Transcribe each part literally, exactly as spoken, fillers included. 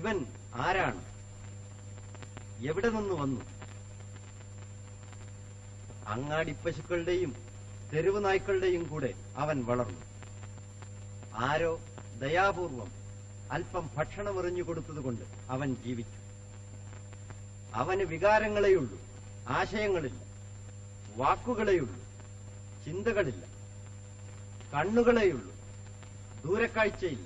ഇവൻ ആരാണ്? എവിടെ നിന്ന് വന്നു? അങ്ങാടി പശുക്കളുടെയും തെരുവ് നായ്ക്കളുടെയും കൂടെ അവൻ വളർന്നു. ആരോ ദയാപൂർവം അല്പം ഭക്ഷണമെറിഞ്ഞു കൊടുത്തതുകൊണ്ട് അവൻ ജീവിച്ചു. അവന് വികാരങ്ങളെയുള്ളൂ, ആശയങ്ങളില്ല. വാക്കുകളെയുള്ളൂ, ചിന്തകളില്ല. കണ്ണുകളെയുള്ളൂ, ദൂരക്കാഴ്ചയില്ല.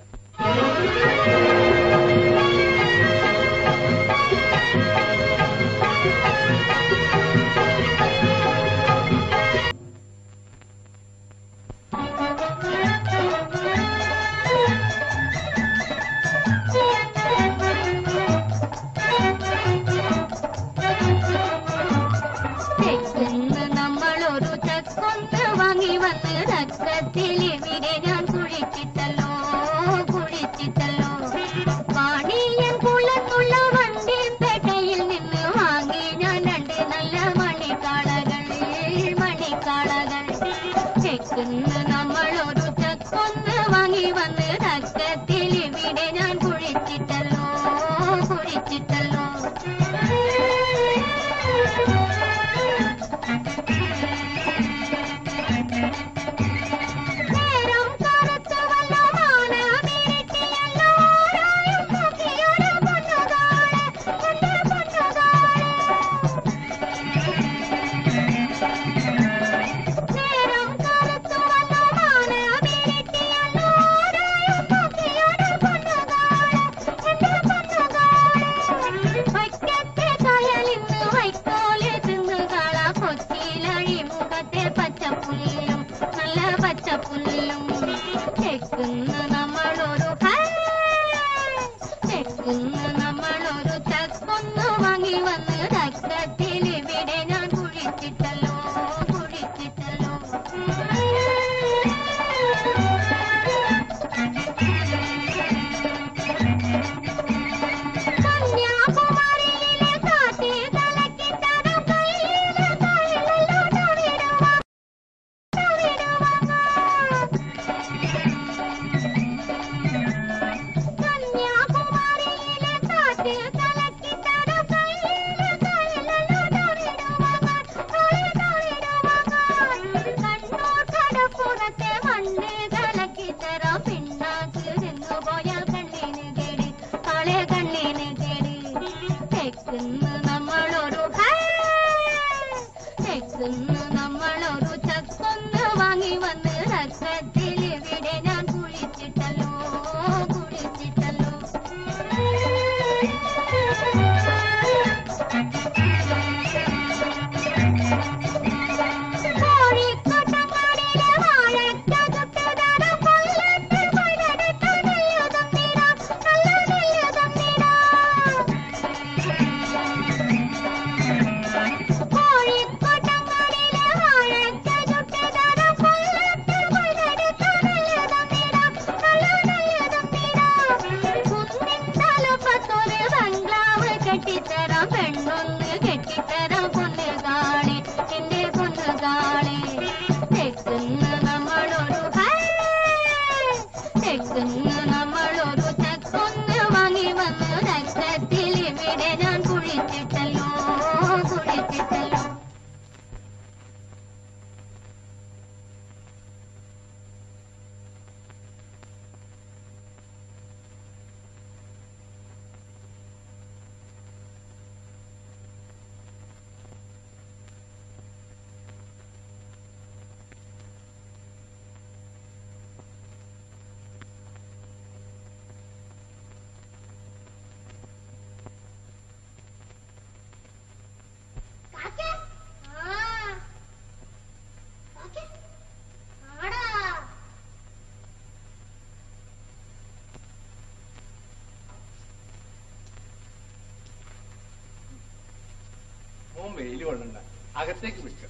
വെയിൽ കൊള്ളണ്ട, അകത്തേക്ക് വിളിക്ക.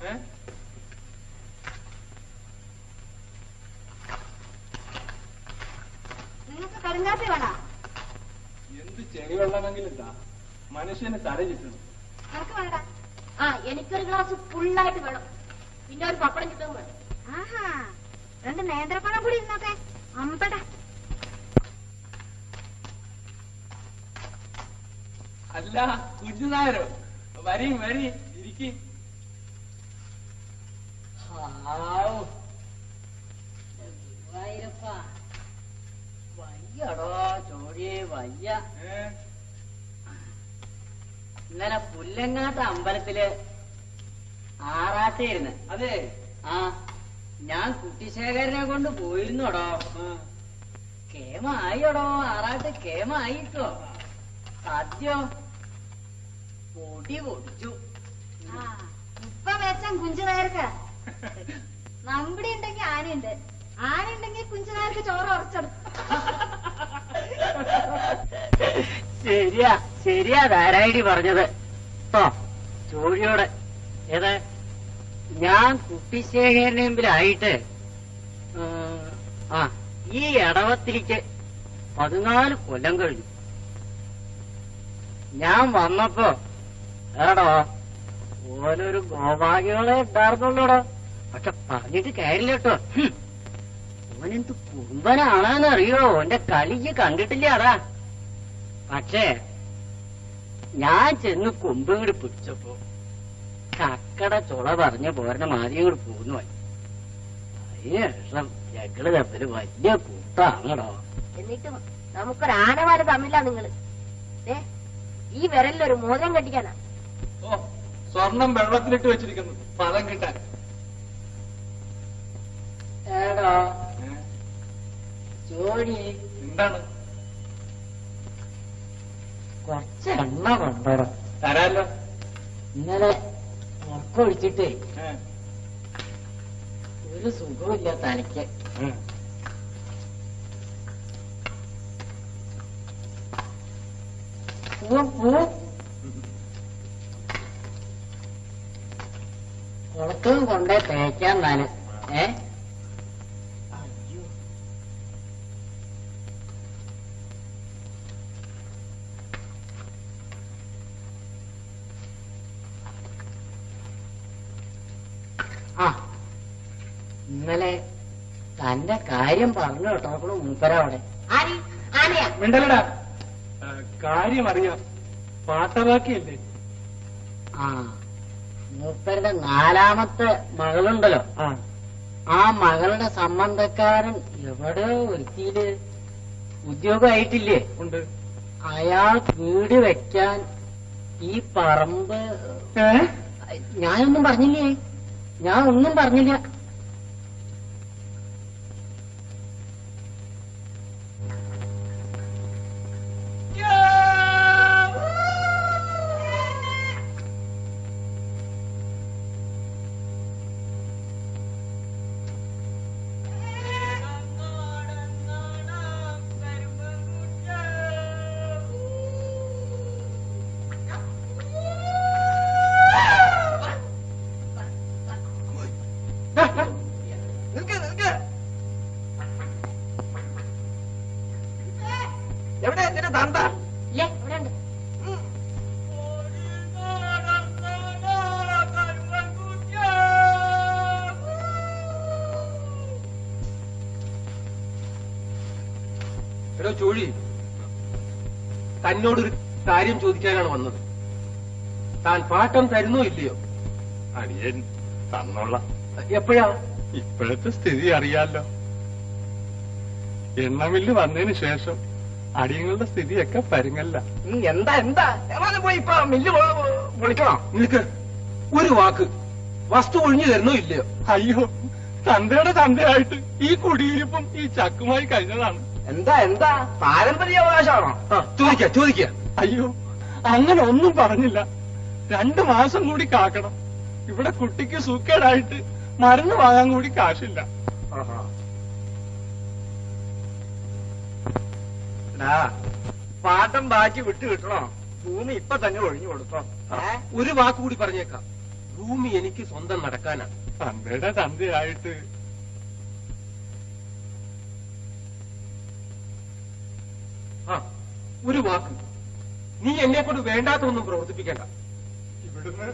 നിങ്ങൾക്ക് കടുങ്കാപ്പി വേണോ? എന്ത് ചെടി വെള്ളമെങ്കിലും താ, മനുഷ്യന് തല ചുറ്റണം. നമുക്ക് വേണ്ട. ആ എനിക്കൊരു ഗ്ലാസ് ഫുള്ളായിട്ട് വേണം, പിന്നെ ഒരു പപ്പടം ചുറ്റും വേണം. ആഹാ, രണ്ട് നേന്ത്രപ്പഴം കൂടി ഇരുന്നോക്കെ. അമ്പട അല്ല കുഞ്ഞുനായരോ? വരി വരി ഇരിക്കും. വയ്യടോ ചോടിയെ വയ്യ. ഇന്നലെ പുല്ലങ്ങാട്ട് അമ്പലത്തില് ആറാട്ടായിരുന്നു. അതെ. ആ ഞാൻ കുട്ടിശേഖരനെ കൊണ്ട് പോയിരുന്നോടോ. കേമായിടോ ആറാട്ട് കേമായിട്ടോ. സദ്യം പൊടി പൊടിച്ചു. ഇപ്പൊ വെച്ചാൻ കുഞ്ചുനായർക്ക് നമ്പടി ഉണ്ടെങ്കിൽ ആനയുണ്ട്, ആനയുണ്ടെങ്കിൽ കുഞ്ചുനായർക്ക് ചോറ് ഉറച്ചെടുത്തു. ശരിയാ ശരിയാ ധാരായി പറഞ്ഞത്. ഓ ചോഴിയോട് ഏത് ഞാൻ കുട്ടിശേഖരനെമ്പിലായിട്ട് ആ ഈ ഇടവത്തിരിക്ക് പതിനാല് കൊല്ലം കഴിഞ്ഞു. ഞാൻ വന്നപ്പോ ഏടോ ഓനൊരു ഗോഭാഗ്യങ്ങളെ ഉണ്ടായിരുന്നുള്ളൂടോ. പക്ഷെ പറഞ്ഞിട്ട് കാര്യമില്ല കേട്ടോ. ഓനെന്ത് കുറുമ്പനാണെന്നറിയോ? ഓന്റെ കളിക്ക് കണ്ടിട്ടില്ല അതാ. പക്ഷേ ഞാൻ ചെന്ന് കൊമ്പ് ഇങ്ങോട്ട് പിടിച്ചപ്പോ കക്കട ചുള പറഞ്ഞ പോരണ മാതിരി ഇങ്ങോട്ട് പോന്നു പോയി. അതിനുശേഷം ഞങ്ങള് തമ്മില് വലിയ കൂട്ടാണോ. എന്നിട്ടും നമുക്കൊരു ആനമാര് തമ്മില്ല നിങ്ങള്. ഈ വിരലിലൊരു മോതിരം കെട്ടിക്കാനാ. ഓ സ്വർണം വെള്ളത്തിലിട്ട് വെച്ചിരിക്കുന്നു പദം കിട്ടാൻ. ഏടോ ജോലി എന്താണ്? കുറച്ച് എണ്ണ കൊണ്ടോടോ. തരാലോ. ഇന്നലെ ഉറക്കൊഴിച്ചിട്ടേ ഒരു സുഖമില്ല തലയ്ക്ക്. ഉണക്കം കൊണ്ടേ തേക്കാൻ നാല്. ഏ അയ്യോ ആ ഇന്നലെ തന്റെ കാര്യം പറഞ്ഞു കേട്ടോ മൂപ്പരവിടെ. ആനയാ മിണ്ടലടാ. കാര്യം അറിയാം. പാട്ടവാക്കിയല്ലേ? ആ മൂപ്പരുടെ നാലാമത്തെ മകളുണ്ടല്ലോ. ആ മകളുടെ സംബന്ധക്കാരൻ എവിടെയോ ഒരുത്തിയില് ഉദ്യോഗമായിട്ടില്ലേ? ഉണ്ട്. അയാൾ വീട് വെക്കാൻ ഈ പറമ്പ്. ഞാനൊന്നും പറഞ്ഞില്ലേ, ഞാൻ ഒന്നും പറഞ്ഞില്ല. എവിടെ എന്തിനാ തന്ത? ഇല്ലേ ഇവിടെ ഉണ്ട്. എടോ ചോഴി, തന്നോടൊരു കാര്യം ചോദിക്കാനാണ് വന്നത്. താൻ പാട്ടം തരുന്നോ ഇല്ലയോ? അടിയൻ തന്നോളാം. എപ്പോഴാ? ഇപ്പോഴത്തെ സ്ഥിതി അറിയാലോ. എണ്ണമില്ല് വന്നതിന് ശേഷം അടിയങ്ങളുടെ സ്ഥിതിയൊക്കെ പരുങ്ങല്ല. എന്താ എന്താ പോയി ഇപ്പൊ മില്ല് പൊളിക്കണോ? നിനക്ക് ഒരു വാക്ക് വസ്തു ഒഴിഞ്ഞു തരുന്നോ ഇല്ലയോ? അയ്യോ, തന്തയുടെ തന്തയായിട്ട് ഈ കുടിയിരിപ്പും ഈ ചക്കുമായി കഴിഞ്ഞതാണ്. എന്താ എന്താ പാരമ്പര്യ അവകാശമാണോ? ചോദിക്ക ചോദിക്ക. അയ്യോ, അങ്ങനെ ഒന്നും പറഞ്ഞില്ല. രണ്ടു മാസം കൂടി കാക്കണം. ഇവിടെ കുട്ടിക്ക് സൂക്കേടായിട്ട് മരുന്ന് വാങ്ങാൻ കൂടി കാശില്ല. പാട്ടം ബാക്കി വിട്ടു കിട്ടണോ? ഭൂമി ഇപ്പൊ തന്നെ ഒഴിഞ്ഞു കൊടുത്തോ. ഒരു വാക്ക് കൂടി പറഞ്ഞേക്കാം. ഭൂമി എനിക്ക് സ്വന്തം നടക്കാനാണ്. തന്തയുടെ തന്തയായിട്ട് ആ ഒരു വാക്ക്. നീ എന്നെ കൊണ്ട് വേണ്ടാത്തൊന്നും പ്രവർത്തിപ്പിക്കണ്ട. ഇവിടുന്ന്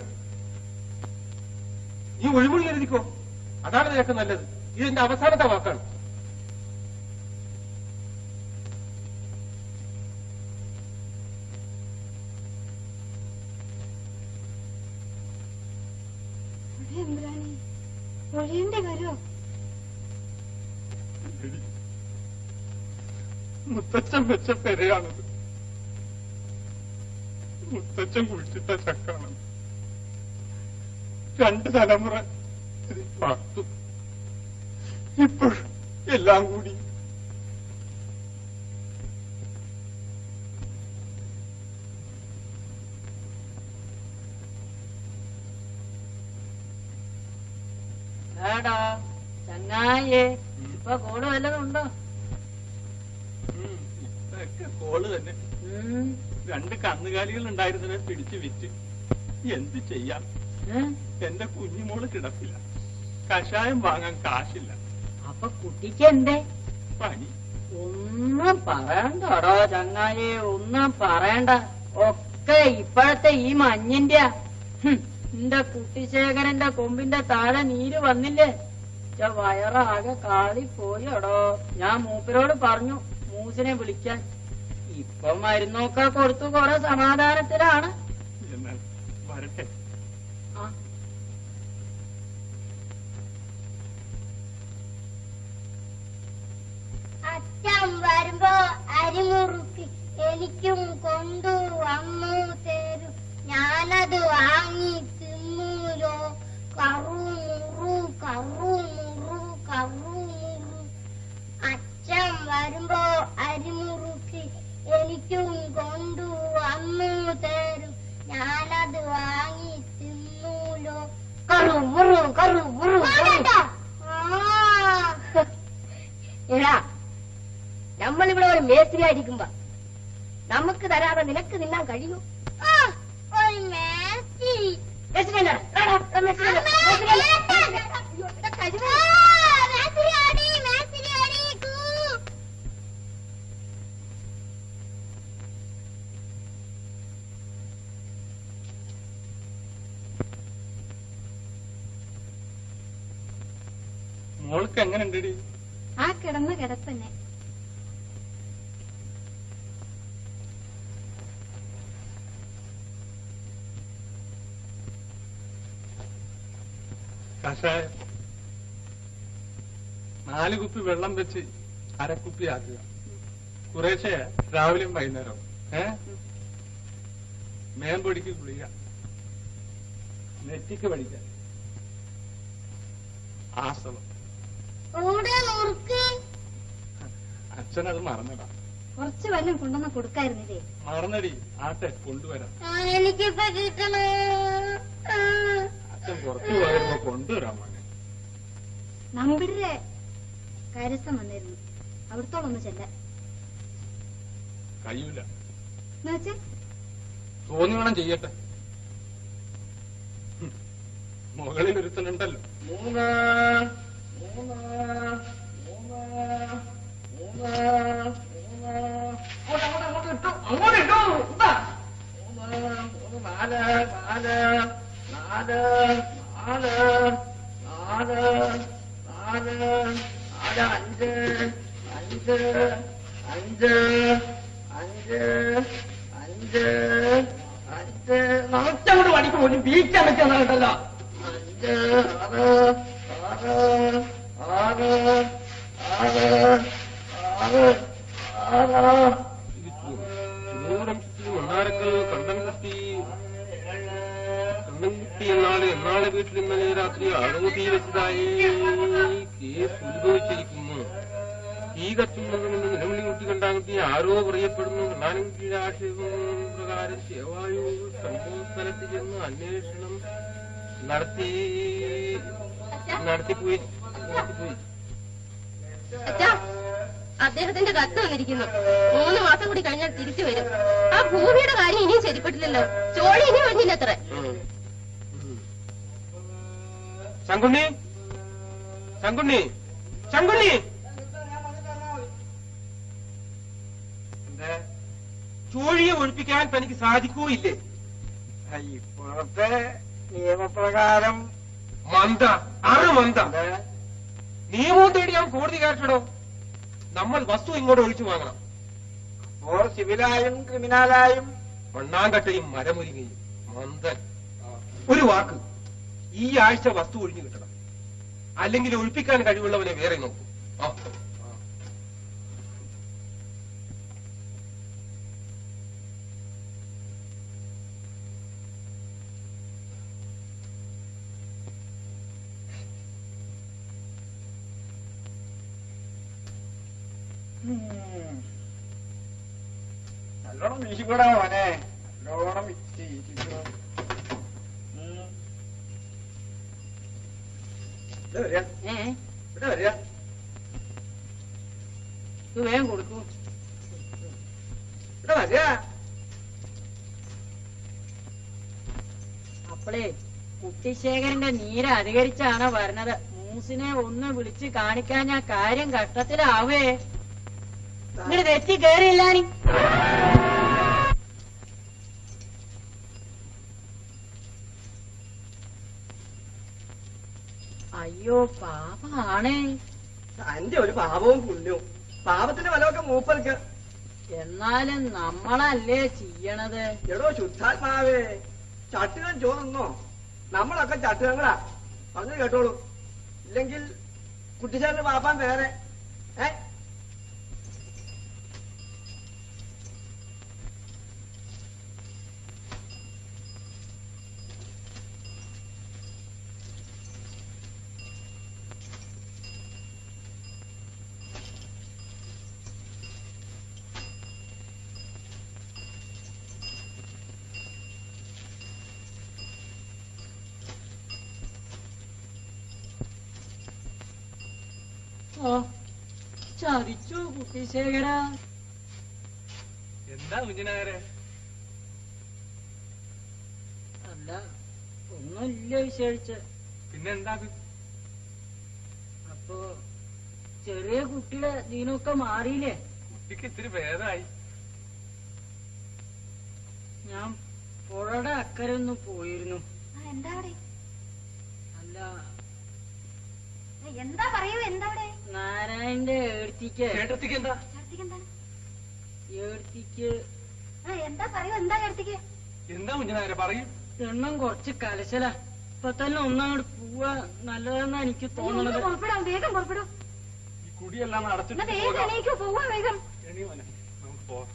നീ ഒഴിമൊഴി എഴുതിക്കോ. അതാണ് നിനക്ക് നല്ലത്. ഇതെന്റെ അവസാനത്തെ വാക്കാണ്. കരയേണ്ടി വരോ? മുത്തച്ഛൻ വെച്ച പെരയാണത്. മുത്തച്ഛൻ കുഴിച്ചിട്ട ചക്കാണത്. രണ്ട് തലമുറ ഇതിൽ പാർത്തു. ഇപ്പോൾ എല്ലാം കൂടി ഏടാ ചങ്ങായേ, ഇപ്പൊ കോള് വല്ലതും ഉണ്ടോ? ഇതൊക്കെ കോള് തന്നെ. രണ്ട് കന്നുകാലികൾ ഉണ്ടായിരുന്നതിനെ പിടിച്ചു വിറ്റ് എന്ത് ചെയ്യാം? എന്റെ കുഞ്ഞുമോള് കിടപ്പില്ല. കഷായം വാങ്ങാൻ കാശില്ല. അപ്പൊ കുട്ടിക്ക് എന്തേ പനി? ഒന്നും പറയണ്ടോടോ ചങ്ങായേ, ഒന്നും പറയണ്ട. ഒക്കെ ഇപ്പോഴത്തെ ഈ മഞ്ഞിന്റെ എന്റെ കുട്ടിശേഖരന്റെ കൊമ്പിന്റെ താഴെ നീര് വന്നില്ലേ? വയറാകെ കാളിപ്പോയോടോ. ഞാൻ മൂപ്പരോട് പറഞ്ഞു മൂസിനെ വിളിക്കാൻ. ഇപ്പൊ മരുന്നൊക്കെ കൊടുത്തു കുറെ സമാധാനത്തിലാണ്. എന്നാൽ വരട്ടെ. ആ അച്ഛൻ വരുമ്പോ അരിമുറുക്കി എനിക്കും കൊണ്ടു വന്നു തരൂ. ഞാനത് വാങ്ങി തിന്നൂലോ. കറു മുറു കറു മുറു കറു മുറു. അച്ഛൻ വരുമ്പോ അരിമുറുക്കി എനിക്കും കൊണ്ടു വന്നു തരും. ഞാനത് വാങ്ങി തിന്നൂലോ. കറു മുറു കറു മുറു. എടാ, നമ്മളിവിടെ ഒരു മേസ്ത്രിയായിരിക്കുമ്പോ നമുക്ക് തരാതെ നിനക്ക് തിന്നാൻ കഴിയൂ? ഒരു മേസ്ത്രി മോൾക്ക് എങ്ങനെ ഉണ്ടടി? ആ കിടന്ന കിടപ്പന്നെ. കഷായം നാല് കുപ്പി വെള്ളം വെച്ച് അരക്കുപ്പി ആക്കുക. കുറേശ്ശെ രാവിലെയും വൈകുന്നേരം. ഏ മേമ്പൊടിക്ക് ഗുളിക, നെറ്റിക്ക് പഠിക്കാൻ ആസവം. അച്ഛനത് മറന്നടാ. കുറച്ച് വല്ലതും കൊണ്ടുവന്ന് കൊടുക്കായിരുന്നില്ലേ? മറന്നടി. ആട്ടെ, കൊണ്ടുവരാം. എനിക്കിപ്പോ കിട്ടണോ? അച്ഛൻ പുറത്തു പോയിരുമ്പോ കൊണ്ടുവരാൻ മോനെ. നമ്പിന്റെ കാര്യസ്ഥം വന്നിരുന്നു. അവിടത്തോളൊന്ന് ചെല്ലാൻ. കഴിയൂല. എന്നുവെച്ചാ തോന്നി വേണം ചെയ്യട്ടെ. മുകളിൽ ഒരുത്തനുണ്ടല്ലോ. മൂന്ന് മൂന്ന് മൂന്ന് മൂന്ന് മൂന്ന് അങ്ങോട്ട് അങ്ങോട്ട് ഇട്ടു അങ്ങോട്ട് ഇട്ടു. മൂന്ന് മൂന്ന് നാല് നാല് നാല് നാല് നാല് നാല് നാല് അഞ്ച് അഞ്ച് അഞ്ച് അഞ്ച് അഞ്ച് അഞ്ച് നമുക്കങ്ങോട്ട് പഠിക്കും. ഒരു ബീച്ചാൻ വെച്ചാൽ കേട്ടല്ലോ. അഞ്ച് ആറ് ആറ് ആറ് ആറ് ആറ് ആറ് മണ്ണാരക്കൽ കണ്ടൻകുട്ടി കണ്ടൻകുട്ടി എന്നാള് എന്നാളെ വീട്ടിൽ ഇന്നലെ രാത്രി അണുകുത്തി വെച്ചതായി കേസ് ഉത്ഭവിച്ചിരിക്കുന്നു. തീ കത്തുന്നതിന് നിലവിളി കുട്ടി കണ്ടാകുട്ടി ആരോ പറയപ്പെടുന്നു. കണ്ടാനകുട്ടിയുടെ ആക്ഷേപം പ്രകാരം ശിവായു സംഭവ സ്ഥലത്ത് ചെന്ന് അന്വേഷണം നടത്തി നടത്തിപ്പോയി നടത്തിപ്പോയി അദ്ദേഹത്തിന്റെ കത്ത് വന്നിരിക്കുന്നു. മൂന്ന് മാസം കൂടി കഴിഞ്ഞാൽ തിരിച്ചു വരും. ആ ഭൂമിയുടെ കാര്യം ഇനിയും ശരിപ്പെട്ടില്ലല്ലോ. ചോളി ഇനി ഒഴിഞ്ഞില്ലത്ര. ശങ്കുണ്ണി ശങ്കുണ്ണി ശങ്കുണ്ണി ചോഴിയെ ഒഴിപ്പിക്കാൻ തനിക്ക് സാധിക്കൂ ഇല്ലേ? ഇപ്പോഴത്തെ നിയമപ്രകാരം മന്ദ അറു മന്ദ നിയമവും തേടി ഞാൻ കോടതി കയറ്റടോ. നമ്മൾ വസ്തു ഇങ്ങോട്ട് ഒഴിച്ചു വാങ്ങണം. ഓർ സിവിലായും ക്രിമിനലായും മണ്ണാങ്കട്ടയും മരമുരിങ്ങയും മന്ദൻ. ഒരു വാക്ക്, ഈ ആഴ്ച വസ്തു ഒഴിഞ്ഞു കിട്ടണം. അല്ലെങ്കിൽ ഒഴിപ്പിക്കാൻ കഴിവുള്ളവനെ വേറെ നോക്കൂ. ആ നല്ലോണം വീശിക്കൂടാ മോനെ, നല്ലോണം വീശിക്കോ. ഇവിടെ വരിക, ഇത് വേഗം കൊടുക്കൂ. ഇവിടെ വരിക. അപ്പളേ കുട്ടിശേഖരന്റെ നീര അധികരിച്ചാണ് വരുന്നത്. മൂസിനെ ഒന്ന് വിളിച്ച് കാണിക്കാൻ ഞാൻ കാര്യം കഷ്ടത്തിലാവേ. ഇങ്ങോട്ട് തെറ്റി കേറിയില്ലാനി. അയ്യോ പാപാണേ. തന്റെ ഒരു പാപവും പുണ്യവും, പാപത്തിന്റെ ഫലമൊക്കെ മൂപ്പർക്ക്. എന്നാലും നമ്മളല്ലേ ചെയ്യണത്. എടോ ശുദ്ധാത്മാവേ, ചട്ടുകം ചോദിന്നോ? നമ്മളൊക്കെ ചട്ടുകങ്ങളാ, പറഞ്ഞു കേട്ടോളൂ. ഇല്ലെങ്കിൽ കുട്ടിച്ചാറിന്റെ പാപ്പാൻ വേറെ. ഏ ചതിച്ചു കുട്ടിശേഖര. എന്താ കുഞ്ഞിനാരെ? അല്ല ഒന്നുമില്ല വിശേഷിച്ച്. പിന്നെന്താ? അപ്പൊ ചെറിയ കുട്ടിയുടെ ദീനൊക്കെ മാറിയില്ലേ? കുട്ടിക്ക് ഇത്തിരി ഭേദമായി. ഞാൻ പുഴയുടെ അക്കരെ ഒന്ന് പോയിരുന്നു. എന്താ അവിടെ? അല്ല എന്താ പറയൂ, എന്താ അവിടെ? നാരായണന്റെ ഏർത്തിക്ക് ചേട്ടത്തിക്ക് എന്താ? എന്താണ്? ഏർത്തിക്ക് എന്താ പറയൂ, എന്താ എടുത്തേക്ക്? എന്താ കുഞ്ഞിനാരെ പറയും? എണ്ണം കുറച്ച് കലശല. ഇപ്പൊ തന്നെ ഒന്നങ്ങോട്ട് പോവാ നല്ലതെന്നാ എനിക്ക് തോന്നണത്. പുറപ്പെടാം, വേഗം പുറപ്പെടും. ഈ കുടിയെല്ലാം അടച്ചിട്ട് വേഗം എണീക്കൂ, പോവാ വേഗം. എണീ മോനെ, നമുക്ക് പോവാം.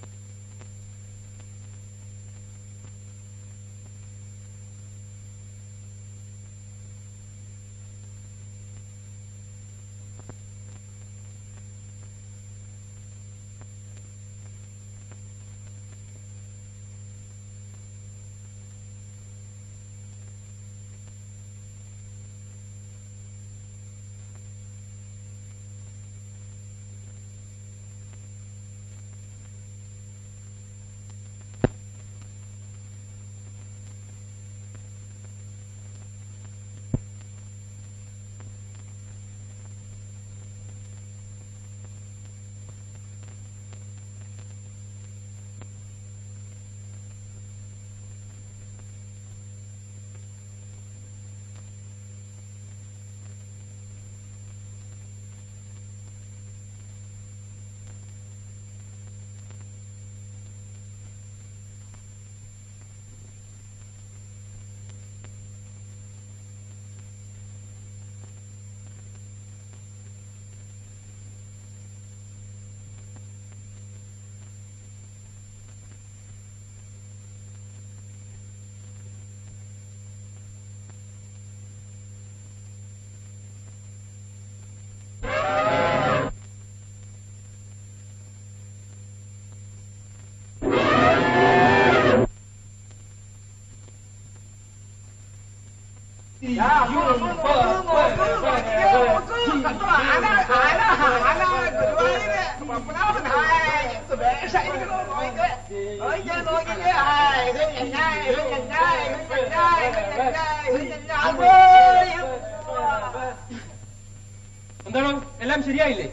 എന്താണോ എല്ലാം ശരിയായില്ലേ?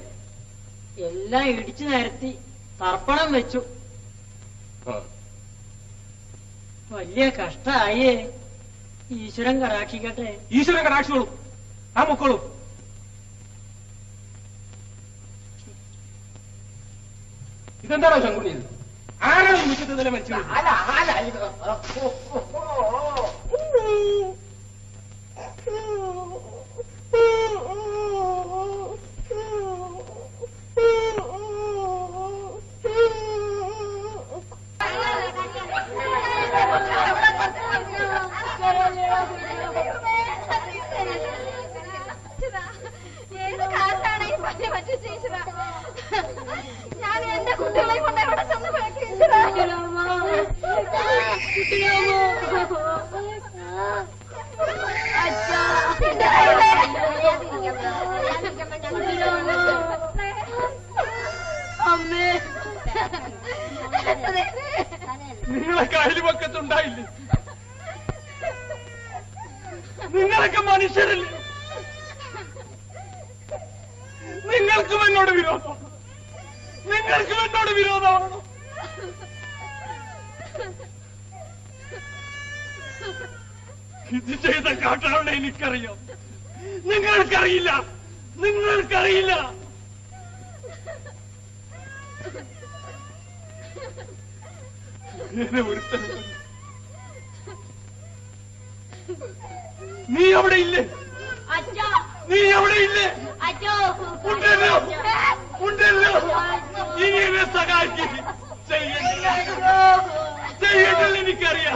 എല്ലാം ഇടിച്ചു നിരത്തി തർപ്പണം വെച്ചു. വലിയ കഷ്ടായേ. ഈശ്വരൻ കടാക്ഷിക്കട്ടെ. ഈശ്വരൻ കടാക്ഷിക്കോളൂ. ആ മക്കളൂ. ഇതെന്താണോ ശങ്കുണ്ണി? ആരാണ് ഈ മുറ്റത്ത് നില മരിച്ചു? Mm-hmm. നിങ്ങളൊക്കെ അയൽവക്കത്തുണ്ടായില്ലേ? നിങ്ങളൊക്കെ മനുഷ്യരല്ലേ? നിങ്ങൾക്കും എന്നോട് വിരോധമാണ്. നിങ്ങൾക്കും എന്നോട് വിരോധമാണോ? ഇത് ചെയ്ത കാട്ടാളെ എനിക്കറിയാം. നിങ്ങൾക്കറിയില്ല. നിങ്ങൾക്കറിയില്ല. ഒരുത്തനും നീ അവിടെ ഇല്ലേ? നീ അവിടെ ഇല്ലേ? ഉണ്ടല്ലോ, ഉണ്ടല്ലോ. ഇനി എന്നെ സഹായിക്കും. ചെയ്യണ്ടില്ല, ചെയ്യണ്ടില്ല. എനിക്കറിയാം.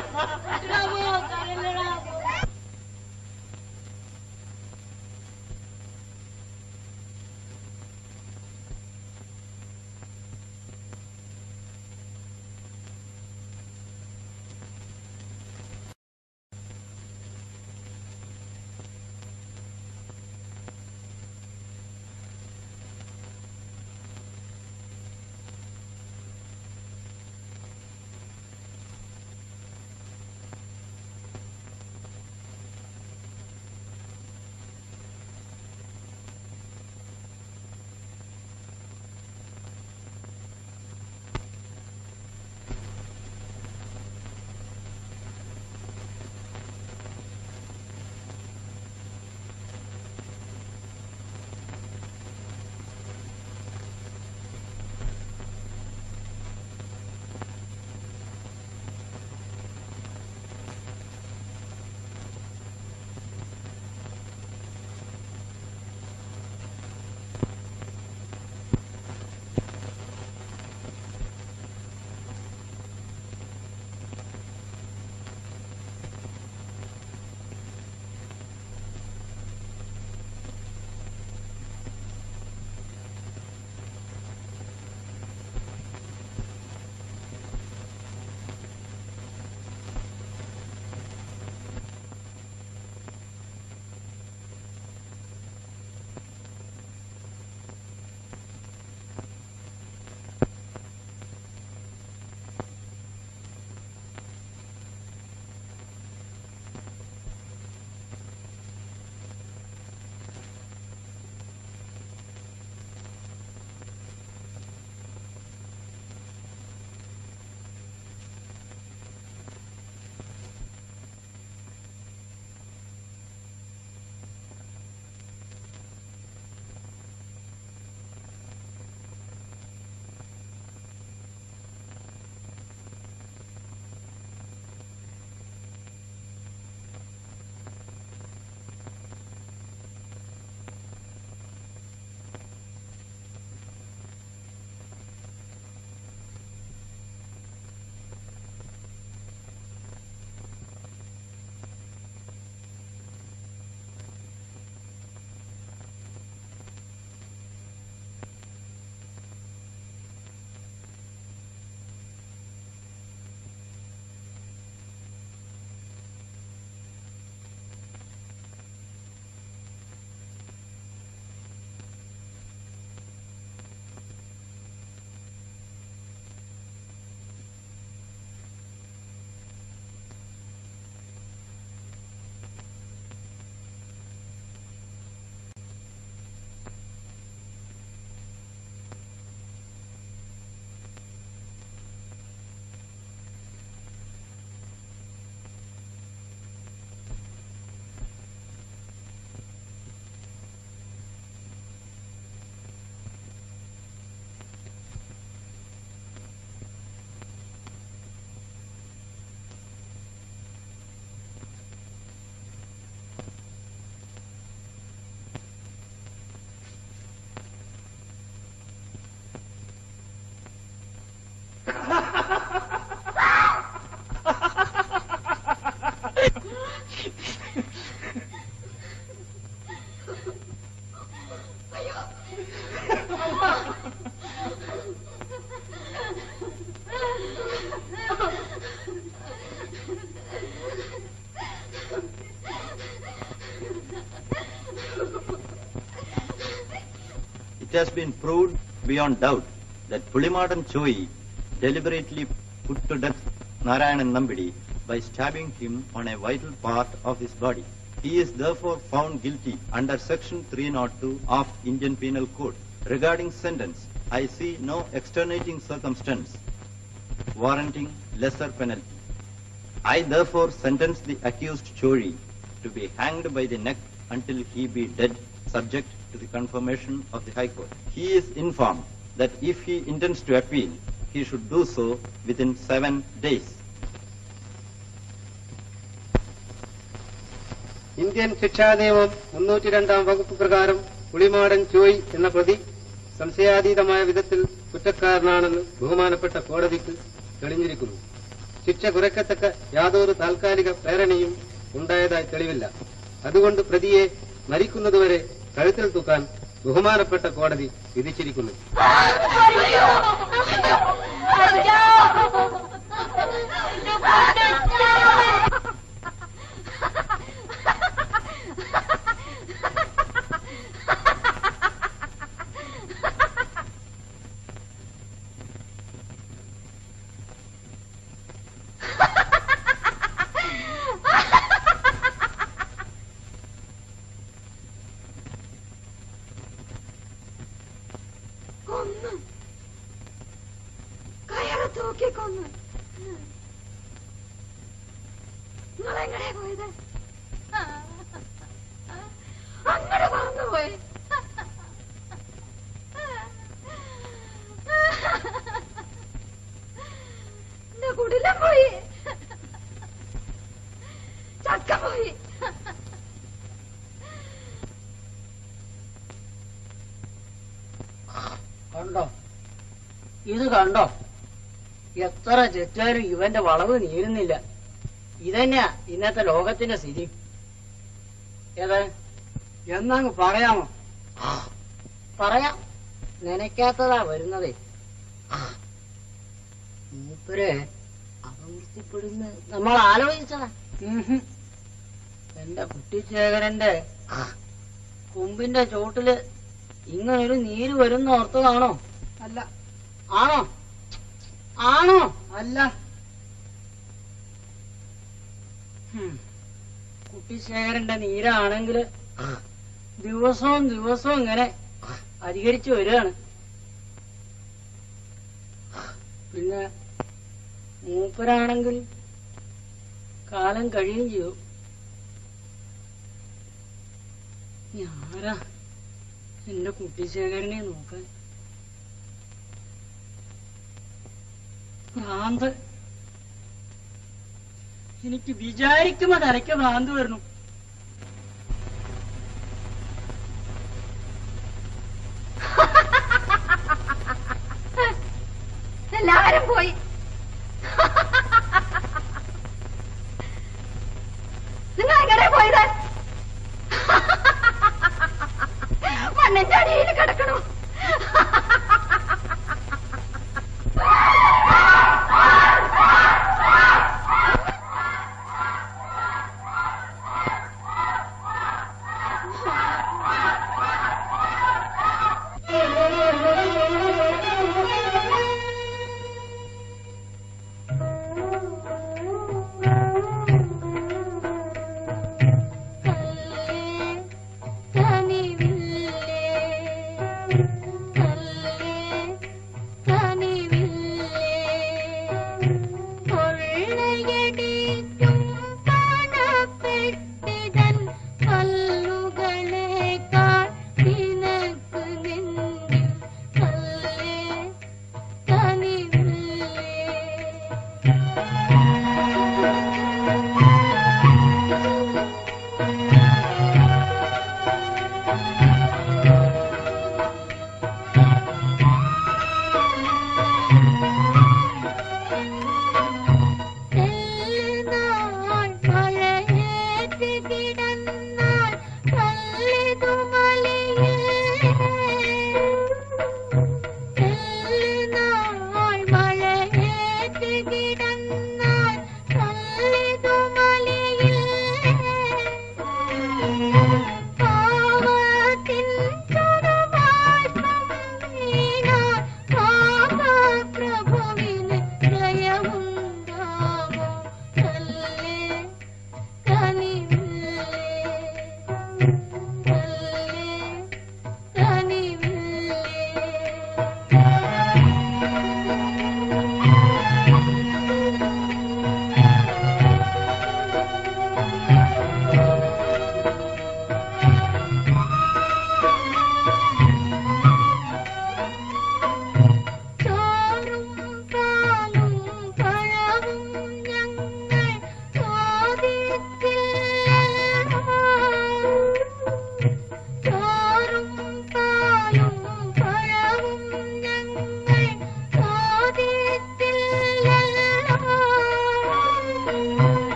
It has been proved beyond doubt that Pulimadan Choi deliberately put to death Narayanan Nambidi by stabbing him on a vital part of his body. He is therefore found guilty under Section three oh two of Indian Penal Code. Regarding sentence, I see no extenuating circumstance warranting lesser penalty. I therefore sentence the accused Chori to be hanged by the neck until he be dead, subject to the confirmation of the High Court. He is informed that if he intends to appeal, he should do so within seven days. Indian ശിക്ഷാ നിയമം മുന്നൂറ്റി രണ്ടാം വകുപ്പ് പ്രകാരം പുളിമാടൻ ചോയ് എന്ന പ്രതി സംശയാതീതമായ വിധത്തിൽ കുറ്റക്കാരനാണെന്ന് ബഹുമാനപ്പെട്ട കോടതിക്ക് തെളിഞ്ഞിരിക്കുന്നു. ശിക്ഷ കുറയ്ക്കത്തക്ക യാതൊരു താൽക്കാലിക പ്രേരണയും ഉണ്ടായതായി തെളിവില്ല. അതുകൊണ്ട് പ്രതിയെ മരിക്കുന്നതുവരെ കഴുത്തിൽ തൂക്കാൻ ബഹുമാനപ്പെട്ട കോടതി വിധിച്ചിരിക്കുന്നു. അങ്ങനെ മറന്നുപോയി. കുടിലം പോയി, ചക്ക പോയി. കണ്ടോ, ഇത് കണ്ടോ, എത്ര ചെറ്റാലും ഇവന്റെ വളവ് നീരുന്നില്ല. ഇതന്നെയാ ഇന്നത്തെ ലോകത്തിന്റെ സ്ഥിതി. ഏത് എന്നങ്ങ് പറയാമോ? പറയാം, നനയ്ക്കാത്തതാ വരുന്നതേ. മൂപ്പരെ അപകീർത്തിപ്പെടുന്ന നമ്മൾ ആലോചിച്ചതാ. എന്റെ കുട്ടിശേഖരന്റെ കൊമ്പിന്റെ ചോട്ടില് ഇങ്ങനൊരു നീര് വരുന്ന ഓർത്തതാണോ? അല്ല. ആണോ? ആണോ? അല്ല. കുട്ടിശേഖരന്റെ നീരാണെങ്കിൽ ദിവസവും ദിവസവും ഇങ്ങനെ അധികരിച്ചു വരികയാണ്. പിന്നെ മൂപ്പരാണെങ്കിൽ കാലം കഴിയുകയും ചെയ്യും. ഞാനാ എന്റെ കുട്ടിശേഖരനെ നോക്കാൻ. ഭ്രാന്ത്, എനിക്ക് വിചാരിക്കുമ്പോ തലയ്ക്ക് ഭ്രാന്ത് വരുന്നു. എല്ലാരും പോയി. നിങ്ങൾ എങ്ങനെ പോയത്? മണ്ണിന്റെ അടിയിൽ കിടക്കണു.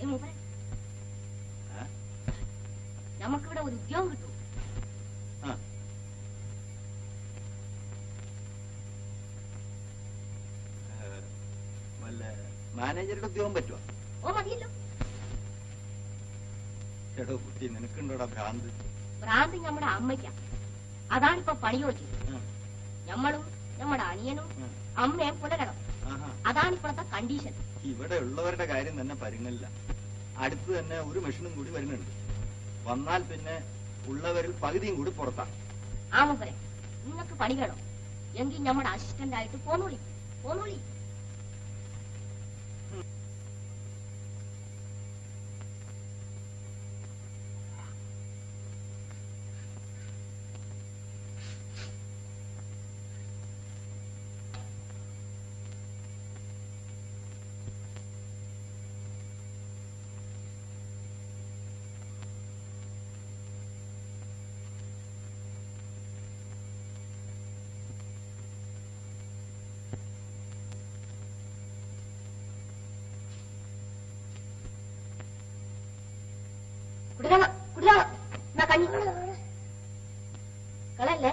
നമുക്കിവിടെ ഒരു ഉദ്യോഗം കിട്ടും. വല്ല മാനേജറുടെ ഉദ്യോഗം പറ്റുമോ? ഓ മതിയല്ലോ. എടോ കുട്ടി, നിനക്കുണ്ടോടാ ഭ്രാന്ത്? ഭ്രാന്ത് നമ്മുടെ അമ്മയ്ക്ക. അതാണിപ്പോ പണി ചോദിച്ചത്. നമ്മളും നമ്മുടെ അനിയനും അമ്മയും പുലരണം. അതാണിപ്പോഴത്തെ കണ്ടീഷൻ. ഇവിടെ ഉള്ളവരുടെ കാര്യം തന്നെ പരുങ്ങല്ല. അടുത്ത് തന്നെ ഒരു മെഷീനും കൂടി വരുന്നുണ്ട്. വന്നാൽ പിന്നെ ഉള്ളവരിൽ പകുതിയും കൂടി പുറത്താണ്. ആമപ്പരെ, നിങ്ങൾക്ക് പണി വേണം എങ്കിൽ നമ്മുടെ അസിസ്റ്റന്റ് ആയിട്ട് പോന്നോളി പോന്നോളി. കളല്ലേ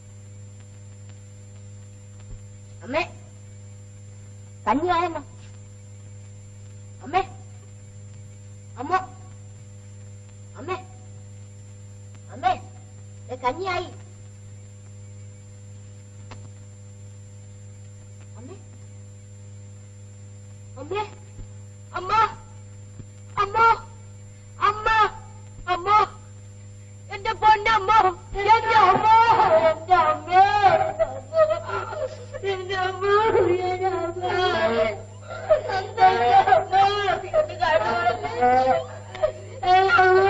അമ്മേ, കഞ്ഞിയായെന്നോ അമ്മേ? അമ്മോ അമ്മേ അമ്മേ, കഞ്ഞിയായി അമ്മേ. അമ്മേ അമ്മ അമ്മ അമ്മ അമ്മ, എന്റെ പൊന്നമ്മ, എന്റെ അമ്മ, എന്റെ അമ്മ, എന്റെ അമ്മ, എന്റെ അമ്മ, എന്റെ അമ്മ.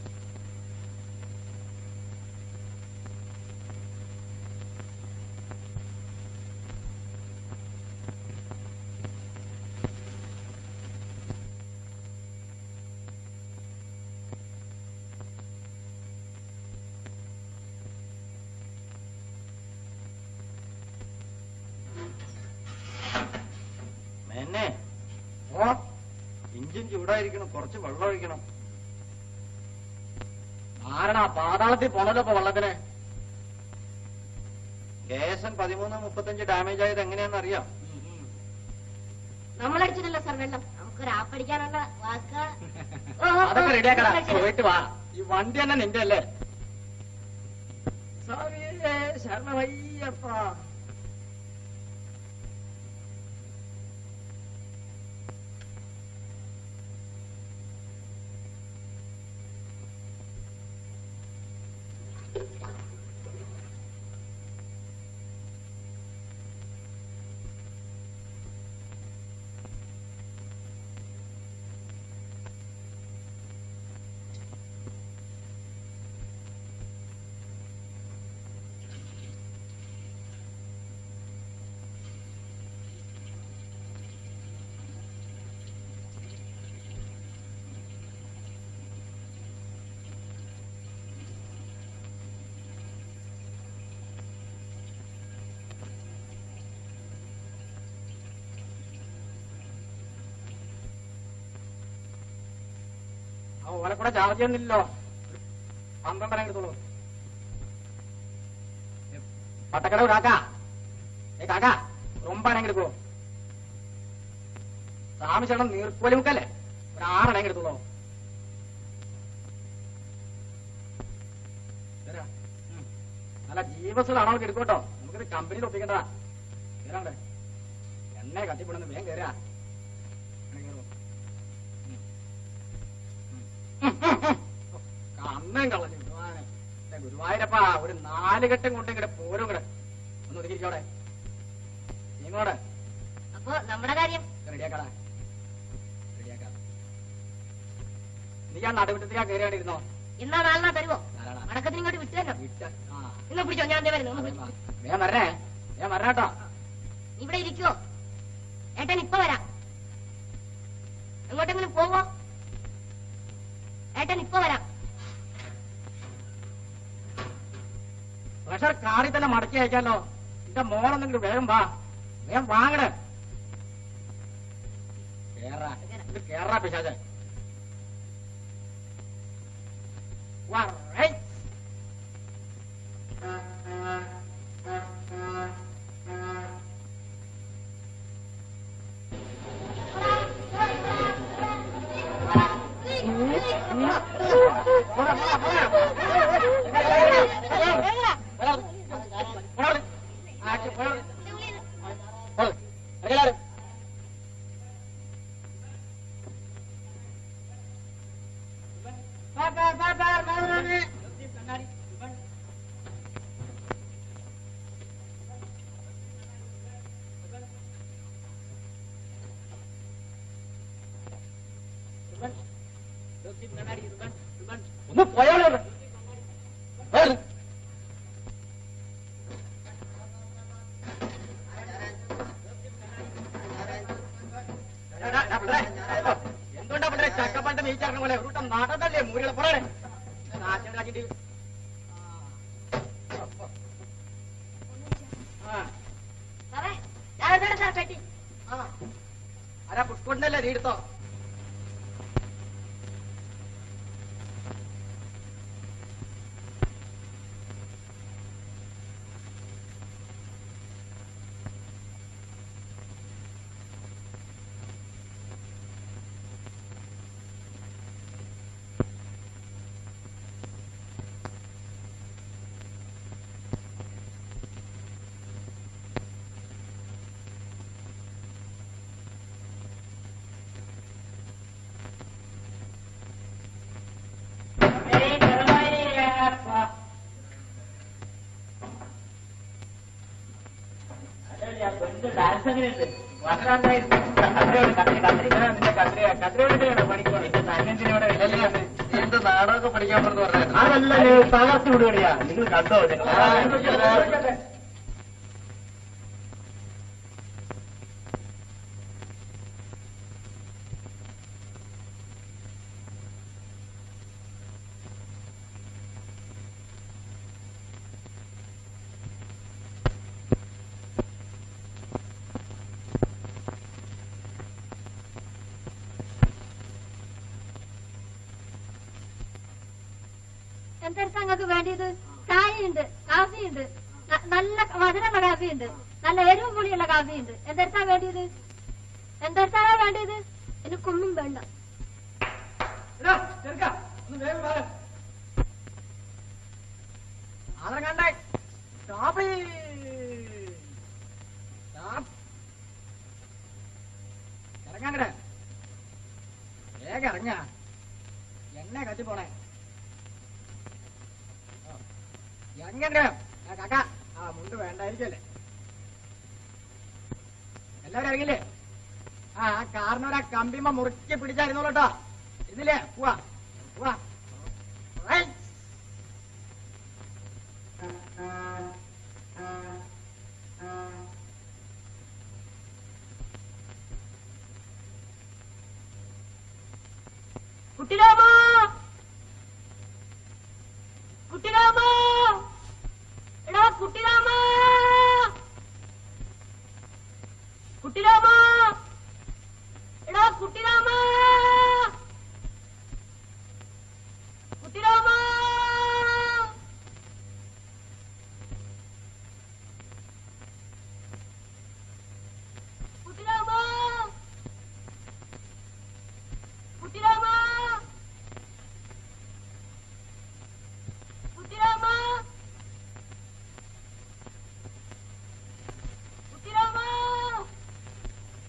എന്നെ ഓ ഇഞ്ചിൻ ചൂടായിരിക്കണം, കുറച്ച് വെള്ളം ഒഴിക്കണം. ആരണാ പാതാളത്തിൽ പോണല്ലോ ഇപ്പൊ വെള്ളത്തിന്? കേസൻ പതിമൂന്ന് മുപ്പത്തഞ്ച് ഡാമേജ് ആയത് എങ്ങനെയാണെന്ന് അറിയാം. നമ്മളടിച്ചിട്ടല്ലോ സാർ വെള്ളം, നമുക്കൊരു ആപ്പടിക്കാനുള്ള വാക്ക. അതൊക്കെ റെഡിയാക്കടാ, പോയിട്ട് വാ. ഈ വണ്ടി തന്നെ നിന്റെ അല്ലേ? സ്വാമിയേ ശരണമയ്യപ്പ. ഓനെ കൂടെ ചാർജ് ചെയ്യുന്നില്ലല്ലോ. പന്ത്രണ്ടര എടുത്തോളൂ. പട്ടക്കടവ് കാക്കാ, ഏ കാക്കാ റൊമ്പാണെങ്കിൽ എടുക്കോ. സാമിച്ചേട്ടൻ നീർക്കോലി മുക്കല്ലേ, ഒരു ആറെണ്ണം എടുത്തോളൂ. നല്ല ജീവസുകളാണോ എടുക്കോട്ടോ. നമുക്കിത് കമ്പനിയിൽ ഒപ്പിക്കേണ്ടതാ. കേറാണ്ടേ എണ്ണ കത്തിപ്പെടുന്ന വേഗം കയറാ. അന്നേം കളഞ്ഞു ഗുരുവായൂരപ്പാ. ഒരു നാല് കെട്ടും കൊണ്ട് ഇങ്ങടെ പോരും കൂടെ ഒന്ന് ഒതുക്കിരിക്കോടെ. നിങ്ങളോടെ അപ്പൊ നമ്മുടെ കാര്യം റെഡിയാക്കാടാ, റെഡിയാക്കാം. നീ ആ നടുവിട്ടത്തിലാ കയറിയാണ്ടിരുന്നോ? എന്നാ നാളെ തരുവോ? അടക്കത്തിന് ഇങ്ങോട്ട് വിട്ടു തരണം. ഇന്ന് പിടിച്ചോ, ഞാൻ എന്തേ വരുന്നു. വേഗം വരണേ, വേഗം വരണേട്ടോ. ഇവിടെ ഇരിക്കുവോ? ഏട്ടൻ ഇപ്പൊ വരാം. എങ്ങോട്ടെങ്കിലും പോവോ? ഏട്ടൻ ഇപ്പൊ വരാം. പ്രഷർ കാറിൽ തന്നെ മടക്കി അയക്കാലോ. എന്റെ മോളെന്നെങ്കിലും വേഗം വാ, വേഗം വാങ്ങണേ. കേറാ ഇത് കേറാ പിശാചെ. Right. ഒന്ന് പോയാലോ എന്തുകൊണ്ടാ പിള്ളേ ചക്കപ്പണ്ട് നീച്ചാർന്ന പോലെ ഒരു നാടല്ലേ മൂരികളെ പോളെ നാശാക്കിട്ട് ആരാ പുഷ്കൊണ്ടല്ലേ നീ എടുത്തോ എന്ത് നാടകമൊക്കെ പഠിക്കാൻ പറഞ്ഞു പറഞ്ഞത് അതല്ലേ താമസം വിടുകയാ നിങ്ങൾ കണ്ടോ എന്തെടുത്താ നിങ്ങൾക്ക് വേണ്ടിയത്? ചായയുണ്ട്, കാഫിയുണ്ട്, നല്ല മധുരമുള്ള കാഫിയുണ്ട്, നല്ല എരിവും പുളിയുള്ള കാഫിയുണ്ട്. എന്തെടുത്താ വേണ്ടിയത്? എന്തെടുത്താണോ വേണ്ടിയത്? എനിക്കൊന്നും വേണ്ട. കണ്ടേ ഇറങ്ങാങ്ങടെ വേഗം ഇറങ്ങ എന്നെ കത്തിപ്പോണേ എങ്ങനെ കാക്ക ആ മുണ്ട് വേണ്ടായിരിക്കല്ലേ എല്ലാവരും ഇറങ്ങില്ലേ? ആ കാറിനൊരാ കമ്പിമ്മ മുറുക്കി പിടിച്ചായിരുന്നോളൂ കേട്ടോ. ഇതില്ലേ പോവാ പോവാ കുട്ടിരാമോ കുട്ടിരാമോ എടാ കുട്ടിരാമോ കുട്ടിരാമോ എടാ കുട്ടിരാമോ കുട്ടിരാമോ കുട്ടിരാമോ കുട്ടിരാമോ കുട്ടിരാമോ കുട്ടിരാമോ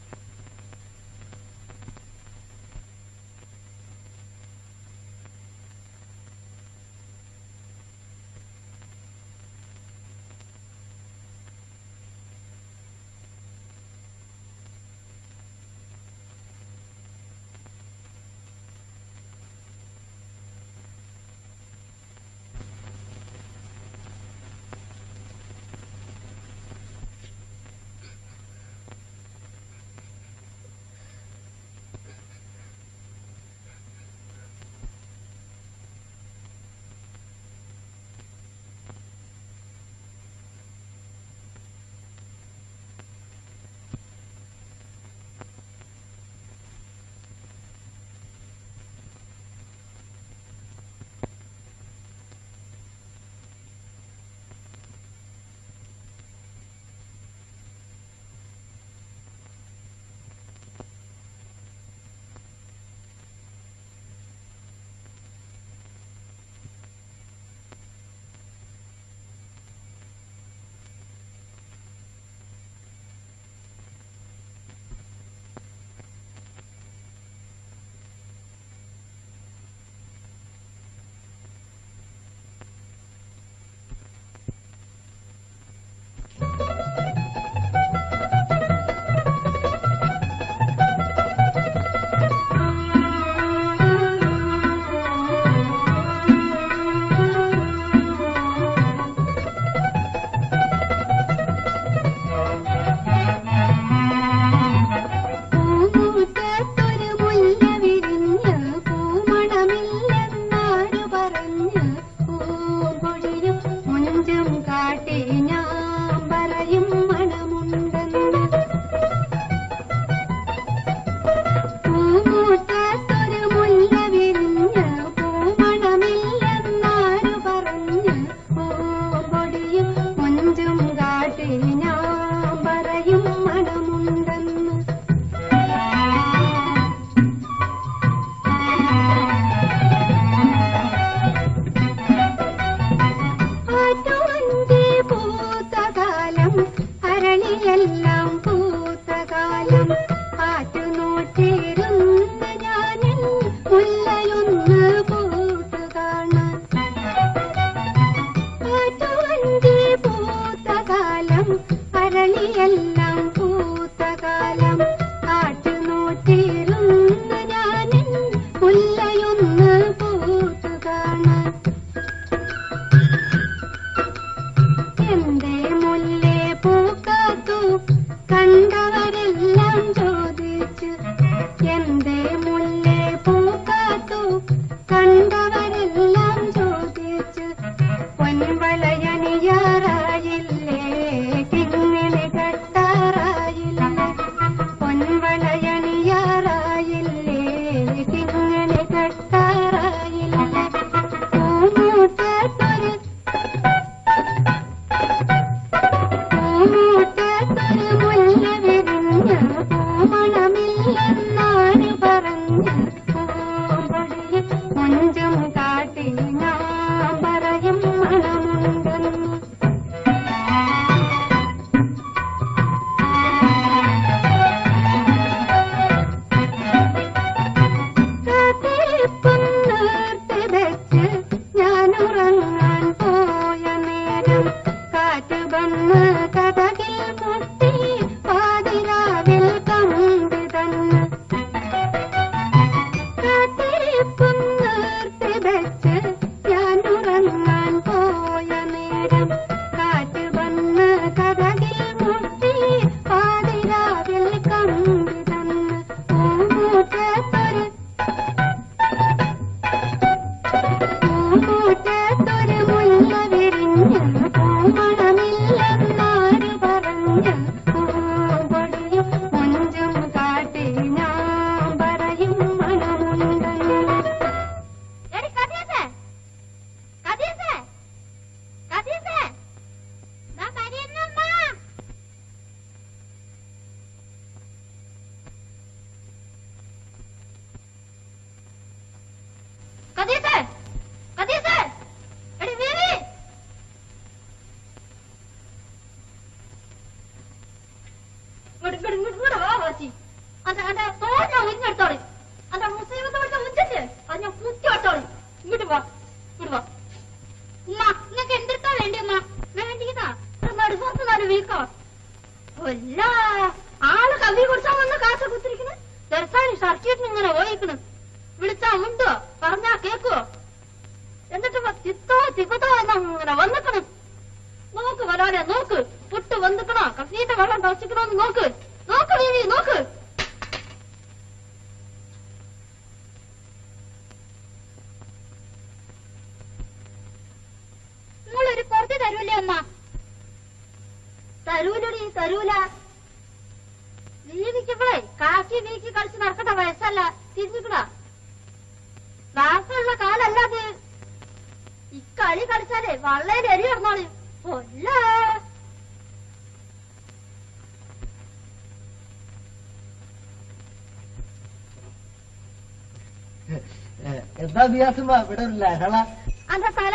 എന്താ വ്യാസമ്മ ഇവിടെ ഒരു ലഹള? അതാ തല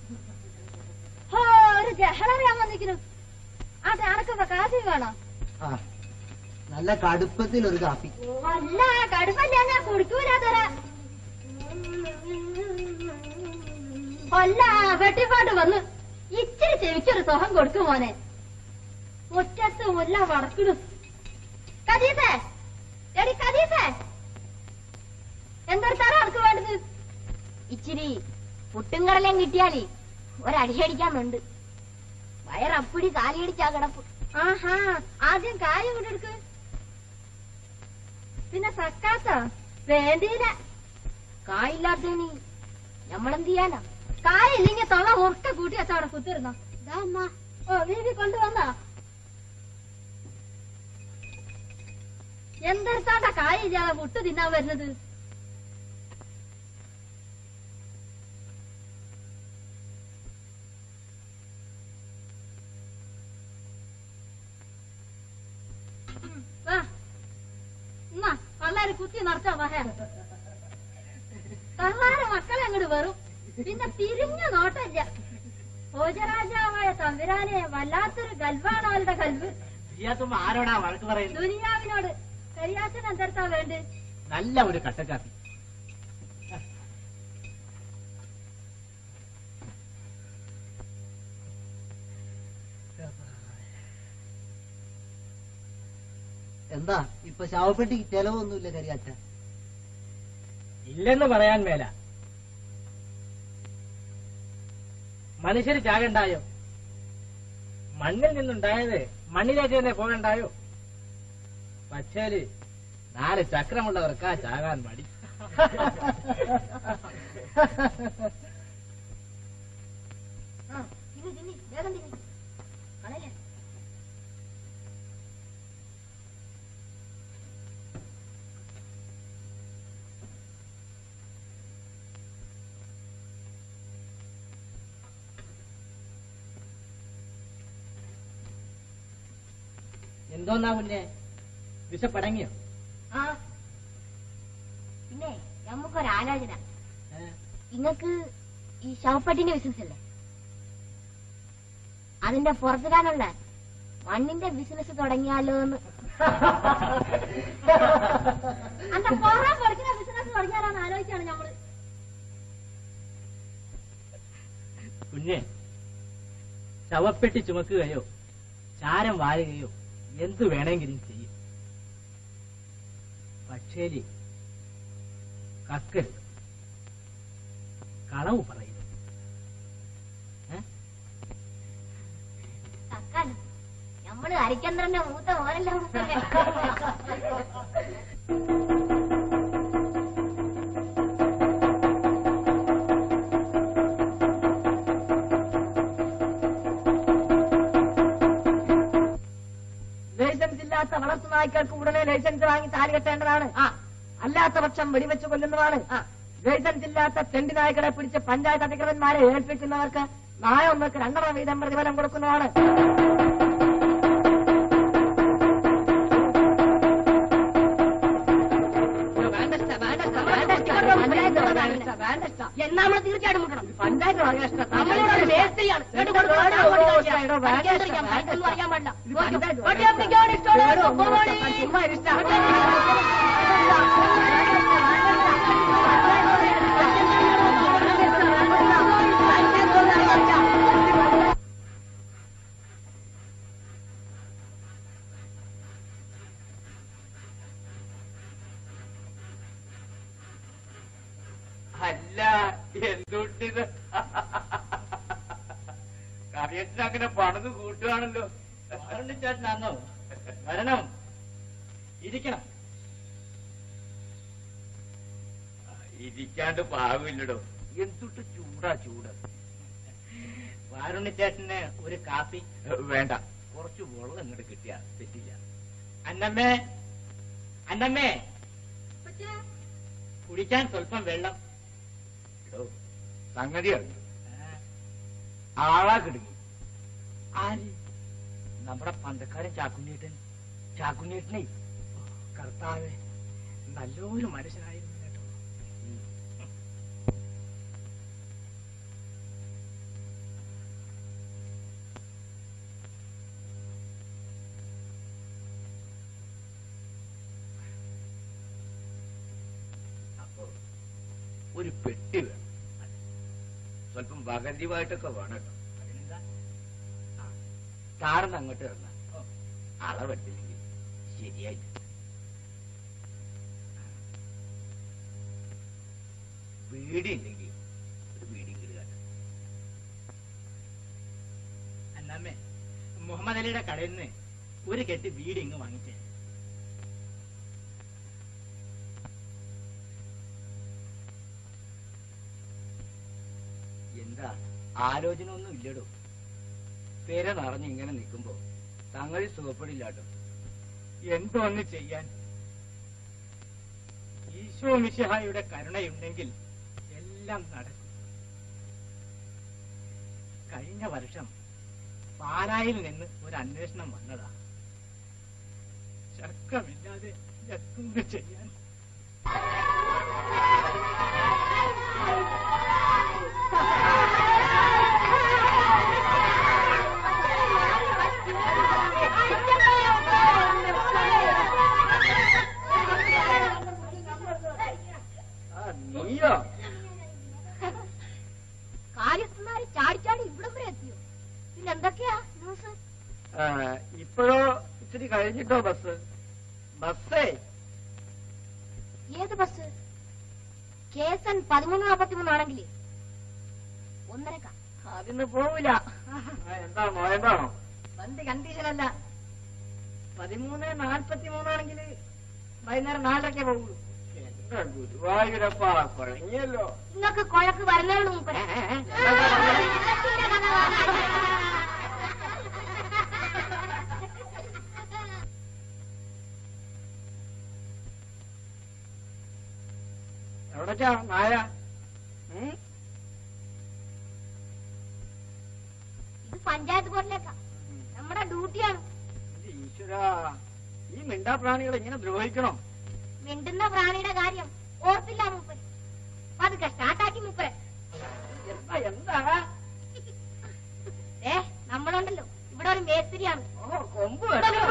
ഒരു ജഹളറിയാൻ വന്നിരിക്കുന്നു. അതെ അനക്കൊക്കെ കാശി വേണം. ആ നല്ല കടുപ്പത്തിൽ ഒരു കാപ്പി. അല്ല കടുപ്പല്ല ഞാൻ കുടിക്കൂല തര. അല്ല വെട്ടിപ്പാട്ട് വന്ന് ഇച്ചിരി ചെവിക്കൊരു സുഖം കൊടുക്കും മോനെ. മുറ്റത്ത് മുല്ല വടക്കിടും. കദീസേ എടി കദീസേ എന്തൊരു തറ അനക്ക് വേണ്ടത്? ഇച്ചിരി പുട്ടും കടലയും കിട്ടിയാലേ ഒരടിയടിക്കാനുണ്ട്. വയറപ്പടി കാലിയടിച്ചാ കിടപ്പ്. ആഹാ ആദ്യം കായ കൊണ്ടെടുക്ക്. പിന്നെ സക്കാത്ത വേണ്ടിയില്ല. കായില്ലാത്തനി നമ്മളെന്ത് ചെയ്യാനാ? കായില്ലെങ്കിൽ തൊള്ള ഉറക്ക കൂട്ടി വെച്ച അവിടെ കുത്തിരുന്നോ? അമ്മ ഓ വീതി കൊണ്ടുവന്നാ എന്തെടുത്താണ്ടാ കായ ഇല്ലാതെ പുട്ട് തിന്നാൻ വരുന്നത്? തള്ളാര് കുത്തി നടത്താ മഹ. തള്ളാര് മക്കളെ അങ്ങോട്ട് വരും. പിന്നെ തിരിഞ്ഞു നോട്ടല്ല. ഭോജരാജാവായ തമ്പുരാനെ വല്ലാത്തൊരു ഗൽവാണ് അവളുടെ കൽവ്. ആരോടാ വഴക്ക് പറയുന്നത്? ദുനിയാവിനോട്. കരിയാച്ചൻ എന്തെടുത്താ വേണ്ട? നല്ല ഒരു കട്ടക്കാപ്പി. എന്താ ഇപ്പൊ ശവപ്പെട്ടിക്ക് ചെലവൊന്നുമില്ല കരിയാച്ച? ഇല്ലെന്ന് പറയാൻ മേല. മനുഷ്യര് ചാകണ്ടായോ? മണ്ണിൽ നിന്നുണ്ടായത് മണ്ണിലേക്ക് തന്നെ പോകണ്ടായോ? പക്ഷേല് നാല് ചക്രമുള്ളവർക്കാ ചാകാൻ മടി. എന്തോന്നാ മുന്നേ വിശപ്പടങ്ങിയോ? ആ പിന്നെ നമുക്കൊരാലോചന. നിങ്ങക്ക് ഈ ശവപ്പെട്ടിന്റെ ബിസിനസ് അല്ലേ? അതിന്റെ പുറത്തിടാനുള്ള മണ്ണിന്റെ ബിസിനസ് തുടങ്ങിയാലോ എന്ന്. അന്റെ പുറം പൊളിക്കുന്ന ബിസിനസ് തുടങ്ങിയാലോന്ന് ആലോചിച്ചാണ് ഞമ്മള്. കുഞ്ഞെ, ശവപ്പെട്ടി ചുമക്കുകയോ ചാരം വാരുകയോ എന്തു വേണമെങ്കിലും ചെയ്യും. പക്ഷേല് കക്കരുത്, കളവ് പറയരുത്. കക്കാനും നമ്മള് ഹരിചന്ദ്രന്റെ മൂത്ത മോനല്ലോ. ലൈസൻസ് ഇല്ലാത്ത വളർത്തു നായ്ക്കൾക്ക് ഉടനെ ലൈസൻസ് വാങ്ങി താലി കെട്ടേണ്ടതാണ്. അല്ലാത്ത പക്ഷം വെടിവെച്ച് കൊല്ലുന്നതാണ്. ലൈസൻസ് ഇല്ലാത്ത തെണ്ടി നായ്ക്കളെ പിടിച്ച് പഞ്ചായത്ത് അധികൃതന്മാരെ ഏൽപ്പിക്കുന്നവർക്ക് നായ ഒന്നൊക്കെ രണ്ടര വീതം പ്രതിഫലം കൊടുക്കുന്നതാണ്. എന്നാ നമ്മള് തീർച്ചയായിട്ടും മുട്ടണം. പഞ്ചായത്ത് അറിയാൻ അല്ല, എന്തുണ്ടിത്? കറിയത്തിന് അങ്ങനെ പണിത് കൂട്ടുകയാണല്ലോ. ചേട്ടനാന്നോ? വരണം, ഇരിക്കണം. ഇരിക്കാണ്ട് പാവില്ലടോ. എന്തുട്ട് ചൂടാ ചൂട്. വാരുണ്ണിച്ചേട്ടന് ഒരു കാപ്പി വേണ്ട, കുറച്ച് വെള്ളം ഇങ്ങോട്ട് കിട്ടിയാ തെറ്റില്ല. അന്നമ്മേ, അന്നമ്മേ, കുടിക്കാൻ സ്വല്പം വെള്ളം. സംഗതി അറിഞ്ഞു, ആളാ കിടങ്ങി. ആര്? നമ്മുടെ പന്തക്കാരൻ ചാക്കുണ്ണീട്ടൻ. ചാക്കുണ്ണീട്ടനെ കർത്താവ് നല്ലൊരു മനുഷ്യനായിരുന്നു കേട്ടോ. അപ്പൊ ഒരു പെട്ടി വേണം, സ്വല്പം വകതിവായിട്ടൊക്കെ വേണം കേട്ടോ. അതിനെന്താ? താഴ്ന്ന് അങ്ങോട്ട് ഇറങ്ങാം. അളവെട്ടില്ലെങ്കിൽ ശരിയായിട്ട്. വീടി ഇല്ലെങ്കിൽ ഒരു വീടിയും കിടുക. അന്നമ്മേ, മുഹമ്മദ് അലിയുടെ കടയിൽ നിന്ന് ഒരു കെട്ട് വീട് ഇങ്ങ് വാങ്ങിച്ചേ. എന്താ ആലോചന ഒന്നും ഇല്ലടോ. പേര നിറഞ്ഞ് ഇങ്ങനെ നിൽക്കുമ്പോ സംഗതി സുഖപ്പെടില്ലാട്ടോ. എന്തോന്ന് ചെയ്യാൻ? ഈശോ മിശിഹായുടെ കരുണയുണ്ടെങ്കിൽ എല്ലാം നടക്കും. കഴിഞ്ഞ വർഷം പാലായിൽ നിന്ന് ഒരു അന്വേഷണം വന്നതാ. ശക്കമില്ലാതെ എന്തൊന്ന് ചെയ്യാൻ? നീയോ? കാര്യസ്ഥന്മാര് ചാടിച്ചാടി ഇവിടെ വരെ എത്തിയോ? പിന്നെ എന്തൊക്കെയാ ന്യൂസ്? ഇപ്പോഴോ ഇത്തിരി കഴിഞ്ഞിട്ടോ ബസ്? ബസ്സേ ഏത് ബസ്? കേസൻ പതിമൂന്ന് നാപ്പത്തി മൂന്നാണെങ്കിലേ ഒന്നരക്ക. അതിന് പോവില്ല. എന്താണോ എന്താണോ വണ്ടി കണ്ടീഷനല്ല. പതിമൂന്ന് നാൽപ്പത്തി മൂന്നാണെങ്കിൽ വൈകുന്നേരം നാലരക്കേ പോകുള്ളൂ. എന്താ ഗുരുവായൂരപ്പാ കുഴങ്ങിയല്ലോ. നിങ്ങൾക്ക് കുഴക്ക് വരുന്നതിന് മുമ്പ് എവിടേക്കാ നായ? ഇത് പഞ്ചായത്ത് ബോർഡിലേക്കാ. നമ്മുടെ ഡ്യൂട്ടിയാണ്. ഈശ്വരാ, ഈ മിണ്ടാപ്രാണികളെ ഇങ്ങനെ ദ്രോഹിക്കണോ? മിണ്ടുന്ന പ്രാണിയുടെ കാര്യം ഓർത്തില്ല മൂപ്പര്. പതുക്കെ സ്റ്റാർട്ടാക്കി മൂപ്പര്. എന്താ എന്താ ഏ നമ്മളുണ്ടല്ലോ ഇവിടെ ഒരു മേസ്തിരിയാണ്. കൊമ്പ്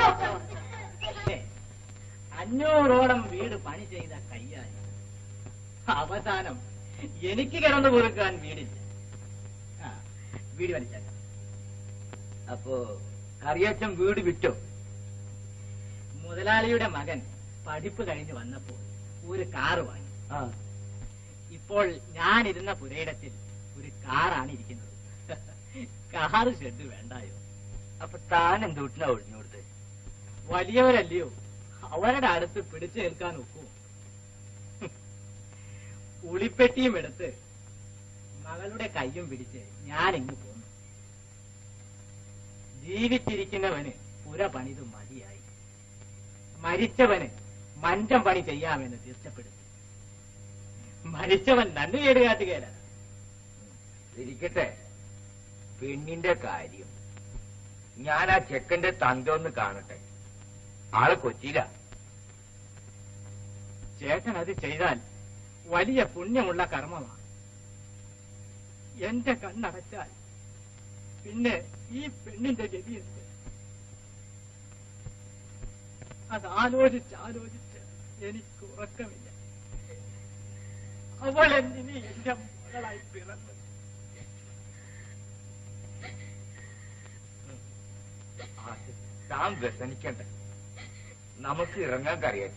അഞ്ഞൂറോളം വീട് പണി ചെയ്ത കയ്യായി. അവസാനം എനിക്ക് കിടന്നു കൊടുക്കാൻ വീടില്ല. ആ, വീട് വലിച്ചേക്കാം. അപ്പോ കറിയച്ചൻ വീട് വിറ്റോ? മുതലാളിയുടെ മകൻ പഠിപ്പ് കഴിഞ്ഞ് വന്നപ്പോൾ ഒരു കാറ് വാങ്ങി. ഇപ്പോൾ ഞാനിരുന്ന പുരയിടത്തിൽ ഒരു കാറാണ് ഇരിക്കുന്നത്. കാറ് ഷെഡ് വേണ്ടായോ? അപ്പൊ താൻ എന്തൂട്ടിനാ ഒഴിഞ്ഞു കൊടുത്ത്? വലിയവരല്ലയോ, അവരുടെ അടുത്ത് പിടിച്ചു നിൽക്കാൻ ഒക്കൂ. ഉളിപ്പെട്ടിയും എടുത്ത് മകളുടെ കയ്യും പിടിച്ച് ഞാൻ ഇങ്ങ് പോന്നു. ജീവിച്ചിരിക്കുന്നവന് പുര പണിത് മതിയായി. മരിച്ചവന് മഞ്ചം പണി ചെയ്യാമെന്ന് തീർച്ചപ്പെടുത്തി. മരിച്ചവൻ നന്ദി കേടുകാട്ടുകയില്ല. ഇരിക്കട്ടെ, പെണ്ണിന്റെ കാര്യം ഞാൻ ആ ചെക്കന്റെ തന്തൊന്ന് കാണട്ടെ. ആള് കൊച്ചിയില. ചേട്ടൻ അത് ചെയ്താൽ വലിയ പുണ്യമുള്ള കർമ്മമാണ്. എന്റെ കണ്ണടച്ചാൽ പിന്നെ ഈ പെണ്ണിന്റെ ഗതിയുണ്ട്. അത് ആലോചിച്ച് ആലോചിച്ച് എനിക്ക് ഉറക്കമില്ല. അവൾ എന്തിന് എന്റെ മകളായി പിറന്നു? താൻ വ്യസനിക്കണ്ട, നമുക്ക് ഇറങ്ങാൻ കറിയാച്ച.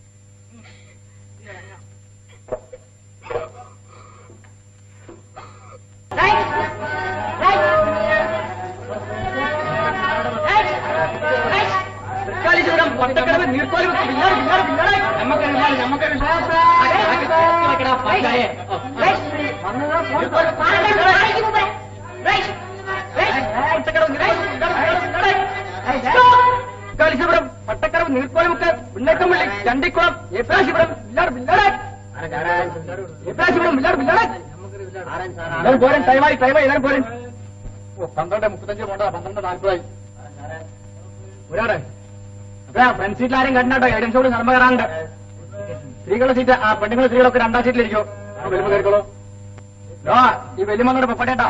പട്ടക്കടവ് നീർക്കോലി കാലിശപുരം പട്ടക്കടവ് നീർക്കോലിമുക്ക് ഉണ്ണക്കമ്പള്ളി ചണ്ടിക്കുളം ഏപ്രാശിപുരം ബില്ലാട് ബില്ലാട് ഏപ്രാശിപുരം ബില്ലാട് ബില്ലാട് എല്ലാവരും പോരൻ. ടൈമായി ടൈമായി എല്ലാവരും പോരൻ. ഓ പന്ത്രണ്ട് മുപ്പത്തഞ്ച് പോണ്ട, പന്ത്രണ്ട് നാൽപ്പതായി. ഒരാടെ അപ്പഴാ ഫ്രണ്ട് സീറ്റിൽ ആരും കണ്ടാട്ടോ. ഏജൻസിയോട് നടന്നു കയറാനുണ്ട്. സ്ത്രീകളുടെ സീറ്റ് ആ പെണ്ണുങ്ങളുടെ സ്ത്രീകളൊക്കെ രണ്ടാം സീറ്റിലിരിക്കോ. വെലുമ കയറിക്കോളൂ. ആ ഈ വെല്ലുമങ്ങോട്ട് പൊപ്പട്ടേട്ടാ.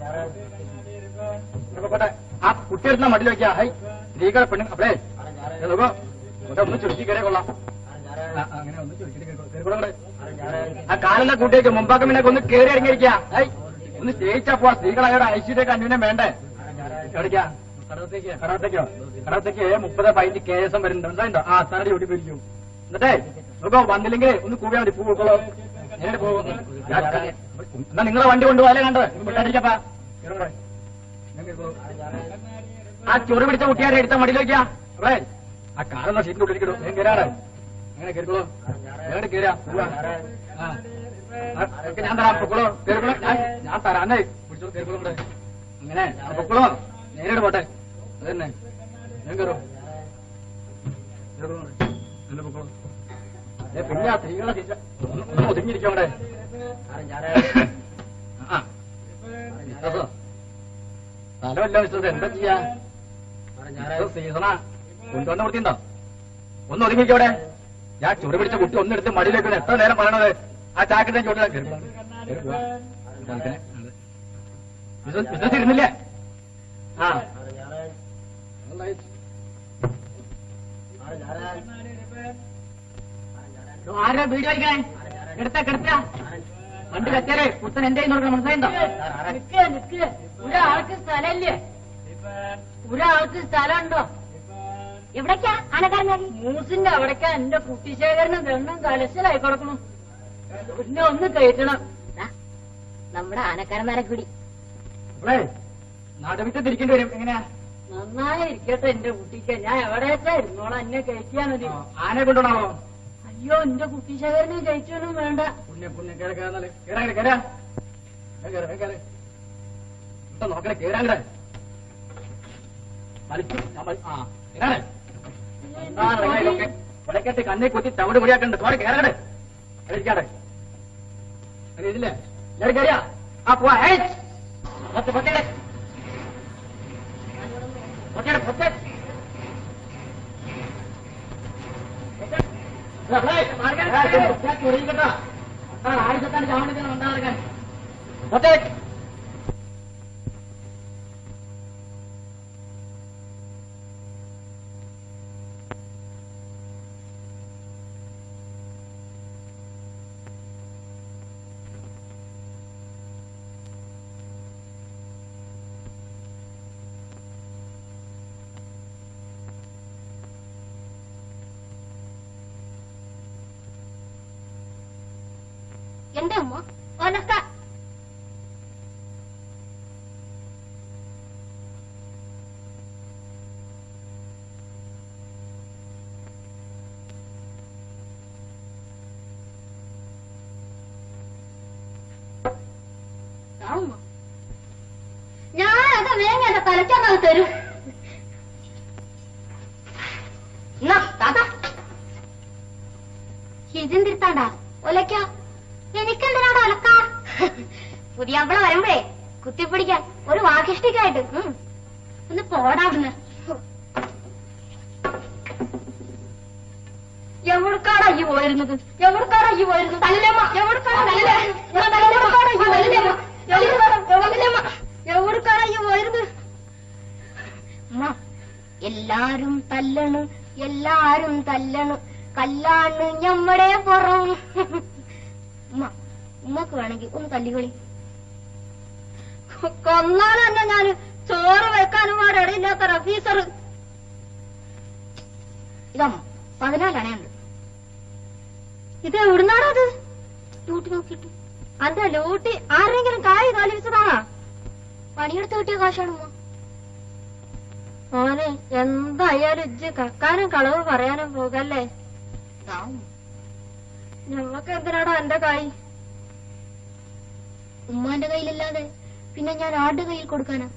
പൊപ്പട്ടെ ആ കുട്ടിയെടുത്ത മടിയിൽ വെക്കാ. ഹൈ സ്ത്രീകളെ പെണ്ണു അപ്പഴേ നോക്കോ ഇവിടെ ഒന്ന് ചുരുക്കി കയറിയ കൊള്ളാം. അങ്ങനെ ഒന്ന് ചുരുക്കി കയറിക്കോളാം. ആ കാലെല്ലാം കൂട്ടിയേക്ക് മുമ്പാക്കം പിന്നെ ഒന്ന് കയറി ഇറങ്ങിയിരിക്കാ. ഹൈ ഒന്ന് സ്റ്റേജിച്ചാ പോവാ. സ്ത്രീകളായോട് ഐശ്വര്യൊക്കെ അന്വേഷണം വേണ്ടേ? എവിടേക്കാ? കടവത്തേക്ക്. കടവത്തേക്കോ? കടവത്തേക്ക് മുപ്പത് പതിനഞ്ച് കെ എസ് എം വരുന്നുണ്ട്. എന്താ ആ സാറിന്റെ ഡ്യൂട്ടി പോയിരിക്കും. എന്നിട്ടേ നോക്കോ വന്നില്ലെങ്കിൽ ഒന്ന് കൂവിയാൽ മതി. പൂ കൊടുക്കോളൂ. നേരിട്ട് പോകും. എന്നാ നിങ്ങളെ വണ്ടി കൊണ്ടുപോകാല്ലേ കണ്ടത്? കൊണ്ടായിരിക്കപ്പാ. ആ ചൊറി പിടിച്ച കുട്ടിയാരെ എടുത്ത മടിയിൽ വയ്ക്കാ. അവിടെ ആ കാറെന്നാ സീറ്റിന്റെ ഉള്ളിൽ ഞാൻ കയറാറ്. അങ്ങനെ കയറിക്കോളൂ. നേരിട്ട് കയറാ. ഞാൻ തരാം. പൊക്കോളൂ. കയറിക്കോളൂ. ഞാൻ തരാം. അന്നേ പിടിച്ചോളൂ. കയറിക്കോളൂ. ഇവിടെ അങ്ങനെ പൊക്കോളൂ. നേരിട്ട് പോട്ടെ. അത് തന്നെ ഞാൻ കയറും. എന്നെ പൊക്കോളൂ. പിന്നെ ആ സ്ത്രീകളെ സീറ്റ് ഒന്ന് ഒതുങ്ങിയിരിക്കും. അവിടെ സ്ഥലമല്ല വിശ്വസം. എന്താ ചെയ്യാ? സീസണാ കൊണ്ടുവന്ന കൊടുത്തിണ്ടോ? ഒന്ന് ഒതുങ്ങിക്കോടെ. ഞാൻ ചുറി പിടിച്ച കുട്ടി ഒന്നെടുത്ത് മടിയിലേക്ക് എത്ര നേരം പറയണത്? ആ ചാക്കിന്റെ ചോട്ടിലേക്ക് ബിസിനസ് ഇരുന്നില്ലേ? ആ ആരാ വീഡിയോ അടിക്കാൻ? എടുത്ത കിടത്ത വണ്ടി കച്ചേരെ പുത്തൻ എന്റെ നോക്കണം. മനസ്സിലായിണ്ടോ? നിക്ക് നിക്ക് ഒരാൾക്ക് സ്ഥലമില്ലേ? ഒരാൾക്ക് സ്ഥലമുണ്ടോ? എവിടേക്കാ ആനക്കാരൻ? മൂസിന്റെ അവിടേക്കാ എന്റെ കുട്ടിശേഖരനും ഗണ്ണും കലശലായി കൊടുക്കണു. പിന്നെ ഒന്ന് കയറ്റണം. നമ്മുടെ ആനക്കാരന്മാരെ കൂടി നടുവിട്ടിരിക്കേണ്ടി വരും. എങ്ങനെയാ? നന്നായി ഇരിക്കട്ടെ എന്റെ കുട്ടിക്ക്. ഞാൻ എവിടെയൊക്കെ ഇരുന്നോളാം, എന്നെ കയറ്റിയാ മതി. ആനയെ കൊണ്ടുപോകണോ? അയ്യോ, എന്റെ കുട്ടിശേഖരനും കഴിച്ചൊന്നും വേണ്ട. പുണ്യ പുണ്യ കേറ കേറാ കേറാ കേറാ നോക്കണേ കേറാങ്ങടെ കൊലക്കെട്ട് കണ്ണി കുത്തി തവിട് മുടിയാക്കണ്ട്. തോടെ കേറങ്ങടെ കഴിക്കാടെ ഇതില്ലേ എല്ലാവരും കയറിയാ? ആ പോവാ. പത്ത് പൊത്തേടെ പൊത്തേടെ പൊത്തേ ചുരുങ്ങിക്കട്ടോ. ആയിരത്തെട്ടാണ് ചാവണിക്കാൻ ഉണ്ടാകാൻ പൊത്തേ. എന്റെ ഉമ്മ ഒലക്ക. ഞാനത് വേഗം എന്റെ തലയ്ക്കകത്ത് തരും. ഇതെന്തിരുത്താണ്ടാ ഒലക്ക? എനിക്കെന്തിനാണ് ഒലക്ക? പുതിയ അവളെ വരുമ്പഴേ കുത്തിപ്പിടിക്കാൻ ഒരു വാക്കിഷ്ടിക്കായിട്ട് ഒന്ന് പോടാവിടുന്ന്. എവിടുക്കാടാ ഈ പോയിരുന്നത്? എവിടുക്കാടാ ഈ പോയിരുന്നത്? തല്ലമ്മ എവിടുക്കാടാ എവിടുക്കാടാ ഈ പോയിരുന്നത്? എല്ലാരും തല്ലണ്, എല്ലാരും തല്ലണ്, കല്ലാണ് ഞമ്മടെ പുറം. ഉമ്മ ഉമ്മക്ക് വേണമെങ്കിൽ ഒന്ന് തല്ലികളി. കൊന്നാലും തന്നെ ഞാൻ ചോറ് വെക്കാനും പാടെ ഇടയില്ലാത്ത റഫീസർ. ഇതമ്മ പതിനാലണയുണ്ട്. ഇത് എവിടുന്നാണോ അത്? ലൂട്ടി നോക്കിട്ട് അന്റെ ലൂട്ടി ആരെങ്കിലും കായ് കാലിച്ചതാണോ? പണിയെടുത്ത് കിട്ടിയ കാശാണമ്മ. മോനെ എന്തായാലും ഇജ്ജ് കക്കാനും കളവ് പറയാനും പോകല്ലേ. ഞമ്മക്ക് എന്തിനാടാ എന്റെ കായ്? ഉമ്മാന്റെ കയ്യിലല്ലാതെ പിന്നെ ഞാൻ ആരുടെ കയ്യിൽ കൊടുക്കാനാ?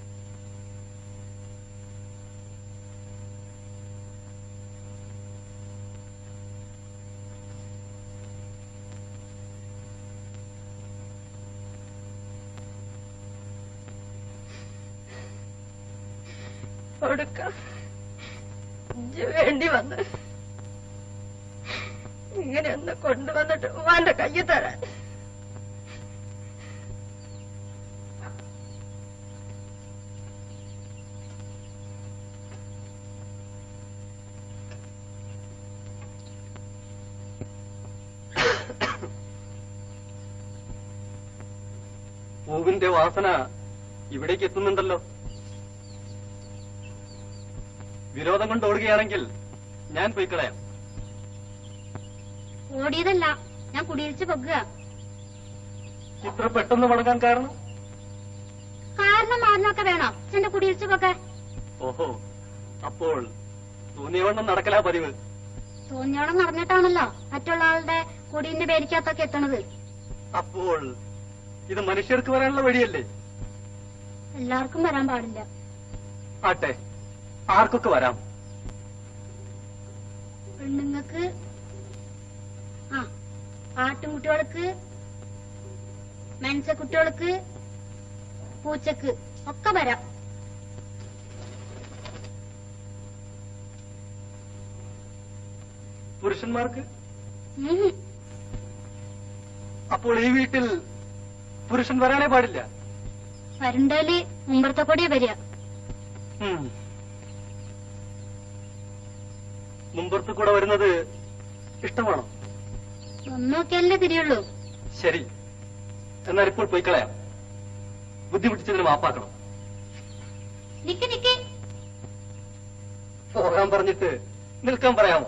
കൊടുക്ക വേണ്ടി വന്ന് ഇങ്ങനെ ഒന്ന് കൊണ്ടുവന്നിട്ട് ഉമ്മാന്റെ കയ്യിൽ തരാൻ. പൂവിന്റെ വാസന ഇവിടേക്ക് എത്തുന്നുണ്ടല്ലോ. വിരോധം കൊണ്ട് ഓടുകയാണെങ്കിൽ ഞാൻ പോയി കളയാം. ഓടിയതല്ല, ഞാൻ കുടിയിച്ച് പൊക്കുക. ഇത്ര പെട്ടെന്ന് മടങ്ങാൻ കാരണം? കാരണം മാറിനൊക്കെ വേണോ എന്റെ കുടിയിച്ച് പൊക്കെ? ഓഹോ, അപ്പോൾ തോന്നിയവണ്ണം നടക്കലാ പതിവ്. തോന്നിയോളം നടന്നിട്ടാണല്ലോ മറ്റുള്ള ആളുടെ കുടീന്റെ പേരിക്കകത്തൊക്കെ എത്തണത്. അപ്പോൾ ഇത് മനുഷ്യർക്ക് വരാനുള്ള വഴിയല്ലേ? എല്ലാവർക്കും വരാൻ പാടില്ല. ആട്ടെ, ആർക്കൊക്കെ വരാം? പെണ്ണുങ്ങൾക്ക്, ആ ആട്ടുംകുട്ടികൾക്ക്, മെൻസക്കുട്ടികൾക്ക്, പൂച്ചക്ക് ഒക്കെ വരാം. പുരുഷന്മാർക്ക്? അപ്പോൾ ഈ വീട്ടിൽ പുരുഷൻ വരാനേ പാടില്ല? വരണ്ടേല് മുമ്പത്തെ കൂടിയേ വരിക. മുമ്പത്ത് കൂടെ വരുന്നത് ഇഷ്ടമാണോ? ഒന്നൊക്കെയല്ലേ തിരിയുള്ളൂ. ശരി, എന്നാൽ ഇപ്പോൾ പോയി കളയാം. ബുദ്ധിമുട്ടിച്ചതിന് മാപ്പാക്കണം. നിക്ക് നിക്ക്, പോകാൻ പറഞ്ഞിട്ട് നിൽക്കാൻ പറയാമോ?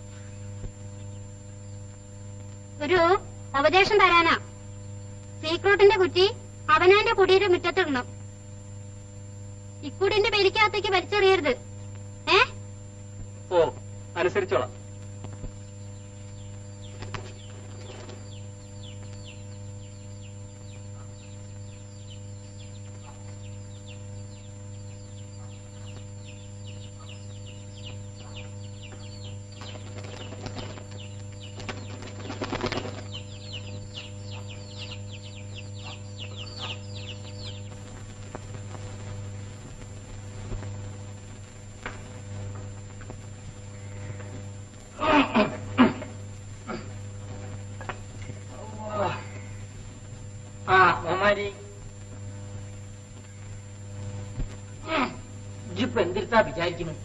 ഒരു ഉപദേശം തരാനാ. സീക്രട്ടിന്റെ കുറ്റി അവനാന്റെ കുടിയുടെ മുറ്റത്തിടണം. ഇക്കൂടിന്റെ പെരിക്കകത്തേക്ക് വലിച്ചെറിയരുത്. ഏ ഓ, അനുസരിച്ചോളാം. ആ മോമാരി, ഇജിപ്പോ എന്തിരുത്താ വിചാരിക്കുന്നു?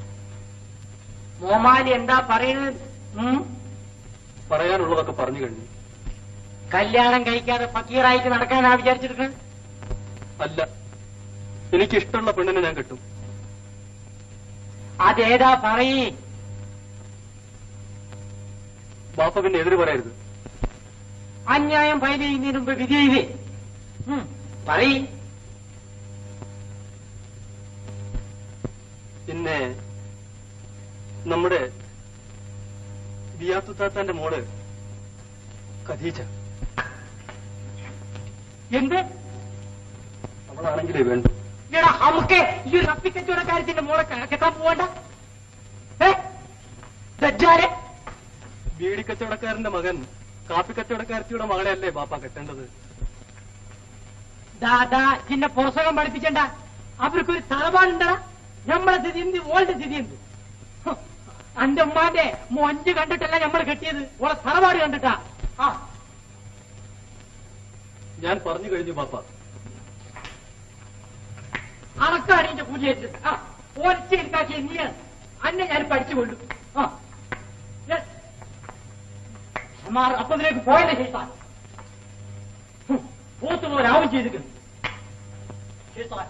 മോമാലി എന്താ പറയുന്നത്? പറയാനുള്ളതൊക്കെ പറഞ്ഞു കഴിഞ്ഞു. കല്യാണം കഴിക്കാതെ ഫക്കീറായിട്ട് നടക്കാനാ വിചാരിച്ചിരിക്കുന്നത്? അല്ല, എനിക്കിഷ്ടമുള്ള പെണ്ണിനെ ഞാൻ കിട്ടും. അതേതാ പറയേ. ബാപ്പ പിന്നെ എതിര് പറയരുത്. അന്യായം ഫയൽ ചെയ്യുന്നതിന് മുമ്പ് വിധി ചെയ്തേ. പറയേ. പിന്നെ നമ്മുടെ ബിയാത്തുത്താത്താന്റെ മോള് ഖദീജ. എന്ത്? അവളാണെങ്കിലേ വേണ്ടു. എടാ നമുക്ക് ഈ ഒരു കപ്പിക്കച്ചവടക്കാരത്തിന്റെ മോളെ കെട്ടാൻ പോവണ്ട. ബീഡി കച്ചവടക്കാരന്റെ മകൻ കാപ്പി കച്ചവടക്കാരത്തിയുടെ മകളെ അല്ലേ ബാപ്പ കെട്ടേണ്ടത്? ദാദാ ചിന്ന പുറസകം പഠിപ്പിച്ചണ്ട. അവർക്കൊരു തറവാടുണ്ടടാ. നമ്മളെ സ്ഥിതി എന്ത്, ഓളുടെ സ്ഥിതി എന്ത്? അന്റെ ഉമ്മാന്റെ മൊഞ്ച് കണ്ടിട്ടല്ല നമ്മൾ കെട്ടിയത്, ഓളെ തറവാട് കണ്ടിട്ടാ. ആ ഞാൻ പറഞ്ഞു കഴിഞ്ഞു ബാപ്പ. അണക്കാണ് എന്റെ കൂലിയേറ്റ്. ആ ഓരച്ചെടുക്കാക്കിയ നീയാണ്. അന്നെ ഞാൻ പഠിച്ചു കൊണ്ടു. ആ അപ്പതിലേക്ക് പോയതിനെ ശേഷം പോത്തുള്ളവരാവും ചെയ്തിരിക്കുന്നു. ശേഷം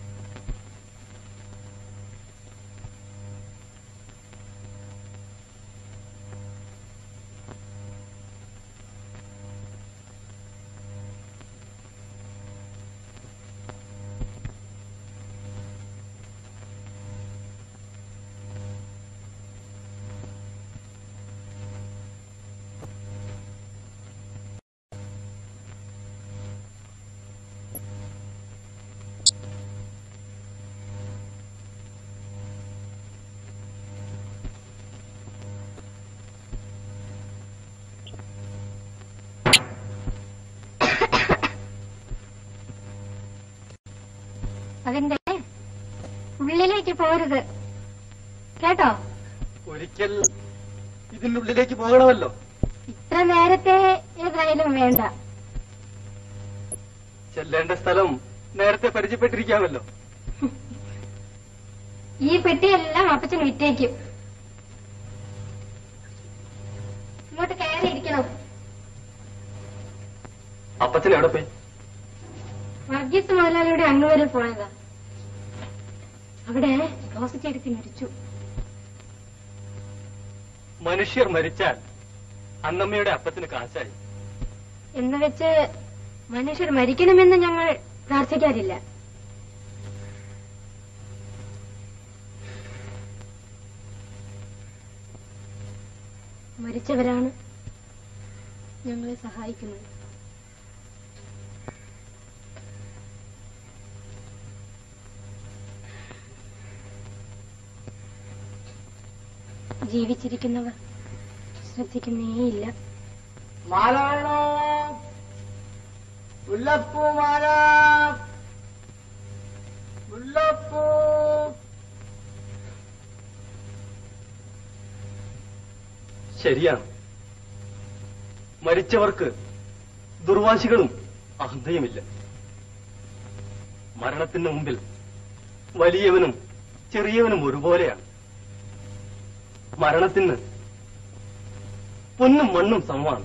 അതിന്റെ ഉള്ളിലേക്ക് പോരുത് കേട്ടോ. ഒരിക്കൽ ഇതിന്റെ ഉള്ളിലേക്ക് പോകണമല്ലോ. ഇത്ര നേരത്തെ ഏതായാലും വേണ്ട. ചെല്ലേണ്ട സ്ഥലം നേരത്തെ പരിചയപ്പെട്ടിരിക്കാമല്ലോ. ഈ പെട്ടിയെല്ലാം അപ്പച്ചന് വിറ്റേക്കും. ഇങ്ങോട്ട് കയറിയിരിക്കണം. അപ്പച്ചൻ എവിടെ പോയി? വർഗീസ് മുതലാളിയുടെ അങ്ങ് വരെ പോയതാ. അവിടെ റോസച്ചെടുത്തി മരിച്ചു. മനുഷ്യർ മരിച്ചാൽ അന്നമ്മയുടെ അപ്പത്തിന് കാശായി എന്ന് വെച്ച് മനുഷ്യർ മരിക്കണമെന്ന് ഞങ്ങൾ പ്രാർത്ഥിക്കാറില്ല. മരിച്ചവരാണ് ഞങ്ങളെ സഹായിക്കുന്നത്. ജീവിച്ചിരിക്കുന്നവർ ശ്രദ്ധിക്കുന്നേയില്ല. മാല വേണോ? മുല്ലപ്പൂ മാല, മുല്ലപ്പൂ. ശരിയാണ്. മരിച്ചവർക്ക് ദുർവാശികളും അഹന്തയുമില്ല. മരണത്തിന് മുമ്പിൽ വലിയവനും ചെറിയവനും ഒരുപോലെയാണ്. മരണത്തിന് പൊന്നും മണ്ണും സമമാണ്.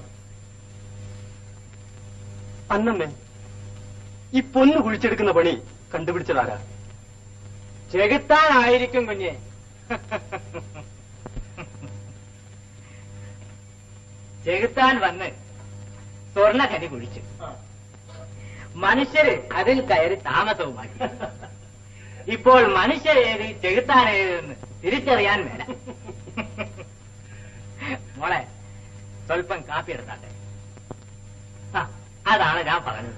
അന്നമ്മേ, ഈ പൊന്നു കുഴിച്ചെടുക്കുന്ന പണി കണ്ടുപിടിച്ചതാരാ? ചെകുത്താനായിരിക്കും കുഞ്ഞെ. ചെകുത്താൻ വന്ന് സ്വർണ്ണഖനി കുഴിച്ചു. മനുഷ്യര് അതിൽ കയറി താമസവുമാക്കി. ഇപ്പോൾ മനുഷ്യരേത് ചെകുത്താനേതെന്ന് തിരിച്ചറിയാൻ മേല. മോളെ, സ്വല്പം കാപ്പി എടുത്താട്ടെ. അതാണ് ഞാൻ പറഞ്ഞത്.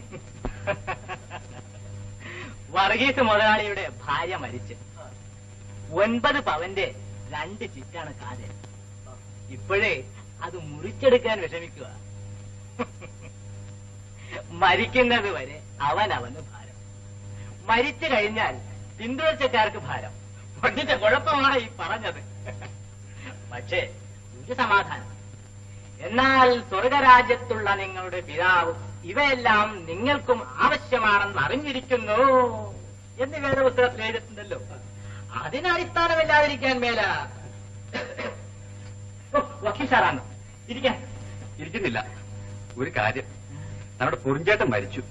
വർഗീസ് മുതലാളിയുടെ ഭാര്യ മരിച്ച് ഒൻപത് പവന്റെ രണ്ട് ചിറ്റാണ് കാര്യം. ഇപ്പോഴേ അത് മുറിച്ചെടുക്കാൻ വിഷമിക്കുക. മരിക്കുന്നത് വരെ അവനവന് ഭാരം, മരിച്ചു കഴിഞ്ഞാൽ പിന്തുടർച്ചക്കാർക്ക് ഭാരം. പഠിച്ച കുഴപ്പമാണ് ഈ പറഞ്ഞത്. പക്ഷേ ഒരു സമാധാനം. എന്നാൽ സ്വർഗരാജ്യത്തുള്ള നിങ്ങളുടെ പിതാവ് ഇവയെല്ലാം നിങ്ങൾക്കും ആവശ്യമാണെന്ന് അറിഞ്ഞിരിക്കുന്നു എന്ന് വേറെ പുസ്തകത്തിൽ എഴുതിയിട്ടുണ്ടല്ലോ. അതിനടിസ്ഥാനമില്ലാതിരിക്കാൻ മേല. വക്കീൽ സാറാണ്. ഇരിക്കാൻ ഇരിക്കുന്നില്ല. ഒരു കാര്യം, നമ്മുടെ പൊറിഞ്ചേട്ടൻ മരിച്ചു.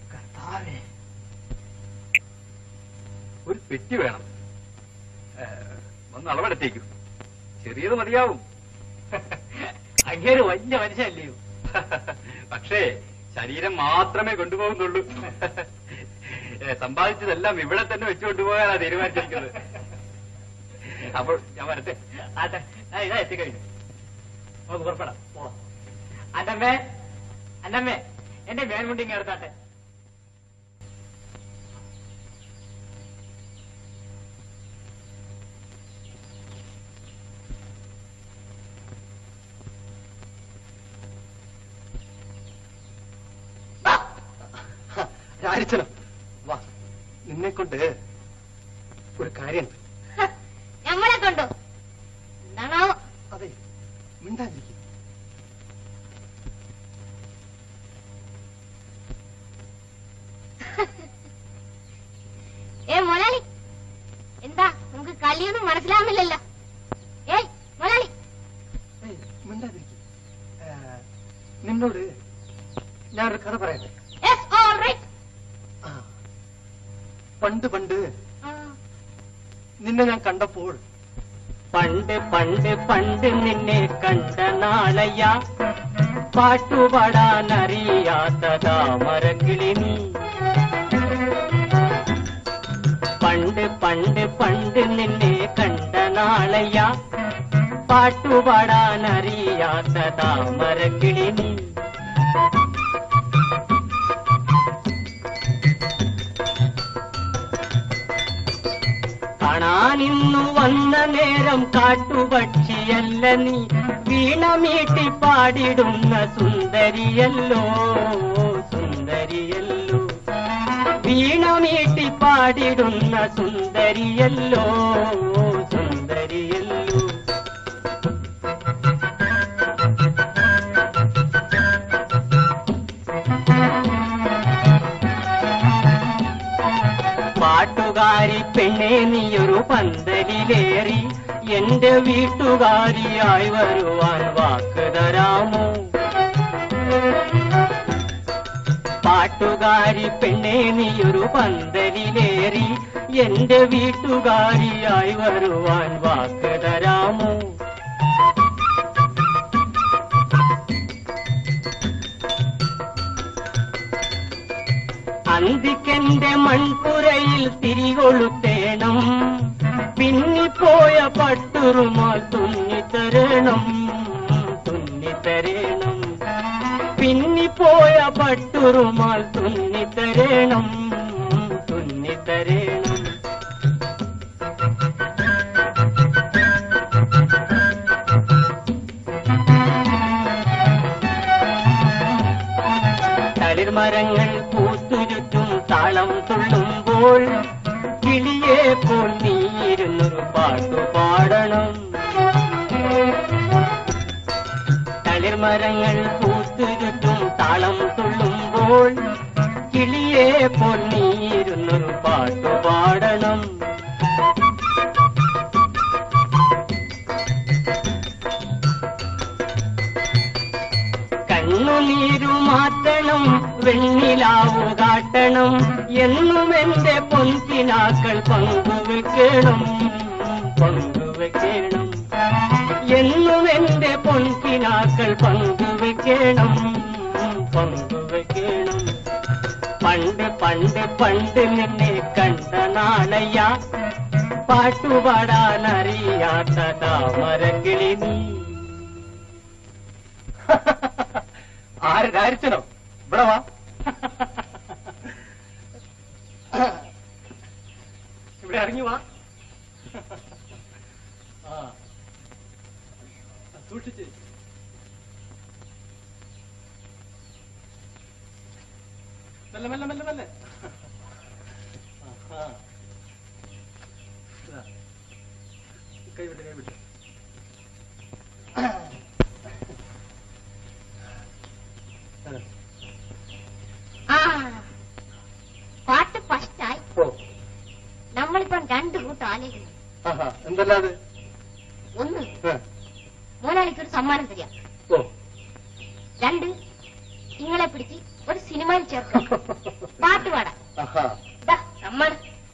ഒരു പെട്ടി വേണം. ഒന്ന് അളവെടുത്തേക്കു. ചെറിയത് മതിയാവും. അങ്ങേര് വലിയ മനുഷ്യല്ലയോ? പക്ഷേ ശരീരം മാത്രമേ കൊണ്ടുപോകുന്നുള്ളൂ. സമ്പാദിച്ചതെല്ലാം ഇവിടെ തന്നെ വെച്ചു കൊണ്ടുപോകാനാണ് തീരുമാനിച്ചിരിക്കുന്നത്. അപ്പോൾ ഞാൻ വരട്ടെ. അതെ, ഇതാ എത്തിക്കഴിഞ്ഞു. നമുക്ക് പുറപ്പെടാം. പോവാം. അന്നമ്മേ, അന്നമ്മേ, എന്റെ മേൽമുണ്ടിങ് എടുത്താട്ടെ. രാരിച്ചനം വാ, നിന്നെ കൊണ്ട് ഒരു കാര്യമുണ്ട്. ഞങ്ങളെ കൊണ്ടോ? എന്താണോ? അതെ, മിണ്ടാതിരിക്കും. ഏ മൊലാളി, എന്താ നമുക്ക് കളിയൊന്നും മനസ്സിലാവുന്നില്ലല്ലോ. ഏയ് മൊലാളി, മിണ്ടാതിരിക്കും. നിന്നോട് ഞാനൊരു കഥ പറയട്ടെ. പണ്ട് പണ്ട് നിന്നെ ഞാൻ കണ്ടപ്പോൾ, പണ്ട് പണ്ട് പണ്ട് നിന്നെ കണ്ട നാളയ്യ, പാട്ടുപാടാനറിയാത്ത താമരക്കിളി നീ. പണ്ട് പണ്ട് പണ്ട് നിന്നെ കണ്ട നാളയ്യ, പാട്ടുപാടാനറിയാത്ത താമരക്കിളി നീ. കാണാനിന്നു വന്ന നേരം കാട്ടുപക്ഷിയല്ല നീ, വീണമീട്ടി പാടിടുന്ന സുന്ദരിയല്ലോ, സുന്ദരിയല്ലോ. വീണമീട്ടി പാടിടുന്ന സുന്ദരിയല്ലോ, സുന്ദരിയല്ലോ. പാട്ടുകാരി പെണ്ണെ നീയൊരു പന്തലിലേറി, എന്റെ വീട്ടുകാരിയായി വരുവാൻ വാക്ക് തരാമോ? പാട്ടുകാരി പെണ്ണെ നീയൊരു പന്തലിലേറി, എന്റെ വീട്ടുകാരിയായി വരുവാൻ വാക്ക് തരാമോ? അന്തിക്കെന്റെ മൺപുരയിൽ തിരികൊളുത്തേണം, പിന്നിപ്പോയ പട്ടുറുമാൽ തുന്നിത്തരണം, തുന്നിത്തരണം. പിന്നിപ്പോയ പട്ടുറുമാൽ തുന്നിത്തരണം, തുന്നിത്തരണം. തളിർമരങ്ങൾ പൂത്തുചുറ്റും താളം തുള്ളുമ്പോൾ, കിളിയെ പോൽ നീയിരുന്നൊരു പാട്ടു പാടണം. തളിർമരങ്ങൾ പൂത്തുചുറ്റും താളം തുള്ളുമ്പോൾ, കിളിയെ പോൽ നീയിരുന്നൊരു പാട്ടു പാടണം. കണ്ണുനീരു മാറ്റണം, വെണ്ണിലാവു കാട്ടണം, എന്നും എന്റെ പൊൻകിനാക്കൾ പങ്കുവെക്കണം, പങ്കുവെക്കണം, എന്നും എന്റെ പൊൻകിനാക്കൾ പങ്കുവെക്കണം, പങ്കുവെക്കണം. പണ്ട് പണ്ട് പണ്ട് നിന്നെ കണ്ട നാളയ്യ, പാട്ടുപാടാനറിയാത്ത താമരക്കിളി നീ. ആര് ധാരിച്ചനോ? ഇവിടെ വാ. ഇവിടെ ഇറങ്ങി വാ. ആ സൂക്ഷിച്ച്. മെല്ലെ മെല്ലെ മെല്ലെ മെല്ലെ. കൈവിട്ട് കൈവിട്ട്. പാട്ട് ഫസ്റ്റായി. നമ്മളിപ്പം രണ്ടു കൂട്ടം ആലോചിക്കുന്നു. എന്തല്ലാതെ? ഒന്ന്, മോനാളിക്കൊരു സമ്മാനം തരാം. രണ്ട്, നിങ്ങളെ പിടിച്ച് ഒരു സിനിമയിൽ ചേർക്കാം, പാട്ട് പാടാം. സമ്മാനം.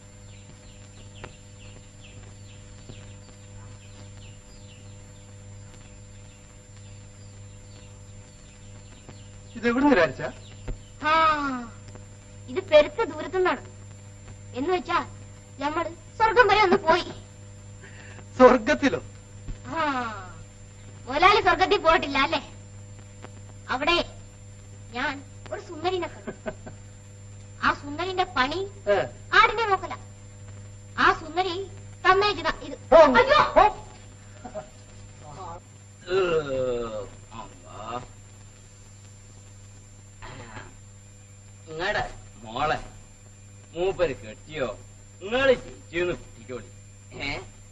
ഇത് എവിടെ നിരാച്ച? ആ ഇത് പെരുത്ത ദൂരത്തുനിന്നാണ്. എന്ന് വെച്ചാ നമ്മൾ സ്വർഗം വരെ ഒന്ന് പോയി. സ്വർഗത്തിലോ? ആ മുതലാളി സ്വർഗത്തിൽ പോയിട്ടില്ല അല്ലേ? അവിടെ ഞാൻ ഒരു സുന്ദരിനെ കണ്ടു. ആ സുന്ദരിന്റെ പണി ആടിനെ നോക്കല. ആ സുന്ദരി തന്നേച്ചതാ ഇത്. അയ്യോ നിങ്ങടെ മോളെ മൂപ്പര് കെട്ടിയോ? നിങ്ങള് ചേച്ചിന്ന് കുട്ടിക്കോളി. ഏ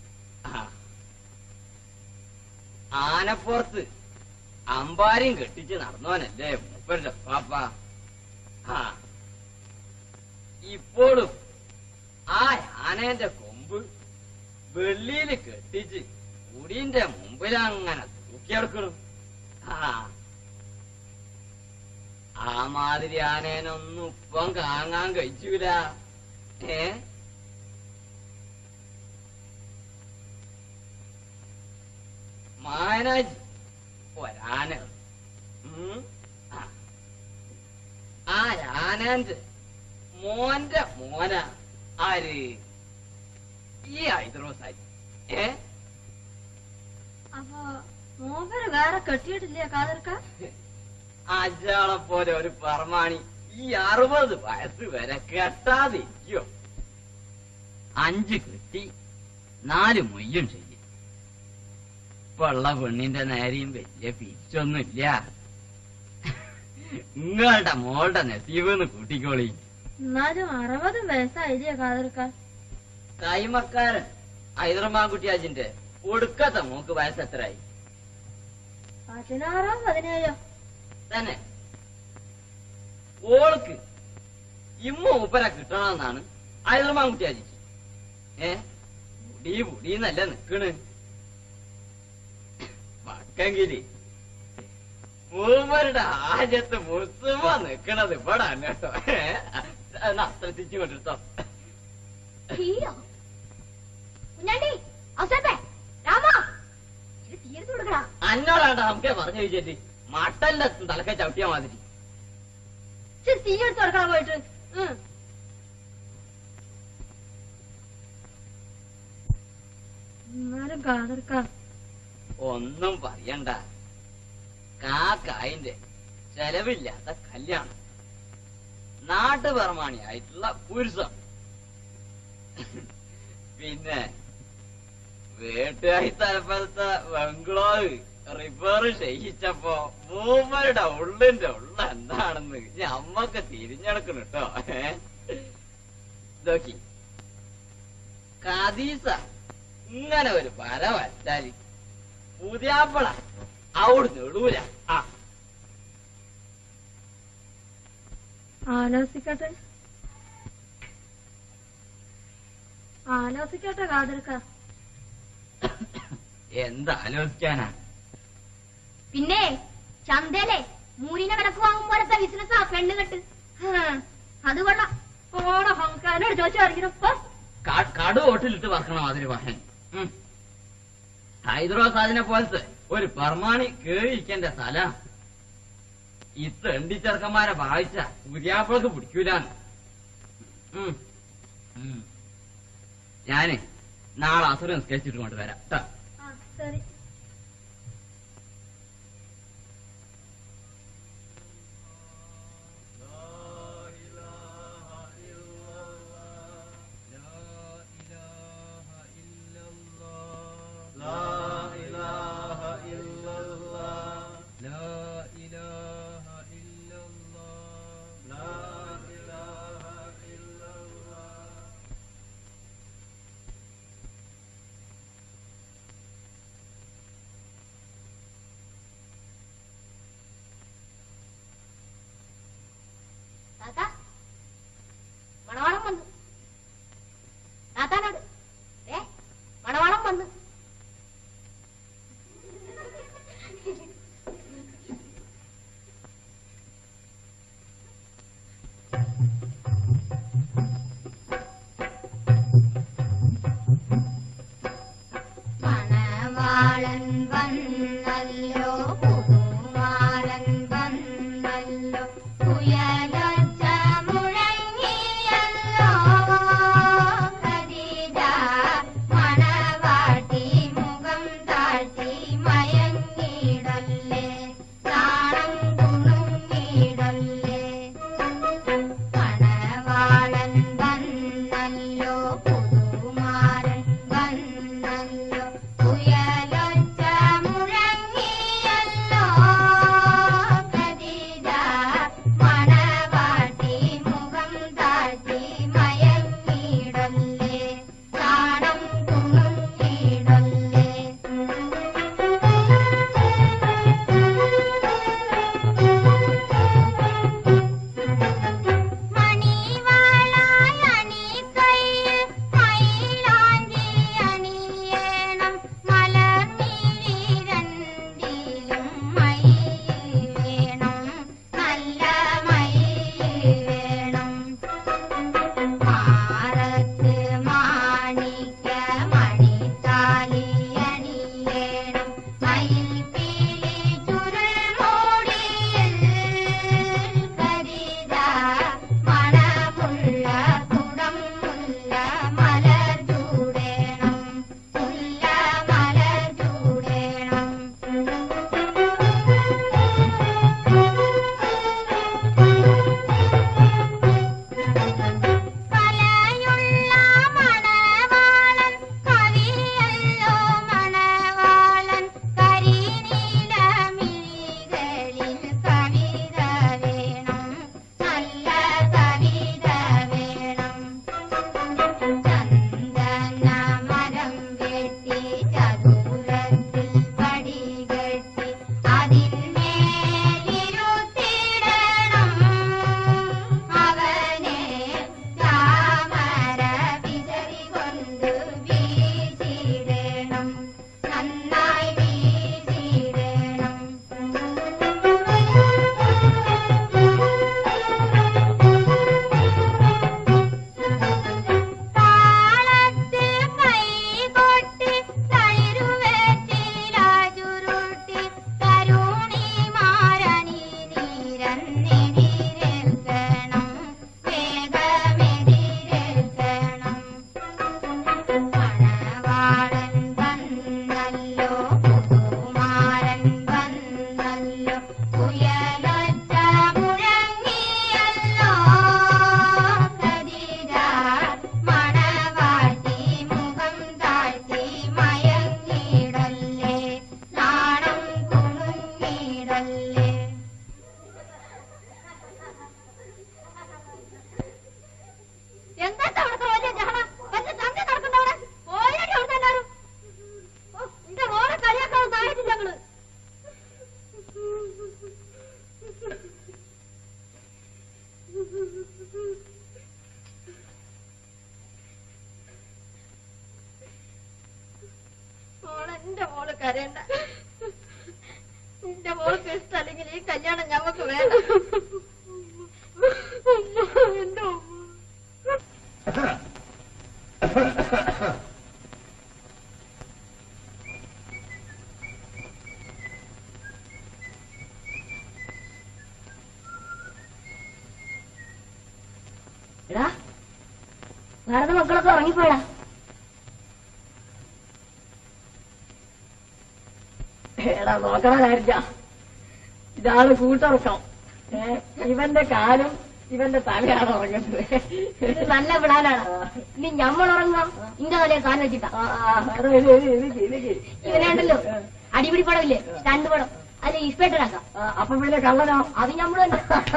ആനപ്പുറത്ത് അമ്പാരിയും കെട്ടിച്ച് നടന്നവനല്ലേ മൂപ്പരുടെ പാപ്പ. ആ ഇപ്പോഴും ആ ആനേന്റെ കൊമ്പ് വെള്ളിയില് കെട്ടിച്ച് കുടീന്റെ മുമ്പിലങ്ങനെ തൂക്കിയെടുക്കണു. ആ ആ മാതിരി ആനേനൊന്നും ഇപ്പം കാങ്ങാൻ കഴിച്ചൂല. ഏ മാനാജി ഒരാന, ആ ആനന്റെ മോന്റെ മോന ആര്? ഈ ഹൈദ്രോസായി. ഏ അപ്പൊ മോഹന് വേറെ കെട്ടിയിട്ടില്ലേ കാതർക്ക? അജാളെ പോലെ ഒരു പറമാണി ഈ അറുപത് വയസ്സ് വരെ കെട്ടാതിരിക്കോ? അഞ്ച് കെട്ടി നാല് മൊയ്യും ചെയ്യും. ഇപ്പുള്ള പെണ്ണിന്റെ നേരെയും വലിയ പിരിച്ചൊന്നുമില്ല. നിങ്ങളുടെ മോളുടെ നസീബെന്ന് കൂട്ടിക്കോളി. എന്നാലും അറുപത് വയസ്സായില്ലേ കാതർക്ക? കൈമക്കാരൻ ഹൈദരാബാദ് ഒടുക്കത്തെ മോക്ക് വയസ്സ് എത്രയായി? പതിനാറോ പതിനേഴോ തന്നെ. ഓൾക്ക് ഇമ്മ മൂപ്പര കിട്ടണമെന്നാണ് ഹൈദരാബാദ് കുട്ടിയാജി. ഏ മുടി മുടിന്നല്ല നിക്കണ്. പക്കെങ്കില് മൂപ്പരുടെ ആജത്ത് മുസ്ലിമ നിക്കണത് ഇവിടെ കേട്ടോ. അത്രത്തിച്ചു കൊണ്ടിരുത്തോ. അന്നോടാണ്ട നമുക്കേ പറഞ്ഞു ചോദിച്ചേറ്റ് മട്ടന്റെ തലക്ക ചവിട്ടിയാ മാതിരി തീയെടുത്ത് കൊടുക്കാൻ പോയിട്ട് എന്നാലും കാതർക്ക ഒന്നും പറയണ്ട. കാക്കായിന്റെ ചെലവില്ലാത്ത കല്യാണം, നാട്ടുപറമാണിയായിട്ടുള്ള പുരുഷം, പിന്നെ വീട്ടുകാരി തലപ്പലത്തെ ബംഗ്ലാവ് റിപ്പയർ ചെയ്യിച്ചപ്പോ മൂമ്മരുടെ ഉള്ളിന്റെ ഉള്ള എന്താണെന്ന് ഞമ്മക്ക് തിരിഞ്ഞെടുക്കണം കേട്ടോ. നോക്കി കദീസ ഇങ്ങനെ ഒരു പര വച്ചാല് പുതിയാപ്പള അവിടുന്ന് ഇടൂല. ആ ആലോചിക്കട്ടെ ആലോചിക്കട്ടെ കാതർക്ക. എന്താലോചിക്കാനാ? പിന്നെ ചന്തയിലെ മൂരിനെ വിലക്ക് വാങ്ങും പോലത്തെ ബിസിനസ്സാ പെണ്ണുകെട്ട്. അത് കൊള്ളാം. ഓണ ഹോംകാരനോട് ചോദിച്ചു അറിഞ്ഞപ്പോ കടു ഓട്ടിലിട്ട് പറക്കണം അതിന് വാഹൻ. ഹൈദരാബാദിനെ പോലത്തെ ഒരു പെർമാണി കേറിയിരിക്കേണ്ട സ്ഥലം. ഈ തെണ്ടി ചെറുക്കന്മാരെ വായിച്ച പുതിയാപ്പുറത്ത് പിടിക്കൂലാന്ന്. ഞാന് നാളെ അസുരം സ്കെച്ചിട്ട് കൊണ്ടുവരാം കേട്ടോ. ശരി. താത്താ മണവാളം വന്നു. താത്താനോട് ഏ മണവാളം വന്നു. മണവാളൻ വന്നല്ലോ പുതുമാരൻ വന്നല്ലോ കുയലൊച്ച മുഴങ്ങിയല്ലോ ഖദീജ മണവാട്ടി മുഖം താഴ്ത്തി മയങ്ങിടല്ലേ നാണം കുണുങ്ങിടല്ലേ. മണവാളൻ വന്നല്ലോ പുതുമാരൻ വന്നല്ലോ കുയലൊച്ച മുഴങ്ങിയല്ലോ ഖദീജ മണവാട്ടി മുഖം താഴ്ത്തി മയങ്ങിടല്ലേ നാണം കുണുങ്ങിടല്ലേ. മണിവാളായണി കയ്യിൽ മൈലാഞ്ചി അണിയണം മലർമിഴി രണ്ടിലും മൈ വേണം നല്ല മൈ വേണം. മാറത്ത് മാണിക്യ മണിത്താലി അണിയണം മയിൽ പീലി ചുരുൾ മോടിയിൽ ഖദീജ മണമുള്ള കുടം മുല്ല മലർ ചൂടേണം മുല്ല മലർ ചൂടേണം. കലയുള്ള മണവാളൻ കവിയല്ലോ മണവാളൻ കരിനീലമിഴികളിൽ കവിത വേണം നല്ല കവിത വേണം. ചന്ദന മരം വെട്ടി ചതുരത്തിൽ പടി കെട്ടി അതിന്മേലിരുത്തിടണം അവനെ താമര വിചരി കൊണ്ട് വീശിടണം നന്നായി വീശിടണം. താളത്തിൽ കൈകൊട്ടി തളിരുവേറ്റിലാചുരുട്ടി തരുണിമാരണി നീരന്നെതിരേൽക്കണം വേഗമെതിരേൽക്കണം. മണവാളൻ വന്നല്ലോ പുതുമാരൻ വന്നല്ലോ കുയലൊച്ച മുഴങ്ങിയല്ലോ ഖദീജ മണവാട്ടി മുഖം താഴ്ത്തി മയങ്ങിടല്ലേ നാണം കുണുങ്ങിടല്ലേ. എന്താ അവിടെ വലിയ ജഹള വലിയ ചന്ത നടക്കുന്നവിടെ പോയടി അവിടെ എല്ലാരും. ഓ എന്റെ മോളെ കളിയാക്കാൻ നായിട്ടില്ല ഞങ്ങള്. മോളെ എന്റെ മോള് കരയണ്ട. നിന്റെ മോൾക്ക് ഇഷ്ടമല്ലെങ്കിൽ ഈ കല്യാണം ഞങ്ങൾക്ക് വേണം. എന്റെ എടാ ഭാരത മക്കളൊക്കെ ഉറങ്ങിപ്പോയടാ. എടാ നോക്കണ കാര്യ, ഇതാണ് കൂട്ടുറക്കം. ഇവന്റെ കാലും ഇവന്റെ തലയാണ് ഉറങ്ങുന്നത്. ഇത് നല്ല വിടാനാണ്. ഇനി ഞമ്മൾ ഉറങ്ങാം ഇന്റെ തലയെ കാല് വെച്ചിട്ടാ. ഇവനുണ്ടല്ലോ അടിപിടി പടമില്ലേ, സ്റ്റണ്ട് പടം, അല്ലെ ഇൻസ്പെക്ടറാക്കാം. അപ്പൊ പിന്നെ കള്ളനോ? അത് ഞമ്മള് തന്നെ.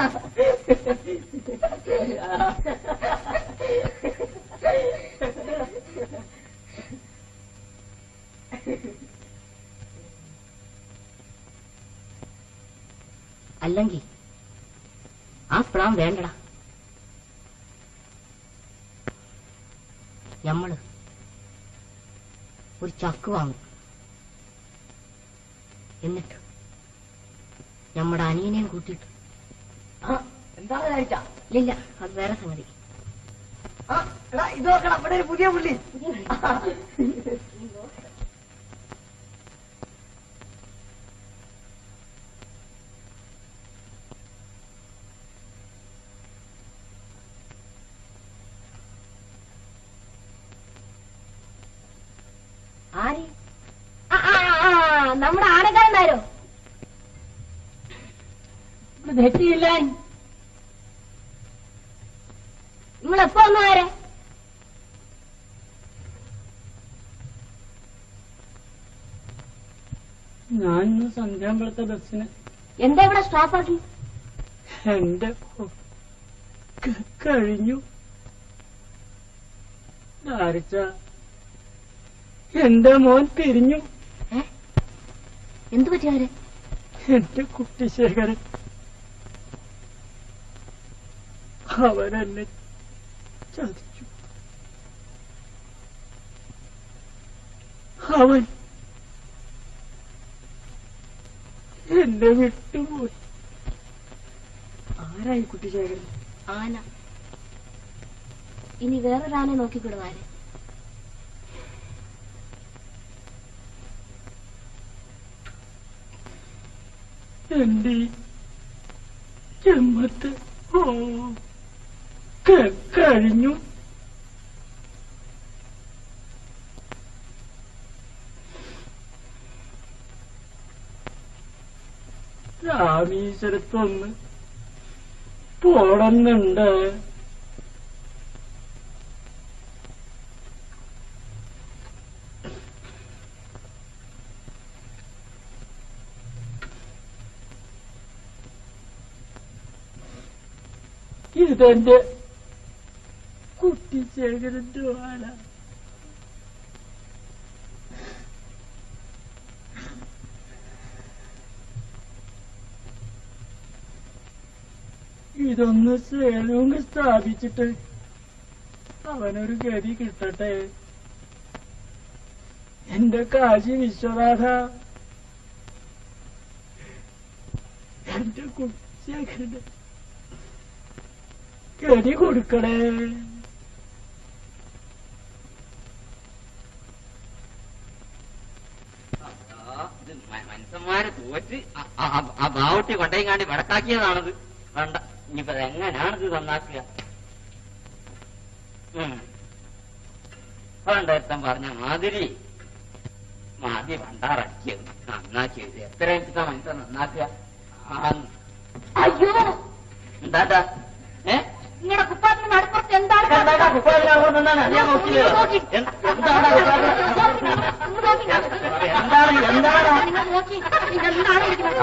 അല്ലെങ്കിൽ ആ പ്ലാൻ വേണ്ടടാ. ഞമ്മള് ഒരു ചക്ക് വാങ്ങും, എന്നിട്ട് നമ്മുടെ അനിയനെയും കൂട്ടിയിട്ട്. എന്താണ് കഴിച്ച? ഇല്ല, അത് വേറെ സംഗതി. ഇത് നോക്കണം, ഇവിടെ ഒരു പുതിയ പുള്ളി. ആര്? നമ്മുടെ ആനക്കാരനാരോ? തെറ്റിയില്ല. നിങ്ങളെപ്പോ വന്നു ആരെ? ഞാൻ സന്ധ്യാമ്പളത്തെ ബസ്സിന്. എന്താ ഇവിടെ സ്റ്റോപ്പാക്കി? എന്റെ കഴിഞ്ഞു ധാരിച്ച എന്റെ മോൻ പിരിഞ്ഞു. എന്തു പറ്റിയാരെ? എന്റെ കുട്ടിശേഖരൻ അവരെന്നെ ചതിച്ചു. അവൻ എന്നെ വിട്ടുപോയി. ആരായി കുട്ടിശേഖരൻ? ആന. ഇനി വേറൊരാനെ നോക്കിക്കൊടുവാരെ. എന്റെ ജന്മത്തെ ഓ കഴിഞ്ഞു. രാമീശ്വരത്തൊന്ന് പോടുന്നുണ്ട്. ഇതെന്റെ കുട്ടിശേഖരന്റെ വാല. ഇതൊന്ന് സേലവും സ്ഥാപിച്ചിട്ട് അവനൊരു ഗതി കിട്ടട്ടെ. എന്റെ കാശി വിശ്വനാഥ, എന്റെ കുട്ടിശേഖരന്റെ ഗതി കൊടുക്കണേ. മനുഷ്യന്മാരെ തോറ്റ് ആ ബാവട്ടി കൊണ്ടേയും കാണ്ടി വടക്കാക്കിയതാണത്. വേണ്ട, ഇനിയിപ്പോ എങ്ങനെയാണിത് നന്നാക്കുക? പണ്ടേത്തം പറഞ്ഞ മാതിരി മാതി പണ്ടാറക്കിയത് നന്നാക്കിയത് എത്ര വെച്ചിട്ടാ മനുഷ്യൻ നന്നാക്കുക? അയ്യോ, എന്താ ഏ നിങ്ങളുടെ കുപ്പാത്തിന് നടുപ്പുറത്ത് എന്താണ്? എന്താണ് എന്താണ് നിങ്ങൾ നോക്കി ഇതെന്താണ് ഇരിക്കുന്നത്?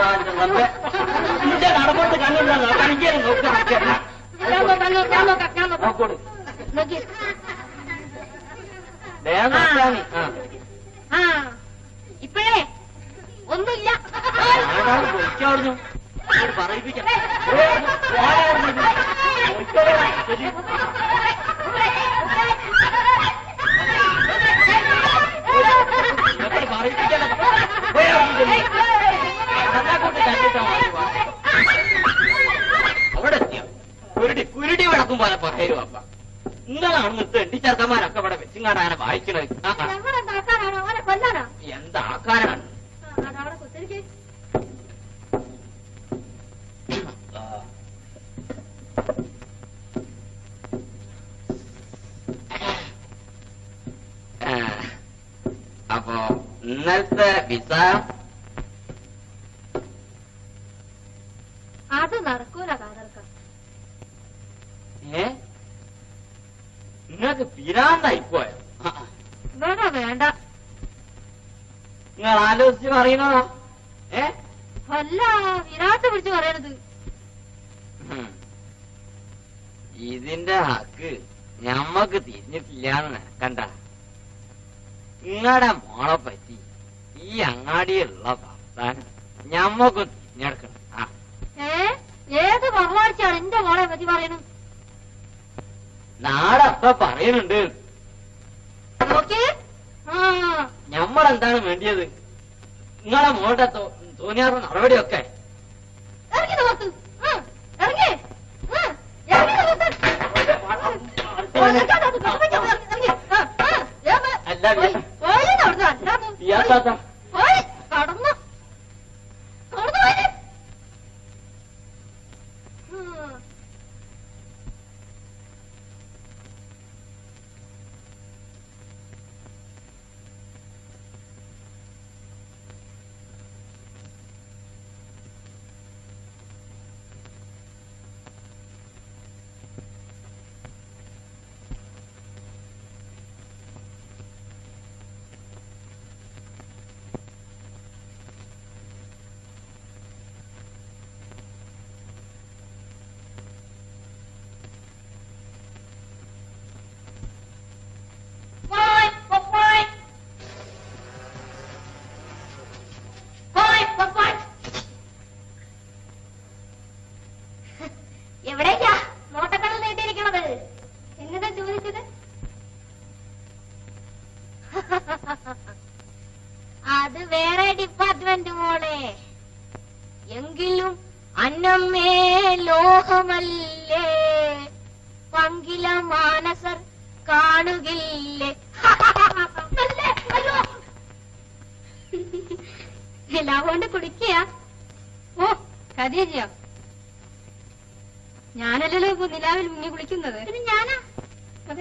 നടപ്പോട്ട് കണ്ണില്ല കളിക്കാൻ നോക്കാം. ഞാൻ നോക്കാം, ഞാൻ നോക്കാം, ഞാൻ നോക്കാം. നോക്കി. ആ ഇപ്പോഴേ ഒന്നുമില്ല. പൊയ്ക്കവിടുന്നു പറയിപ്പിക്കാം. അവിടെ എത്തിയ കുരുടി കുരുടി വിളക്കും പോലെ പറയൂ. അപ്പ നിങ്ങളാണ് നിർത്ത് എട്ടിച്ചേർക്കന്മാരൊക്കെ ഇവിടെ വെച്ചിങ്ങാണ്ട് അങ്ങനെ വായിക്കണത്. എന്താക്കാനാണ്? വിസ അത് നടക്കൂല കാതർക്ക. ഏ നിങ്ങൾക്ക് പിരാന്തായിപ്പോയോ? വേണ്ട വേണ്ട, നിങ്ങൾ ആലോചിച്ച് പറയുന്നതാ. ഏ അല്ല വിരാട്ട് പിടിച്ച് പറയണത്. ഇതിന്റെ ഹക്ക് ഞമ്മക്ക് തിരിഞ്ഞിട്ടില്ലാന്ന് കണ്ട. നിങ്ങളുടെ മോളെ പറ്റി ഈ അങ്ങാടിയിലുള്ള വർത്താനം ഞമ്മക്ക് തിരിഞ്ഞെടുക്കണം. ആ ഏ ഏത് മറുവാഴ്ചയാണ് എന്റെ മോളെ പറ്റി പറയണത്? നാടൊക്കെ പറയുന്നുണ്ട്. ഞമ്മളെന്താണ് വേണ്ടിയത്? നിങ്ങളെ മോളുടെ തോന്നിയാറുന്ന നടപടിയൊക്കെ ഇറങ്ങി നോക്ക്, ഇറങ്ങി കടന്നു എവിടേക്കാ നോട്ടക്കടൽ നീട്ടിയിരിക്കണത്? എന്നതാ ചോദിച്ചത്? അത് വേറെ ഡിപ്പാർട്ട്മെന്റ് മോളെ. എങ്കിലും അന്നമ്മേ ലോഹമല്ലേ, പങ്കില മാനസർ കാണുകില്ലേ. എല്ലാം കൊണ്ട് കുടിക്കുക. ഓ കഥീജിയോ? ഞാനല്ലല്ലോ ഇപ്പൊ നിലാവിൽ മുങ്ങി കുളിക്കുന്നത്. ഇത് ഞാനാ? അതെ.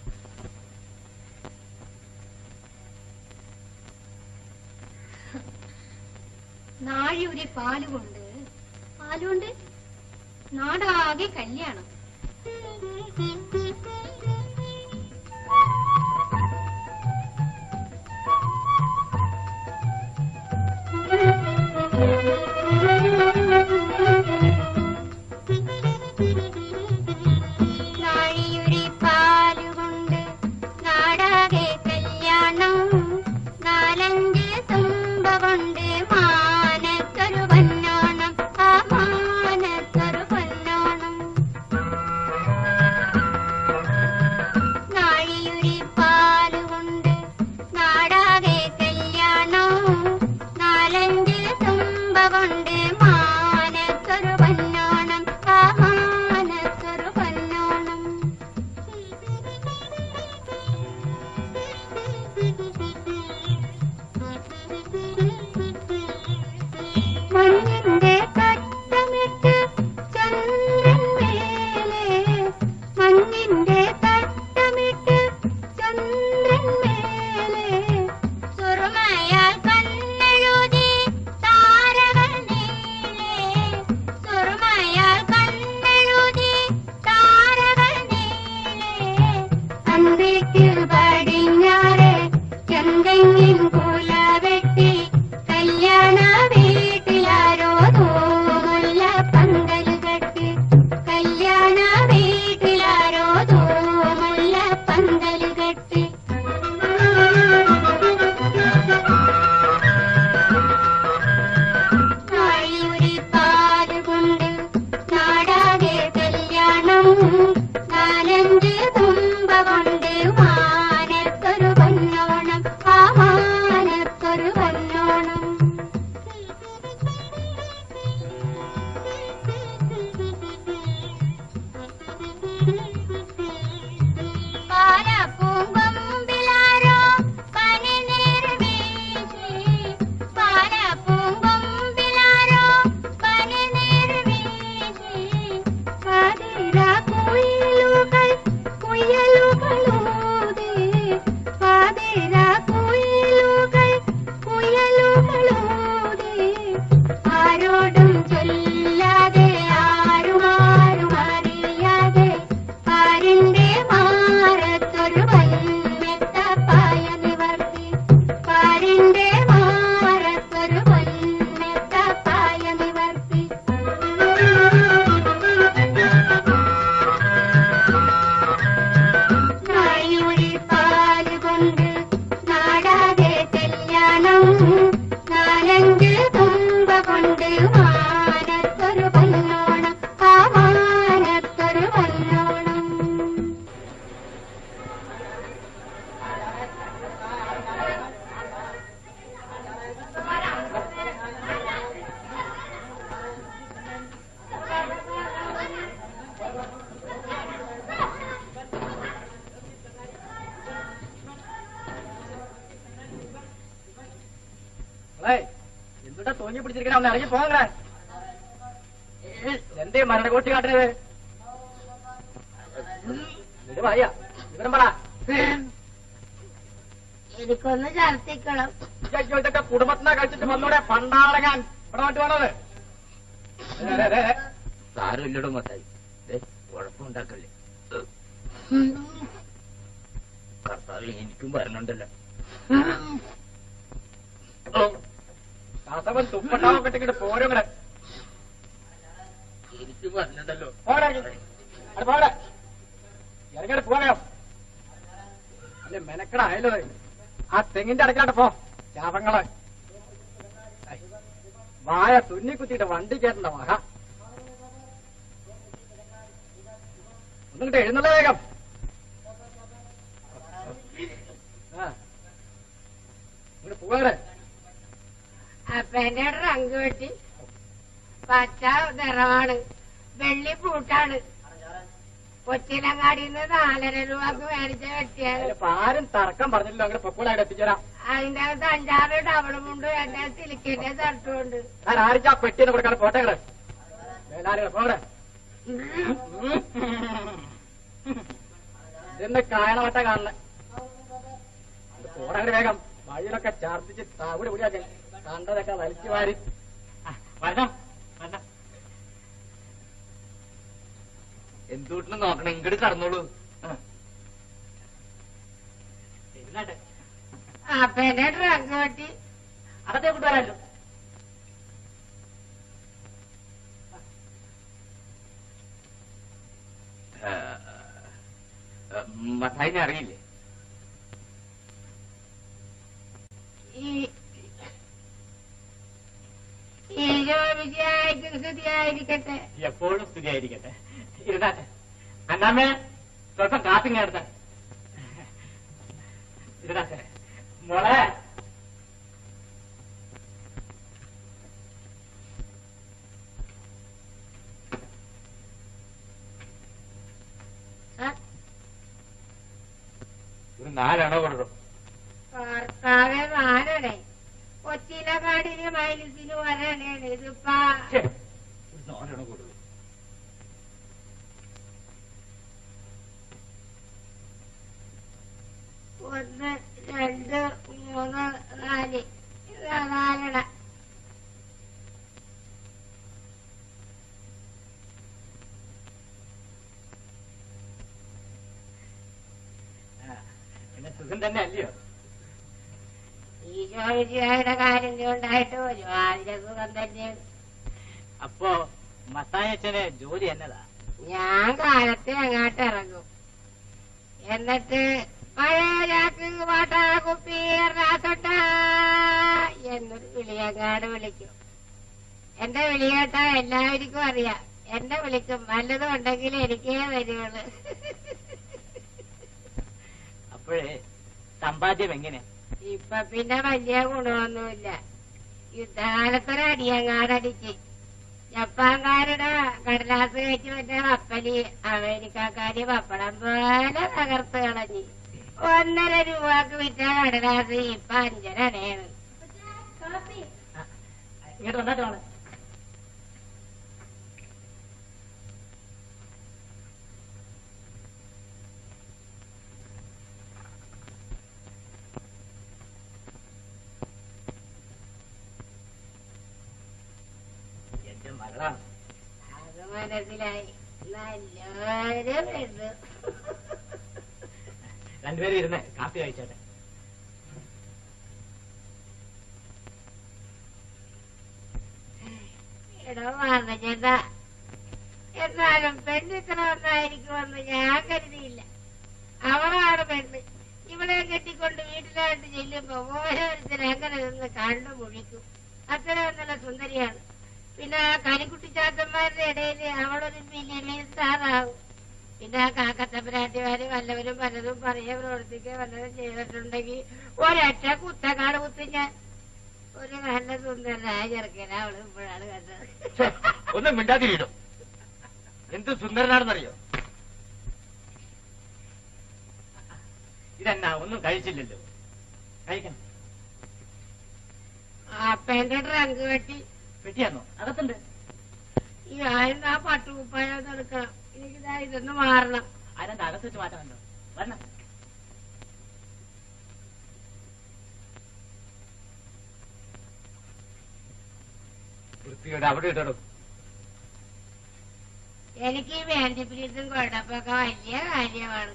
നാഴിയൊരു പാലുകൊണ്ട് പാലുകൊണ്ട് നാടാകെ കല്യാണം. നാഴിയൊരു പാലുകൊണ്ട് നാടാകെ കല്യാണം, നാലഞ്ച് തുമ്പ കൊണ്ട് മാനത്തൊരു പൊന്നോണം, ആ മാനത്തൊരു പൊന്നോണം. നാഴിയൊരു പാലുകൊണ്ട് നാടാകെ കല്യാണം, നാലഞ്ച് തുമ്പ കൊണ്ട് മാനത്തൊരു പൊന്നോണം, ആ മാനത്തൊരു പൊന്നോണം. മഞ്ഞിന്റെ തട്ടമിട്ട് ചന്ദ്രൻ മേലെ, മഞ്ഞിന്റെ തട്ടമിട്ട് ചന്ദ്രൻ മേലെ, സുറുമയാൽ കണ്ണെഴുതി താരകൾ നീ എന്തുട്ടാ തോന്നി പിടിച്ചിരിക്കണ ഒന്ന് ഇറങ്ങി പോകണേ. എന്തേ മരണ കോട്ടി കാട്ടുന്നത്? വായ വിവരം പറ. എനിക്കൊന്ന് ഛർദിക്കണം. ഇതൊക്കെ കുടുംബത്തിനെ കഴിച്ചിട്ട് വന്നൂടെ പണ്ടാളങ്ങാൻ ഇവിടെ മാറ്റി വേണത്. സാരമില്ലടോ മത്തായി, കുഴപ്പമുണ്ടാക്കല്ലേ. കർത്താവ് എനിക്കും വരണുണ്ടല്ലോ. കാസവൻ തുപ്പട്ടാവും കെട്ടിക്കിട്ട് പോരും ഇവിടെ. എനിക്കും വരണുണ്ടല്ലോ. പോടെ പോടെ ഇറങ്ങിട്ട് പോകയോ? അല്ലെ മെനക്കട ആയല്ലോ. ആ തെങ്ങിന്റെ അടക്കിലാട്ട് പോ ചാപങ്ങള്. വായ തുന്നി കുത്തിയിട്ട് വണ്ടി കയറ്റണ്ട മഹ. ഒന്നിട്ട് എഴുന്നള്ള വേഗം. ആ ഇങ്ങോട്ട് പോകടെ. അപ്പൊ എന്റെ റങ്ക് വെട്ടി പച്ച നിറമാണ്, വെള്ളി പൂട്ടാണ്. കൊച്ചിലങ്ങാടിന്ന് നാലര രൂപക്ക് മേടിച്ച വെട്ടിയാണ്. ആരും തർക്കം പറഞ്ഞില്ലോ. അങ്ങനെ പൊക്കോളായിട്ട് എത്തിച്ചേരാം. അതിന്റെ അകത്ത് അഞ്ചാറ് ഡബിളുമുണ്ട്, എന്റെ സിലിക്കിന്റെ ഷർട്ടുമുണ്ട്. ഞാൻ ആരിക്കാ പെട്ടിന്ന് കൊടുക്കാതെ പോട്ടെ. പോകടെ ഇതെന്ന് കായണവട്ട കാണണേ. പോടങ്ങനെ വേഗം. വഴിയിലൊക്കെ ഛർദിച്ച് തവിട് പിടിയാക്കി കണ്ടതൊക്കെ വലിച്ചു വാരി വരണം വരണം. എന്തുകൊണ്ടും നോക്കണം, ഇങ്ങോട്ട് കടന്നോളൂ. അപ്പൊ എന്റെ റങ്ക് വെട്ടി അകത്തെ കൊണ്ടുവരാമല്ലോ. മത്തായിനെ അറിയില്ലേ? സ്ഥിതിയായിരിക്കട്ടെ. എപ്പോഴും സ്ഥിതിയായിരിക്കട്ടെ. ഇരുന്നാട്ടെ. അന്നാമേ സ്വല്പം കാപ്പിങ്ങ എടുത്ത ഇരുന്നാട്ടെ. മോളെ ഒരു നാലണ കൊടുക്കും. ഭർത്താവെ നാലണേ. കൊച്ചിലങ്ങാടിന് മൈലസിന് വരണേണ്. ഇതിപ്പാ നാലണ കൊടുക്കും. ഒന്ന് രണ്ട് മൂന്ന് നാല് നാലണ. പിന്നെ സുഖം തന്നെ അല്ലയോ? ഈശോയുടെ കാര്യം ഉണ്ടായിട്ട് ഒരുപാട് സുഖം തന്നെയാണ്. അപ്പോ മത്തായച്ചന് ജോലി എന്നതാ? ഞാൻ കാലത്ത് അങ്ങോട്ട് ഇറങ്ങും. എന്നിട്ട് പഴയാക്ക് പാട്ടാ കുപ്പി റാസട്ട എന്നൊരു വിളിയങ്ങാട് വിളിക്കും. എന്റെ വിളി കേട്ടാ എല്ലാവർക്കും അറിയാം. എന്നെ വിളിക്കും. വല്ലതും ഉണ്ടെങ്കിൽ എനിക്കേ വരുവുള്ളു. അപ്പോഴേ സമ്പാദ്യം എങ്ങനെ? ഇപ്പൊ പിന്നെ വലിയ ഗുണമൊന്നുമില്ല. യുദ്ധകാലത്തൊരു അടിയങ്ങാടടിച്ച് ജപ്പാൻകാരുടെ കടലാസ് കയറ്റി മറ്റേ കപ്പലി അമേരിക്കക്കാര് പപ്പടം പോലെ തകർത്ത് കളഞ്ഞ് ഒന്നര രൂപക്ക് വിറ്റ കടലാസ് ഇപ്പൊ അഞ്ചരടയാണ്. ഇങ്ങോട്ട് വന്നിട്ടാണ്. എന്റെ മകളാണ്. അത് മനസ്സിലായി. നല്ലൊരു പെണ്ണ്. രണ്ടുപേരും ഇരുന്ന് കാപ്പി കഴിച്ചോട്ടെ. എടോ പറഞ്ഞേട്ടാ, എന്നാലും പെണ്ണിത്ര ഒന്നായിരിക്കുമെന്ന് ഞാൻ കരുതിയില്ല. അവളാണ് പെണ്ണ്. ഇവിടെ കെട്ടിക്കൊണ്ട് വീട്ടിലായിട്ട് ചെല്ലുമ്പോ ഓരോരുത്തർ എങ്ങനെ നിന്ന് കണ്ടു മുഴിക്കും. അത്ര നല്ല സുന്ദരിയാണ്. പിന്നെ ആ കരിക്കുട്ടിച്ചാത്തന്മാരുടെ ഇടയിൽ അവളൊരു മില്യൻ സ്റ്റാറാകും. പിന്നെ ആ കാക്കത്തപ്പനാട്ടിമാര് വല്ലവരും പലതും പറയുക പ്രവർത്തിക്കുക വല്ലതും ചെയ്തിട്ടുണ്ടെങ്കിൽ ഒരൊറ്റ കുത്തക്കാട് കുത്തും ഞാൻ. ഒരു നല്ല സുന്ദരനായ ചെറുക്കന അവള് ഇപ്പോഴാണ് കണ്ടത്. ഒന്നും മിണ്ടാതിരിക്കും. എന്ത് സുന്ദരനാണെന്നറിയോ? ഇതെന്നാ ഒന്നും കഴിച്ചില്ലല്ലോ. കഴിക്കണം. അപ്പന്റെ ട്രങ്ക് വെട്ടി. വെട്ടിയാന്നോ? അകത്തുണ്ട്. ഞാനിന്ന് ആ പട്ടുകുപ്പായം എടുക്കണം. എനിക്കിതാ ഇതൊന്ന് മാറണം. അതിനെന്താ അകത്ത് വെച്ച് മാറ്റാമല്ലോ. വരണം. വൃത്തിയുടെ അവിടെ ഇടണം. എനിക്ക് ഈ വേണ്ടിപ്പിരിത്തും കുഴപ്പമൊക്കെ വലിയ കാര്യമാണ്.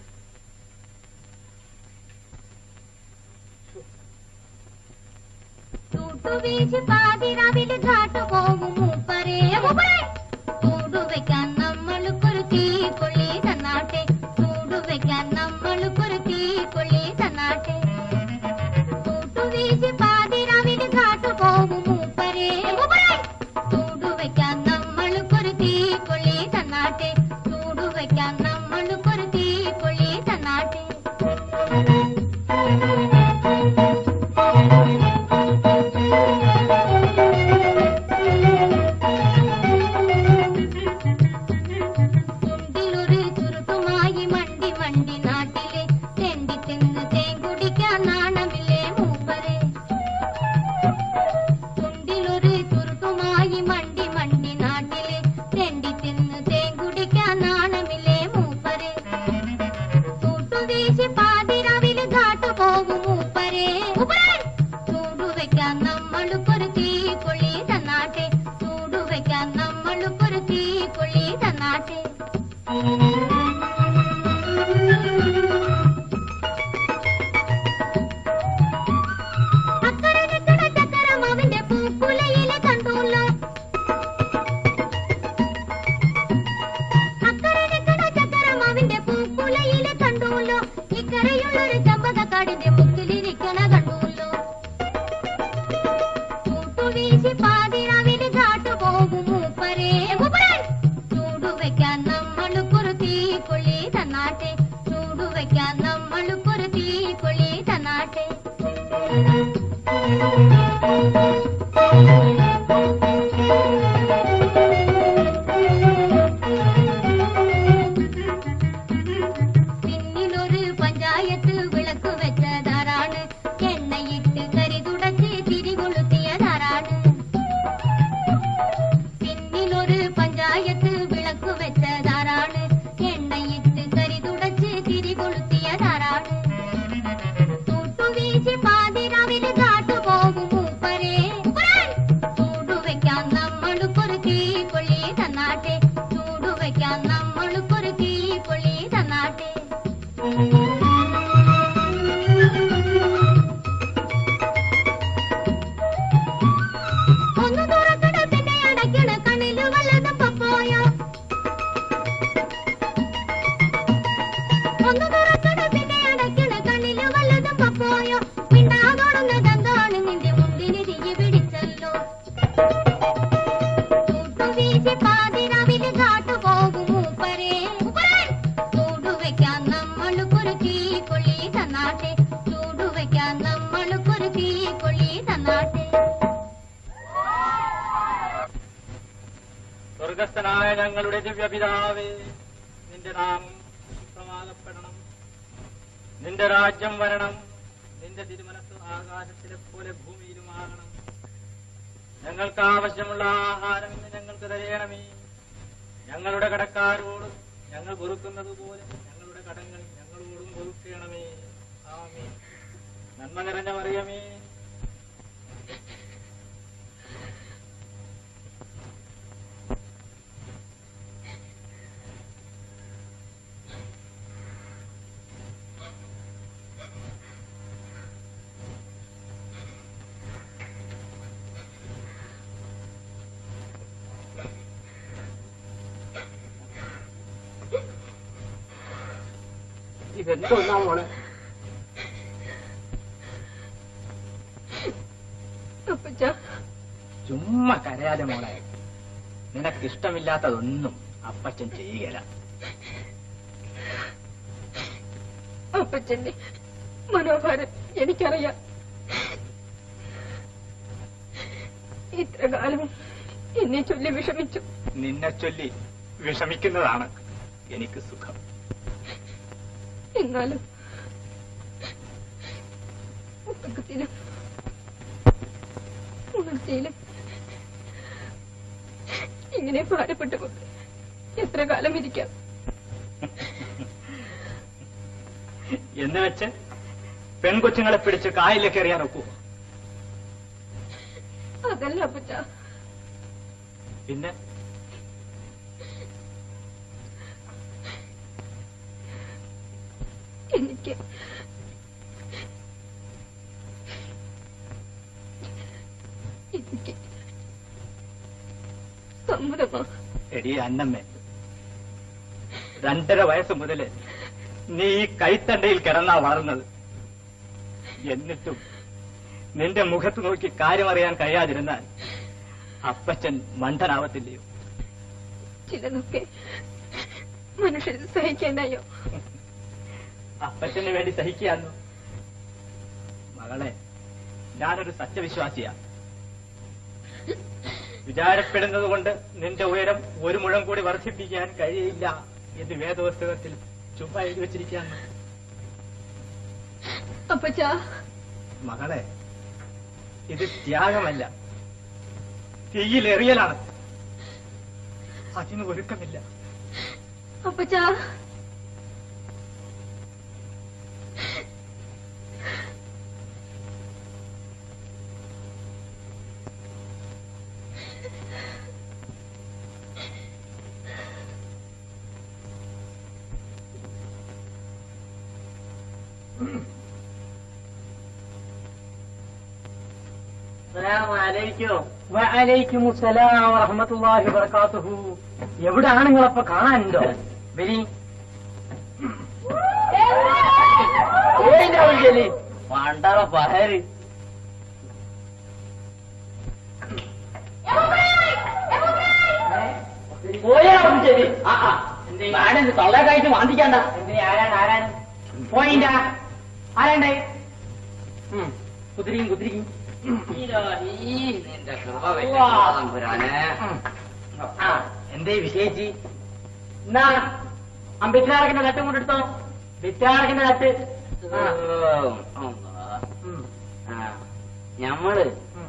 ചൂട്ടുവീശി പാതിരാവിലെ കാട്ടു പോകും മൂപ്പരേ ചൂടുവെക്കാൻ നമ്മൾക്കൊരു തീക്കൊള്ളി തന്നാട്ടെ. ചൂടുവെക്കാൻ നമ്മൾക്കൊരു തീക്കൊള്ളി തന്നാട്ടെ. ചൂട്ടുവീശി പാതിരാവിലെ കാട്ടു പോകും മൂപ്പരേ ചൂടുവെക്കാൻ നമ്മൾക്കൊരു തീക്കൊള്ളി തന്നാട്ടെ. ചൂടുവെക്കാൻ നമ്മൾക്കൊരു തീക്കൊള്ളി തന്നാട്ടെ. സ്വർഗസ്ഥനായ ഞങ്ങളുടെ ദിവ്യപിതാവേ, നിന്റെ നാമം വിശുദ്ധമാകപ്പെടണം. നിന്റെ രാജ്യം വരണം. നിന്റെ തിരുമനസ് ആകാശത്തിലെ പോലെ ഭൂമിയിലുമാകണം. ഞങ്ങൾക്ക് ആവശ്യമുള്ള ആഹാരം ഇന്ന് ഞങ്ങൾക്ക് തരയണമേ. ഞങ്ങളുടെ കടക്കാരോട് ഞങ്ങൾ പൊറുക്കുന്നത് പോലെ ഞങ്ങളുടെ കടങ്ങൾ ഞങ്ങളോടും പൊറുക്കണമേ. ആമേൻ. നന്മ നിറഞ്ഞ മറിയമേ, ഇതെന്തോന്നാ മോളെ? ചുമ്മാ കരയാതെ മോളെ. നിനക്കിഷ്ടമില്ലാത്തതൊന്നും അപ്പച്ചൻ ചെയ്യുകയില്ല. അപ്പച്ചന്റെ മനോഭാരം എനിക്കറിയാം. ഇത്ര കാലം എന്നെ ചൊല്ലി വിഷമിച്ചു. നിന്നെ ചൊല്ലി വിഷമിക്കുന്നതാണ് എനിക്ക് സുഖം. എന്നാലും ഒക്കത്തിനും വൃത്തിയില് ഇങ്ങനെ ഭാരപ്പെട്ടുകൊണ്ട് എത്ര കാലം ഇരിക്കാം? എന്ന് വെച്ച് പെൺകൊച്ചുങ്ങളെ പിടിച്ച് കായലിലേക്ക് എറിയാൻ ഒക്കൂ? അതല്ല അപ്പച്ച. പിന്നെ എനിക്ക് എനിക്ക് സമ്മതമാ. എടി അന്നമ്മേ, രണ്ടര വയസ്സ് മുതല് നീ ഈ കൈത്തണ്ടയിൽ കിടന്നാ വളർന്നത്. എന്നിട്ടും നിന്റെ മുഖത്ത് നോക്കി കാര്യമറിയാൻ കഴിയാതിരുന്നാൽ അപ്പച്ചൻ മണ്ടനാവത്തില്ലയോ? ചിലതൊക്കെ മനുഷ്യന് സഹിക്കാനായോ? അപ്പച്ചന് വേണ്ടി സഹിക്കാന്നു. മകളെ, ഞാനൊരു സത്യവിശ്വാസിയാ. വിചാരപ്പെടുന്നത് കൊണ്ട് നിന്റെ ഉയരം ഒരു മുഴം കൂടി വർദ്ധിപ്പിക്കാൻ കഴിയില്ല എന്ന് വേദപുസ്തകത്തിൽ ചുമ്മാ എഴുതി വെച്ചിരിക്കുകയാണ്. അപ്പച്ചാ, മകളെ, ഇത് ത്യാഗമല്ല, തീയിലെറിയലാണ്. അതിന് ഒരുക്കമില്ല. അപ്പച്ചാ, എവിടാണ് നിങ്ങളപ്പോ കാണാനുണ്ടോ? വരി പണ്ടാള പഹര് പോയാലും തൊള്ളക്കായിട്ട് വാന്തിക്കണ്ട. ആരാണ് ആരാണ് പോയിന്റ ആരാണ്ടായി? കുതിരിയും കുതിരിയും നിന്റെ പുരാനെ എന്തേ വിശേഷിച്ച്? എന്നാ അമ്പിറ്റാറക്കിന്റെ തട്ടും കൊണ്ടെടുത്തോ. വിറ്റാറക്കിന്റെ തട്ട് ഞമ്മള്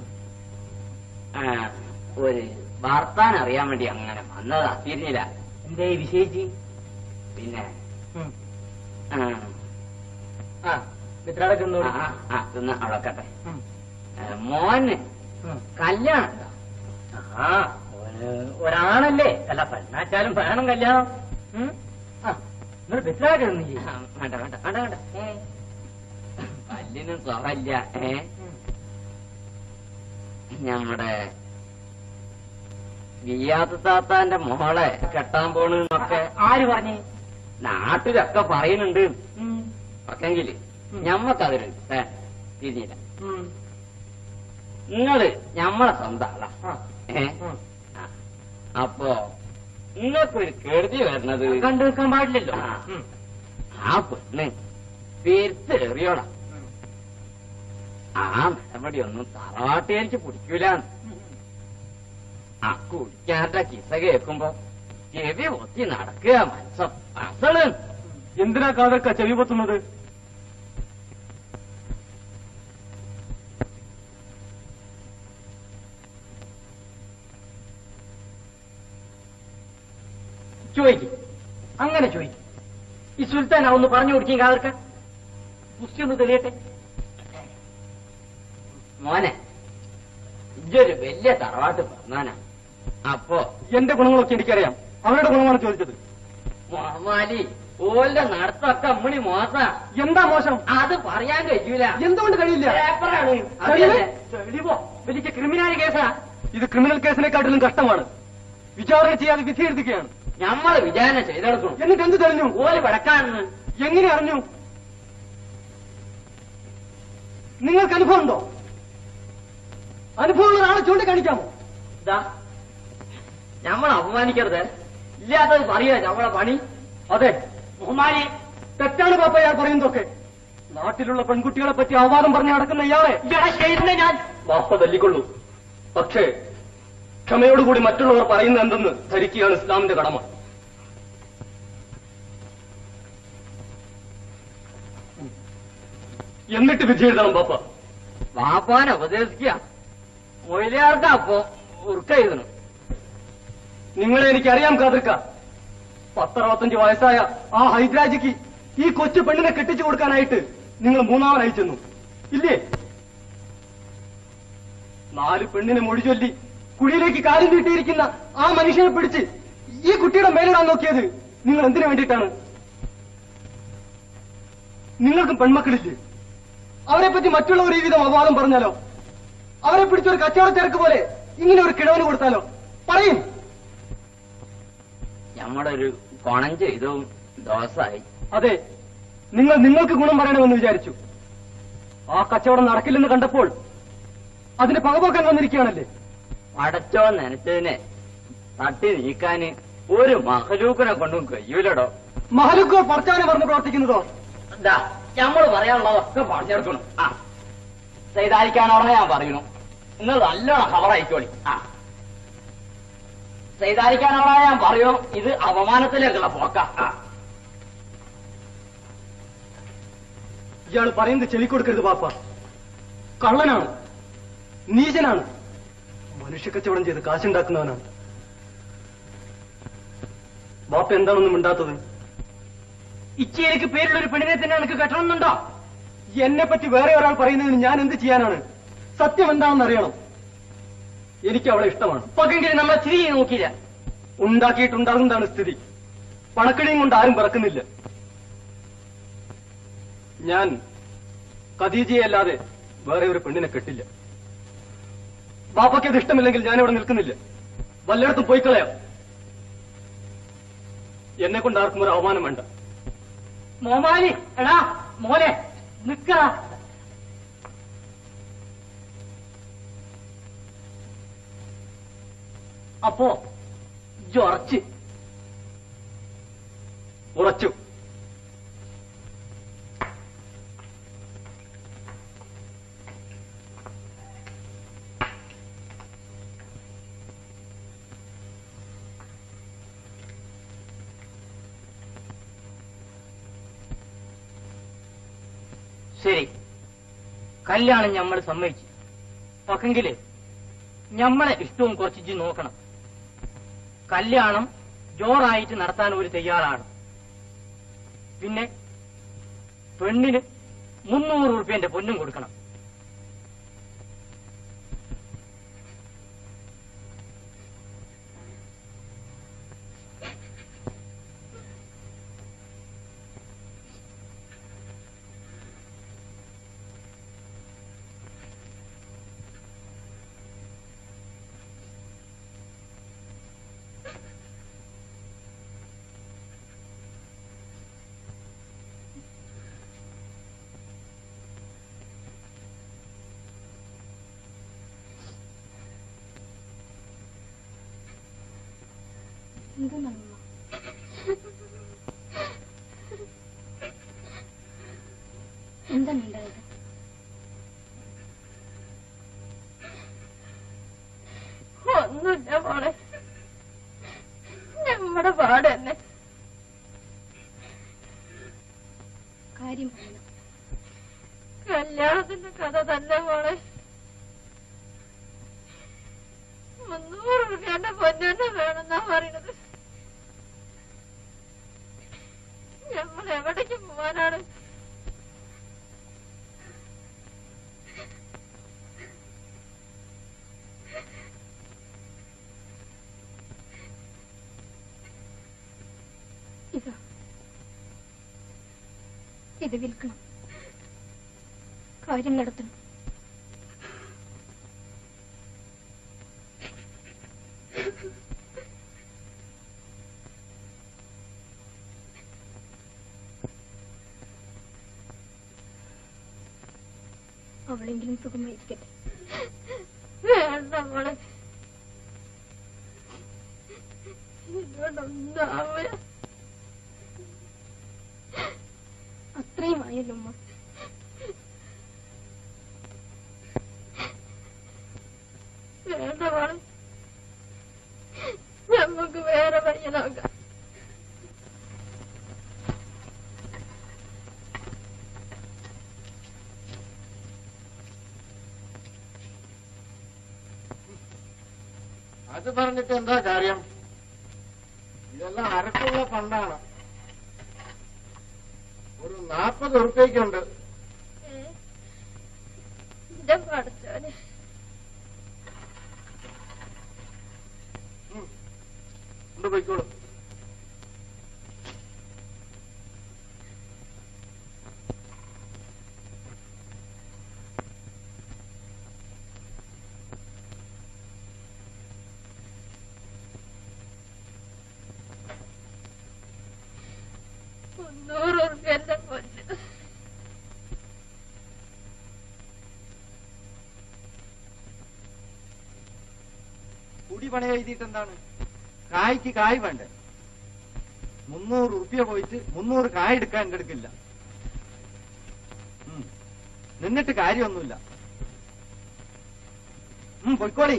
ഒരു വാർത്താൻ അറിയാൻ വേണ്ടി അങ്ങനെ വന്നതാ. തിരിഞ്ഞില്ല. എന്തേ വിശേഷിച്ച്? പിന്നെ വിറ്റാറക്കുന്ന അളക്കട്ടെ. മോന് കല്യാണം ആ ഒരാണല്ലേ? അല്ല, പെണ്ണാച്ചാലും വേണം കല്യാണം. നിങ്ങൾ വിറ്റാറൊന്നും വേണ്ട വേണ്ട വേണ്ട വേണ്ട പല്ലിനും കുറല്ല. ഏ നമ്മുടെ വിയാത്ത താത്താന്റെ മോളെ കെട്ടാൻ പോണെന്നൊക്കെ ആര് പറഞ്ഞു? നാട്ടിലൊക്കെ പറയുന്നുണ്ട്. ഒക്കെങ്കില് ഞമ്മക്കതൊരു തിരിഞ്ഞില്ല. നിങ്ങള് ഞമ്മളെ സ്വന്തം ആളാ. ഏ അപ്പോ നിങ്ങൾക്കൊരു കെടുതി വരണത് കണ്ടു വെക്കാൻ പാടില്ലല്ലോ. ആ പെണ്ണ് പെരുത്തേറിയോളാ. ആ നടപടി ഒന്നും തറവാട്ടേക്ക് പിടിക്കൂല. ആ കുടിക്കാരുടെ കിസ കേൾക്കുമ്പോ ചെവി പൊത്തി നടക്കുക മനസ്സം അസള്. എന്തിനാ കാതർക്ക ചെവി പൊത്തുന്നത്? ചോദിക്കും, അങ്ങനെ ചോദിക്കും. ഈ സുൽത്താൻ ഒന്ന് പറഞ്ഞു കൊടുക്കും കാതർക്ക. കുസ്തി ഒന്ന് തെളിയട്ടെ. മോനെ, ഇതൊരു വലിയ തറവാട്ട് പറഞ്ഞാനാ. അപ്പോ എന്റെ ഗുണങ്ങളൊക്കെ എനിക്കറിയാം. അവരുടെ ഗുണമാണ് ചോദിച്ചത്. മുഹമ്മാലി ഓന്റെ നടത്തൊക്കെ അമ്മണി മോശ. എന്താ മോശം? അത് പറയാൻ കഴിയൂല. എന്തുകൊണ്ട് കഴിയില്ല? പേപ്പറാണ്. തെളിവോ? വലിയ ക്രിമിനൽ കേസാ ഇത്. ക്രിമിനൽ കേസിനെക്കാട്ടിലും കഷ്ടമാണ്. വിചാരണ ചെയ്യാതെ വിധി എഴുതുകയാണ്. ഞമ്മള് വിചാരണ ചെയ്തെടുക്കണം. എന്നിട്ട് എന്ത് തെളിഞ്ഞു? ഓല് വടക്കാണെന്ന് എങ്ങനെ അറിഞ്ഞു? നിങ്ങൾക്ക് അനുഭവം ഉണ്ടോ? അനുഭവമുള്ള ഒരാളെ ചൂണ്ടിക്കാണിക്കാമോ? ഇതാ ഞമ്മളെ അപമാനിക്കരുത്. ഇല്ലാത്തത് പറയാ ഞമ്മളെ പണി. അതെ ബഹുമാനി, തെറ്റാണ് പാപ്പ ഇയാൾ പറയുന്നതൊക്കെ. നാട്ടിലുള്ള പെൺകുട്ടികളെ പറ്റി അപവാദം പറഞ്ഞു നടക്കുന്ന ഇയാളെ ഇയാളെ ഞാൻ ബാപ്പ തല്ലിക്കൊള്ളൂ. പക്ഷേ ക്ഷമയോടുകൂടി മറ്റുള്ളവർ പറയുന്ന എന്തെന്ന് ധരിക്കുകയാണ് ഇസ്ലാമിന്റെ കടമ. എന്നിട്ട് വിധി എഴുതണം പാപ്പ. വാപ്പാനെ ഉപദേശിക്കുക. മൊയിലാർക്ക് അപ്പോ ഉറുക്കെഴുതണം. നിങ്ങളെ എനിക്കറിയാം കാതിർക്ക. പത്തറുപത്തഞ്ച് വയസ്സായ ആ ഹൈദ്രാജിക്ക് ഈ കൊച്ചു പെണ്ണിനെ കെട്ടിച്ചു കൊടുക്കാനായിട്ട് നിങ്ങൾ മൂന്നാമനായി ചെന്നു ഇല്ലേ? നാല് പെണ്ണിനെ മൊഴി ചൊല്ലി കുഴിയിലേക്ക് കാര്യം നീട്ടിയിരിക്കുന്ന ആ മനുഷ്യനെ പിടിച്ച് ഈ കുട്ടിയുടെ മേലിടാൻ നോക്കിയത് നിങ്ങൾ എന്തിനു വേണ്ടിയിട്ടാണ്? നിങ്ങൾക്കും പെൺമക്കളില്ലേ? അവരെ പറ്റി മറ്റുള്ളവർ ഈ വിധം അപവാദം പറഞ്ഞാലോ? അവരെ പിടിച്ചൊരു കച്ചവട ചരക്ക് പോലെ ഇങ്ങനെ ഒരു കിഴവന് കൊടുത്താലോ? പറയും. നമ്മുടെ ഒരു കൊണം ചെയ്തും ദോഷമായി. അതെ, നിങ്ങൾ നിങ്ങൾക്ക് ഗുണം പറയണമെന്ന് വിചാരിച്ചു. ആ കച്ചവടം നടക്കില്ലെന്ന് കണ്ടപ്പോൾ അതിന് പകപോക്കാൻ വന്നിരിക്കുകയാണല്ലേ? അടച്ചോ നനച്ചതിനെ തട്ടി നീക്കാന് ഒരു മഹലൂക്കിനെ കൊണ്ടും കഴിയൂലടോ. മഹലൂക്കോ പറച്ചാനെ പറഞ്ഞ് പ്രവർത്തിക്കുന്നതോ? എന്താ നമ്മൾ പറയാനുള്ളതൊക്കെ പറഞ്ഞെടുക്കണം. ആ ചെയ്തായിരിക്കാനോടെ ഞാൻ പറയണു. നിങ്ങൾ നല്ലോണം ഖബറായിക്കോളി. ആ ചെയ്തായിരിക്കാനോടെ ഞാൻ പറയണു. ഇത് അപമാനത്തിലേക്കുള്ള പോക്ക. ആ ഇയാൾ പറയുന്നത് ചെവിക്കൊടുക്കരുത് പാപ്പ. കള്ളനാണ്, നീചനാണ്, മനുഷ്യ കച്ചവടം ചെയ്ത് കാശുണ്ടാക്കുന്നവനാണ്. ബാപ്പ എന്താണെന്നും മിണ്ടാത്തത്? ഇച്ചേരിക്ക് പേരുള്ളൊരു പെണ്ണിനെ തന്നെ എനിക്ക് കെട്ടണമെന്നുണ്ടോ? എന്നെ പറ്റി വേറെ ഒരാൾ പറയുന്നതിന് ഞാൻ എന്ത് ചെയ്യാനാണ്? സത്യം എന്താണെന്ന് അറിയണം. എനിക്ക് അവളെ ഇഷ്ടമാണ്. പകെങ്കിലും നമ്മളെ ചിരി നോക്കിയില്ല. ഉണ്ടാക്കിയിട്ടുണ്ടാകുന്നതാണ് സ്ഥിതി. പണക്കിടിയും കൊണ്ട് ആരും പിറക്കുന്നില്ല. ഞാൻ ഖദീജയെ അല്ലാതെ വേറെ ഒരു പെണ്ണിനെ കെട്ടില്ല. ബാപ്പയ്ക്ക് അത് ഇഷ്ടമില്ലെങ്കിൽ ഞാനിവിടെ നിൽക്കുന്നില്ല. വല്ലയിടത്തും പോയി കളയാം. എന്നെ കൊണ്ട് ആർക്കും ഒരു അവമാനം വേണ്ട. മോമാലി, എടാ മോനെ നിക്ക. അപ്പോ ഉറച്ച് ഉറച്ചു. ശരി, കല്യാണം ഞമ്മൾ സമ്മതിച്ചു. പക്ഷെങ്കില് ഞമ്മളെ ഇഷ്ടവും കുറച്ച് നോക്കണം. കല്യാണം ജോറായിട്ട് നടത്താൻ ഒരു തയ്യാറാണ്. പിന്നെ പെണ്ണിന് മുന്നൂറ് ഉറുപ്പ്യന്റെ പൊന്നും കൊടുക്കണം. എന്താണുണ്ടായത്? ഒന്നുമില്ല മോളെ, നമ്മുടെ പാട് തന്നെ. കാര്യം പറയണം. കല്യാണത്തിന്റെ കഥ തന്നെ മോളെ. മുന്നൂറ് രൂപയുടെ പൊന്നെ വേണമെന്നാ പറയണത്. നമ്മൾ എവിടേക്ക് പോവാനാണ്? ഇതാ, ഇത് വിൽക്കണം, കാര്യം നടത്തണം. അവളെങ്കിലും സുഖമായിരിക്കട്ടെ. വേണ്ട മോളെ, എന്നോടൊന്നാവ. അത്രയും ആയല്ലോ അമ്മ. വേണ്ട മോളെ, നമുക്ക് വേറെ വഴി നോക്കാം. അത് പറഞ്ഞിട്ട് എന്താ കാര്യം? ഇതെല്ലാം അരക്കുള്ള ഫണ്ടാണ്. ഒരു നാൽപ്പത് ഉറുപ്പ്യക്കുണ്ട്. പോയിക്കോളൂ. മുന്നൂറ് ഉറുപ്പ്യന്റെ പൊന്ന്. കുടി പണയം എഴുതിയിട്ട് എന്താണ്? കായ്ക്ക് കായ് വേണ്ടേ? മുന്നൂറ് ഉറുപ്പ്യ പോയിട്ട് മുന്നൂറ് കായ് എടുക്കാൻ എന്റെ അടുക്കില്ല. നിന്നിട്ട് കാര്യമൊന്നുമില്ല. ഉം പൊയ്ക്കോളി.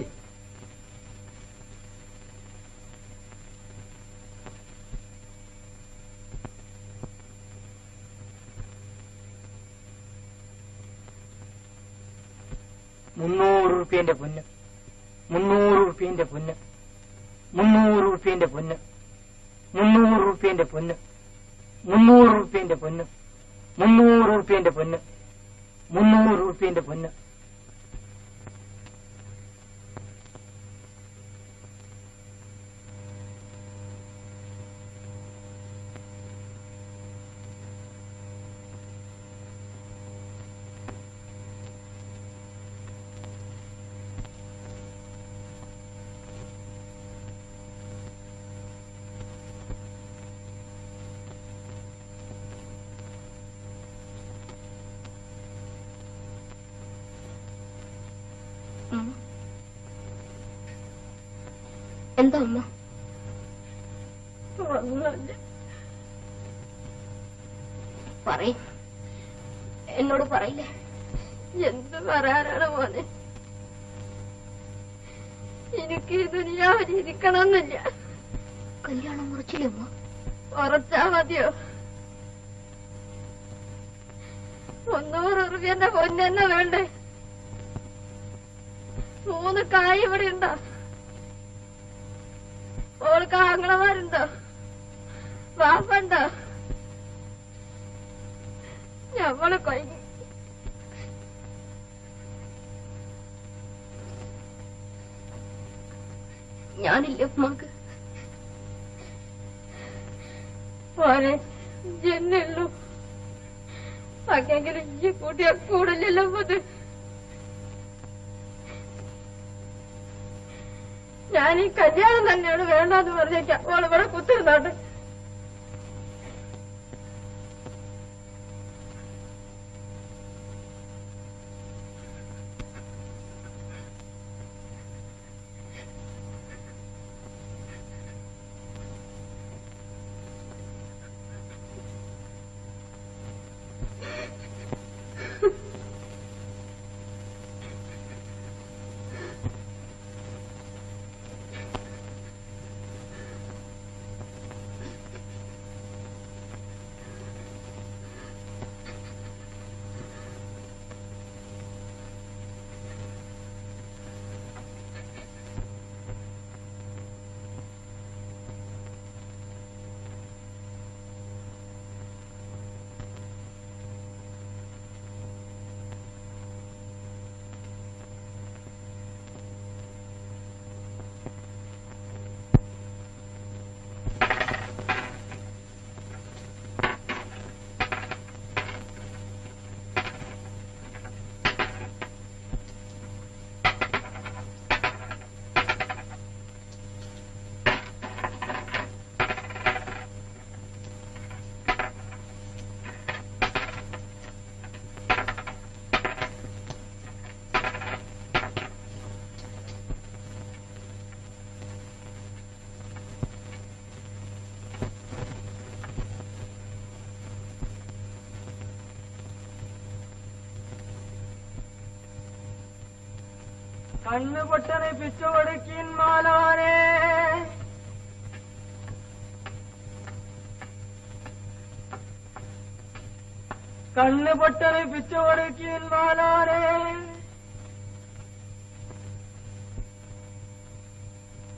മുന്നൂറ് ഉറുപ്പ്യന്റെ പൊന്ന്, മുന്നൂറ് ഉറുപ്പ്യന്റെ പൊന്ന്, മുന്നൂറ് ഉറുപ്പ്യന്റെ പൊന്ന്, മുന്നൂറ് ഉറുപ്പ്യന്റെ പൊന്ന്, മുന്നൂറ് ഉറുപ്പ്യന്റെ പൊന്ന്, മുന്നൂറ് ഉറുപ്പ്യന്റെ പൊന്ന്, മുന്നൂറ് ഉറുപ്പ്യന്റെ പൊന്ന്. എന്താ അമ്മ? പറയും, എന്നോട് പറയില്ലേ? എന്ത് പറയാനാണ് മോനെ? എനിക്ക് ഈ ദുനിയാവിൽ ഇരിക്കണമെന്നില്ല. കല്യാണം മുറിച്ചില്ലേ അമ്മ? ഉറച്ചാ മതിയോ? മുന്നൂറ് ഉറുപ്പ്യന്റെ പൊന്നെന്നെ വേണ്ടേ? മൂന്ന് കായ് ഇവിടെ ഉണ്ടോ? ഓൾക്ക് ആങ്ങളമാരുണ്ടോ? വാപ്പുണ്ടോ? ഞമ്മള് കൊയ്ങ്ങി. ഞാനില്ലേ ഉമ്മാക്ക്? മോനെ ജന്നുള്ളൂ. അങ്ങെങ്കിലും ഈ കൂട്ടിയ കൂടല്ലോ അത്. ഞാൻ ഈ കല്യാണം തന്നെയാണ് വേണ്ടെന്ന് പറഞ്ഞേക്കാം. ഓളിവിടെ കുത്തിരുന്നോണ്ട്. കണ്ണ് പൊട്ടനെ പിച്ചുകൊടുക്കിൻ മാലാനെ, കണ്ണ് പൊട്ടനെ പിച്ചുകൊടുക്കിൻ മാലാനെ.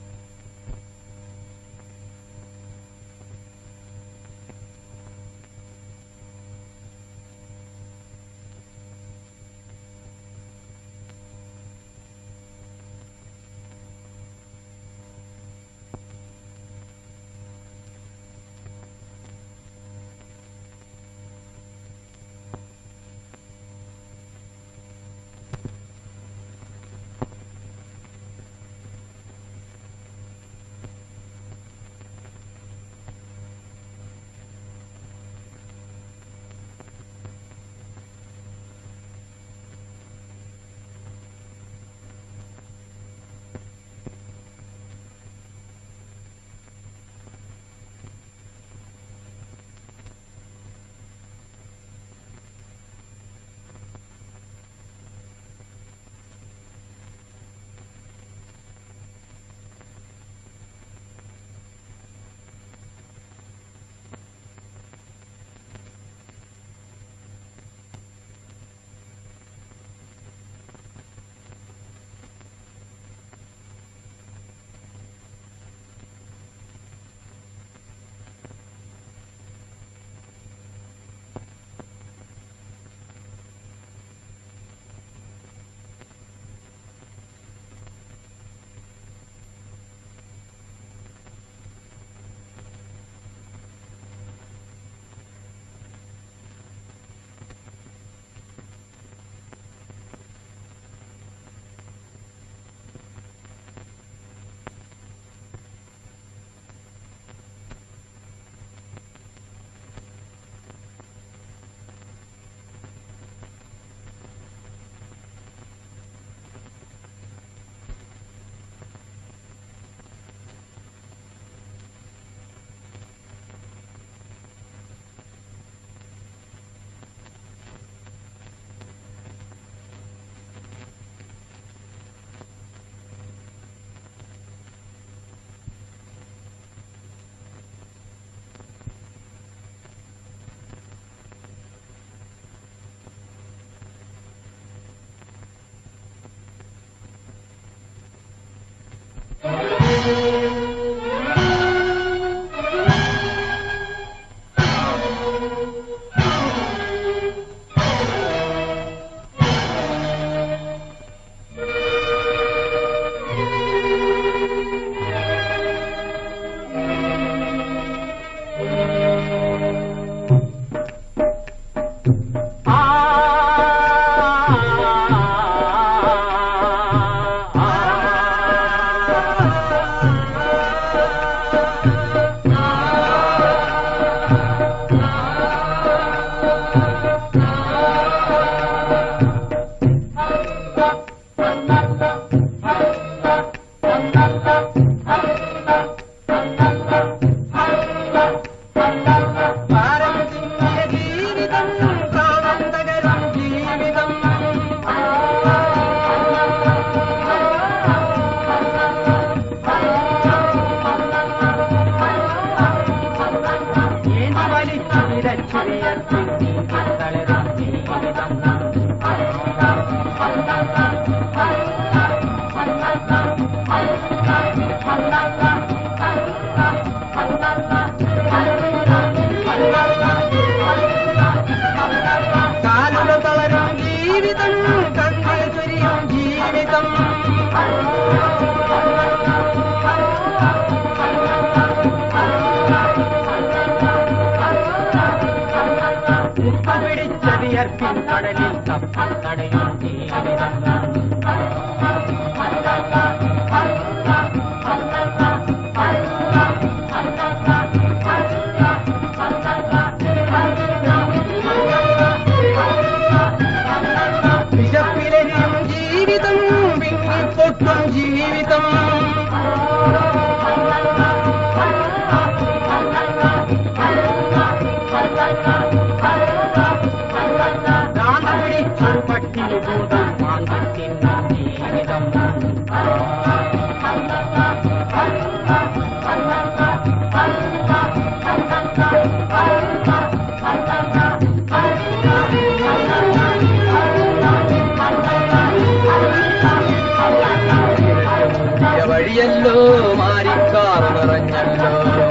വഴിയല്ലോ മാറിക്കാർ നിറഞ്ഞല്ലോ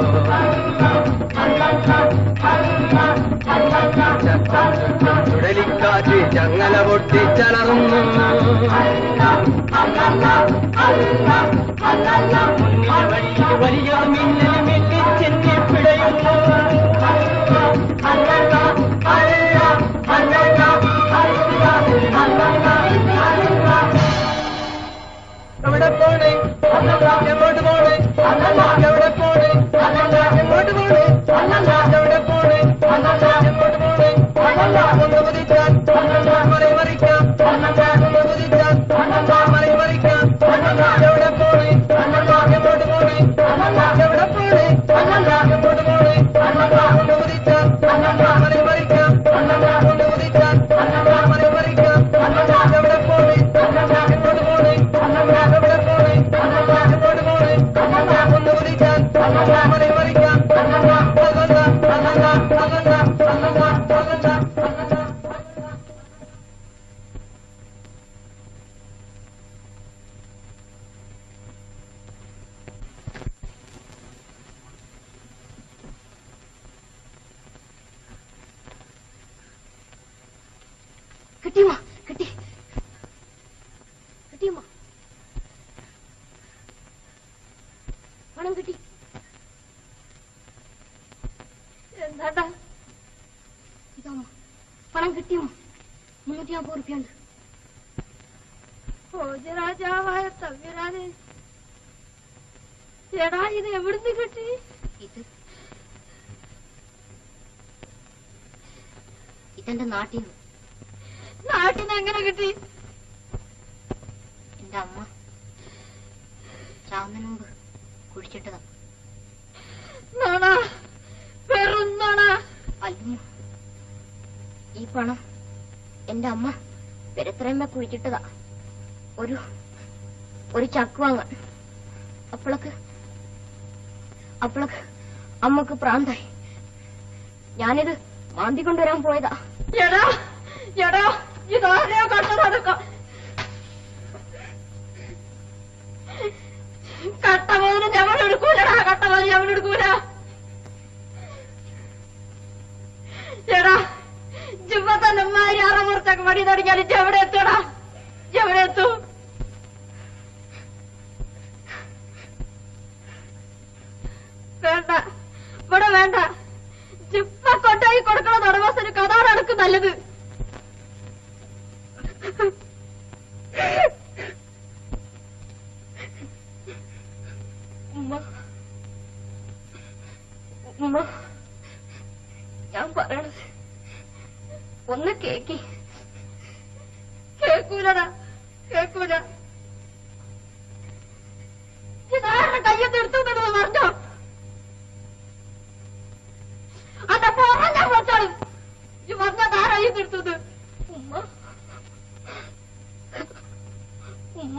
ചുഴലിക്കാറ്റ് ചങ്ങല പൊട്ടിച്ചലർന്നു വലിയ മിന്നൽ മിന്നിച്ചെന്നി പിടയുന്നു എവിടെ പോണേ എങ്ങോട്ട് പോണേ എവിടെ പോണേ എങ്ങോട്ട് പോണേ എവിടെ പോണേ എങ്ങോട്ട് പോണേ ഒന്ന് കുതിച്ചാൽ മറി മറിക്കാം ഒന്ന് കുതിച്ചാൽ മറി മറിക്കാം എവിടെ പോണേ എങ്ങോട്ട് പോണേ എവിടെ പോണേ എങ്ങോട്ട് പോണേ ഒന്ന് കുതിച്ചാൽ മറി മറിക്കാം ഒന്ന് കുതിച്ചാൽ മറി മറിക്കാം എവിടെ പോണേ എങ്ങോട്ട് പോണേ എവിടെ പോണേ എങ്ങോട്ട് പോണേ ഒന്ന് കുതിച്ചാൽ മറി മറിക്കാം അല്ലല്ല അല്ലല്ല അല്ലല്ല അല്ലല്ല അല്ലല്ല കിട്ടിയമ്മ കിട്ടി കിട്ടിയമ്മ പണം കിട്ടി എന്താട്ടാ ഇതാമ്മ പണം കിട്ടിയമ്മ മുന്നൂറ്റി നാൽപ്പത് റുപ്യുണ്ട് ഭോജരാജാവായ തമ്മിരാനെ എടാ ഇത് എവിടുന്ന് കിട്ടി ഇത് ഇതെന്റെ നാട്ടിൽ നിന്ന് നാട്ടിൽ നിന്ന് എങ്ങനെ കിട്ടി എന്റെ അമ്മ ചാവുന്നതിന് മുമ്പ് കുഴിച്ചിട്ടതാ നോണ വെറും നോണ അല്ല ഈ പണം എന്റെ അമ്മ പെരത്രയമ്മ കുഴിച്ചിട്ടതാ ഒരു ഒരു ചക്ക് വാങ്ങാൻ അപ്പോഴൊക്കെ അപ്പോഴൊക്കെ അമ്മക്ക് പ്രാന്തായി ഞാനിത് മാന്തി കൊണ്ടുവരാൻ പോയതാ എടാ എടാ ഇതാരെയോ കട്ടതെടുക്കാം കട്ടമോതിന് ഞമ്മളെടുക്കൂലടാ കട്ടമോതി ഞമ്മളെടുക്കൂല എടാ ജിമ്മത്തന്നമാരി അറമുറത്തൊക്കെ മടി തുടങ്ങിയാൽ എവിടെ എത്തടാ എവിടെ എത്തും വേണ്ട ഇവിടെ വേണ്ട ജിപ്പ കൊണ്ടായി കൊടുക്കണ നടവാസന് കഥാണ് അടക്ക് നല്ലത് ഉമ്മ ഉമ്മ ഞാൻ പറയണത് ഒന്ന് കേക്കി കേക്കൂലടാ കേക്കൂല ഇതാരുടെ കയ്യത്ത് എടുത്തു പറഞ്ഞോ അന്റെ പോറാൻ ഞാൻ പറഞ്ഞോളും ഈ പറഞ്ഞ താരായി എടുത്തത് ഉമ്മ ഉമ്മ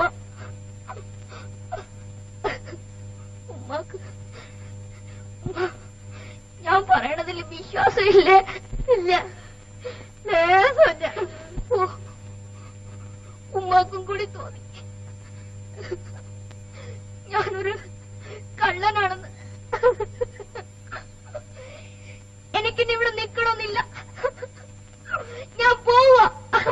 ഉമ്മക്ക് ഉമ്മ ഞാൻ പറയണതിൽ വിശ്വാസമില്ലേ ഇല്ല ഇല്ല ലേശമില്ല. ഓ, ഉമ്മാക്കും കൂടി തോന്നി ഞാനൊരു കള്ളനാണെന്ന്. എനിക്കിനി ഇവിടെ നിക്കണമെന്നില്ല. ഞാൻ പോവാ.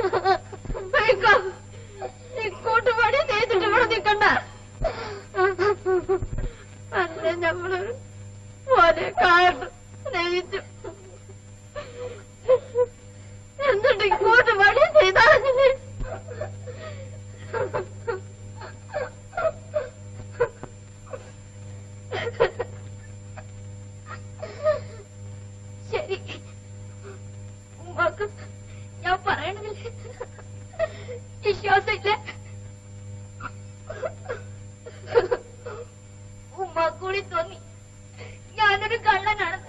കൂട്ടുപാടി തേച്ചിട്ട് ഇവിടെ നിക്കണ്ട. അല്ലേ നമ്മള് പോലെ കാണ്ട് സ്നേഹിച്ചു. എന്നിട്ട് കൂട്ടുപാടി ചെയ്താൽ ശരി. ഉമ്മാക്ക് ഞാൻ പറയണമെങ്കിൽ വിശ്വാസമില്ല. ഉമ്മ കൂടി തോന്നി ഞാനൊരു കള്ളനാണെന്ന്.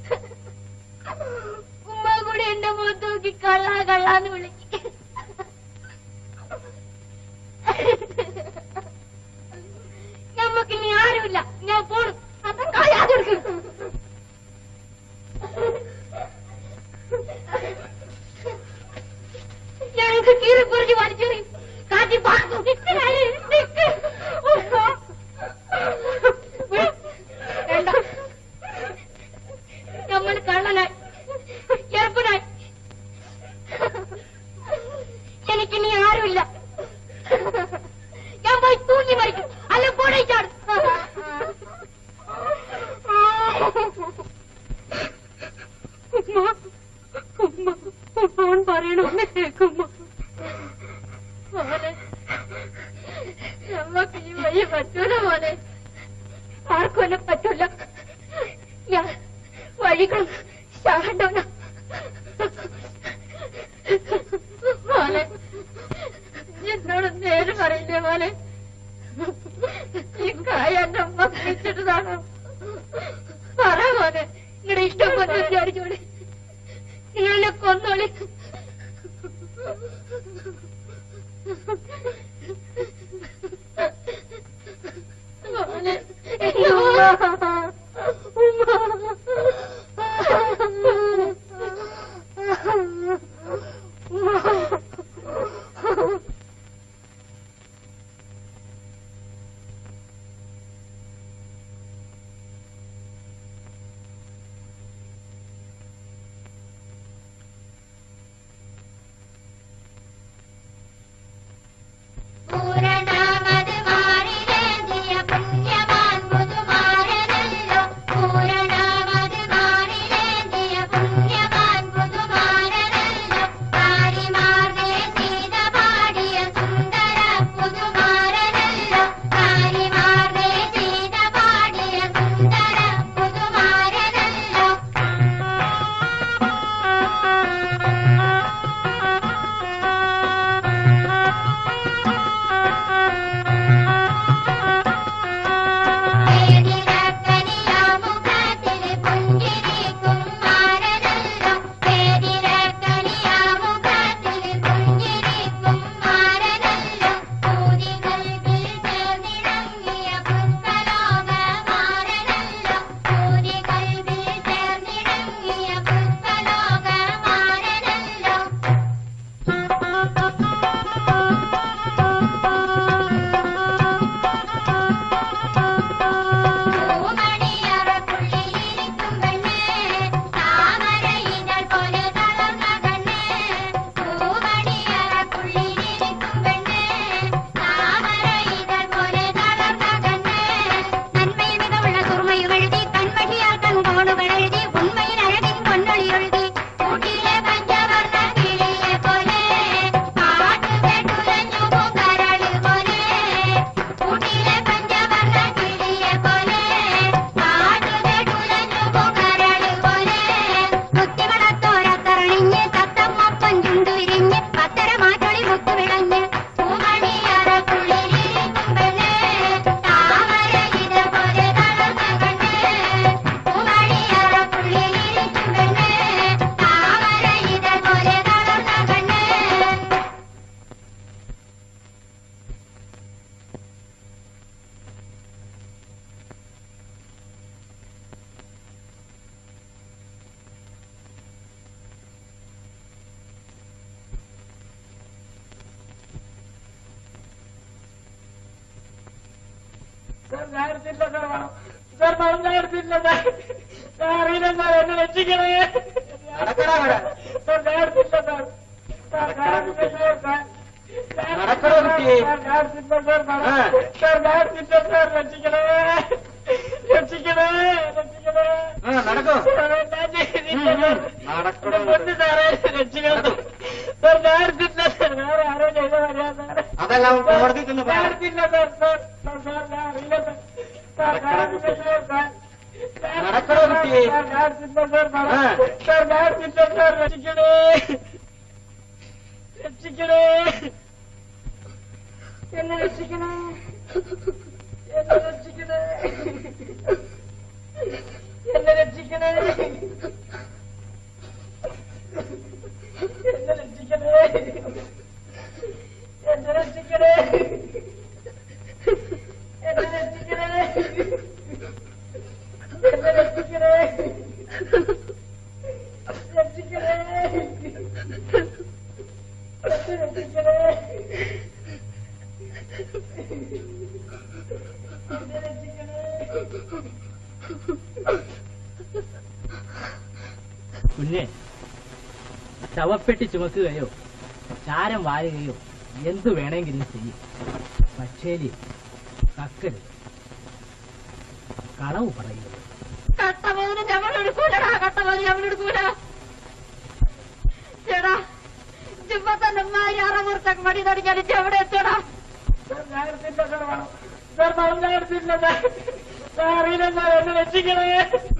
ഉമ്മ കൂടി എന്റെ മുഖത്ത് നോക്കി കള്ള കള്ളാന്ന് വിളിക്കും. ഞമ്മക്കിനി ആരുമില്ല. ഞാൻ പോണു. അത് കളയാതെടുക്കും. ഞങ്ങൾക്ക് കീറി കുറിച്ച് വലിച്ചെറിയും. കാറ്റി പാടും. വേണ്ട, നമ്മൾ കള്ളനായി ചെറുപ്പനായി. എനിക്കിനി ആരുമില്ല. ഞാൻ പോയി തൂങ്ങി മരിക്കും. അല്ല പൊടിച്ചാടും. ഫോൺ പറയണമെന്ന് കേൾക്കുമ്പോ മോനെ നമ്മക്ക് ഈ വഴി പറ്റൂല മോനെ. ആർക്കും എന്നെ പറ്റൂല. ഞാൻ വഴികൾ ശാണ്ടവന മോനെ. എന്നോട് നേരെ പറയില്ലേ മോനെ? ഈ കായ എന്റെ അമ്മ വെച്ചിട്ടതാണോ? പറ മോനെ. നിങ്ങളുടെ ഇഷ്ടം പോലെ വിചാരിച്ചോളി. നിങ്ങളെ കൊന്നോളി. മോനെ പൂരണാമത് മാറിലെത്തിയ പുണ്യവാൻ പുതുമാരന് സാർ ഞാൻ എടുത്തില്ല സാർ പണം സാർ പണം ഞാൻ എടുത്തില്ല സാർ ഞാൻ അറിയില്ല സാർ എന്നെ രക്ഷിക്കണേ സാർ ഞാൻ എടുത്തില്ല സാർ സാർ ഞാൻ എടുത്തില്ല സാർ നടക്കണോ കുട്ടിയെ? സാർ ഞാൻ എടുത്തില്ല സാർ പണം സാർ ഞാൻ എടുത്തില്ല സാർ രക്ഷിക്കണേ രക്ഷിക്കണേ രക്ഷിക്കണേ നടക്കോ നടക്കണോ സാറേ രക്ഷിക്കണം സാർ ഞാൻ എടുത്തില്ല സാർ വേറെ ആരോ ചെയ്ത പറയാ സാർ അതെല്ലാം കോടതി തന്നെ ഞാൻ എടുത്തില്ല സാർ സാർ സാർ ഞാൻ അറിയില്ല സാർ സാർ ഞാൻ എടുത്തില്ല സാർ നടക്കണോ കുട്ടിയെ? സാർ ഞാൻ എടുത്തില്ല സാർ പണം സാർ ഞാൻ എടുത്തില്ല സാർ രക്ഷിക്കണേ രക്ഷിക്കണേ എന്നെ രക്ഷിക്കണേ എന്നെ രക്ഷിക്കണേ എന്നെ രക്ഷിക്കണേ എന്നെ രക്ഷിക്കണേ എന്നെ രക്ഷിക്കണേ എന്നെ രക്ഷിക്കണേ എന്നെ രക്ഷിക്കണേ രക്ഷിക്കണേ കുഞ്ഞെ ശവപ്പെട്ടി ചുമക്കുകയോ ചാരം വാരുകയോ എന്തു വേണമെങ്കിലും ചെയ്യും. പക്ഷേല് കക്കരുത്, കളവ് പറയുന്നത്. കട്ടമോതിന് ഞങ്ങളെടുക്കൂലടാ, കട്ടമോതി ഞങ്ങളെടുക്കൂല. ചേടാ ചുമ്മാ തന്നെ മാരി അറമുറുത്തൊക്കെ മടി തടിക്കാൻ എവിടെ എത്തടാ? ഞാൻ എടുത്തില്ല സാർ പണം സാർ പണം ഞാൻ എടുത്തില്ല സാർ സാർ അറിയില്ല സാർ എന്നെ രക്ഷിക്കണേ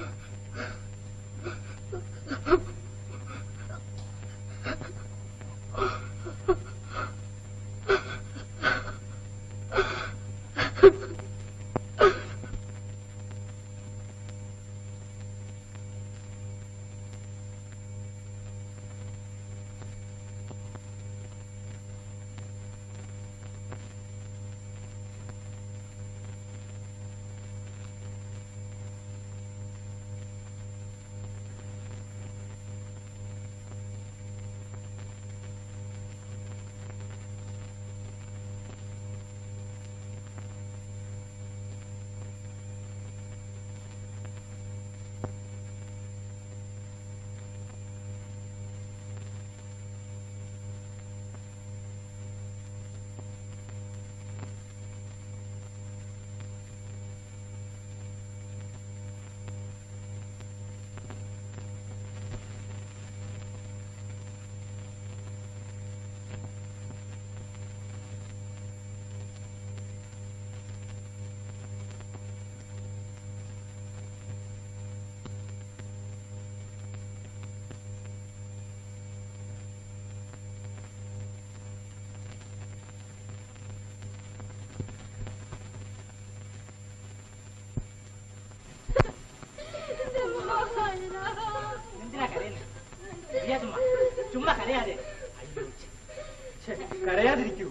എന്തിനാ കരയുന്നത്? ഇരിയാ ചുമ്മാ ചുമ്മാ കരയാതെ. കരയാതിരിക്കൂ.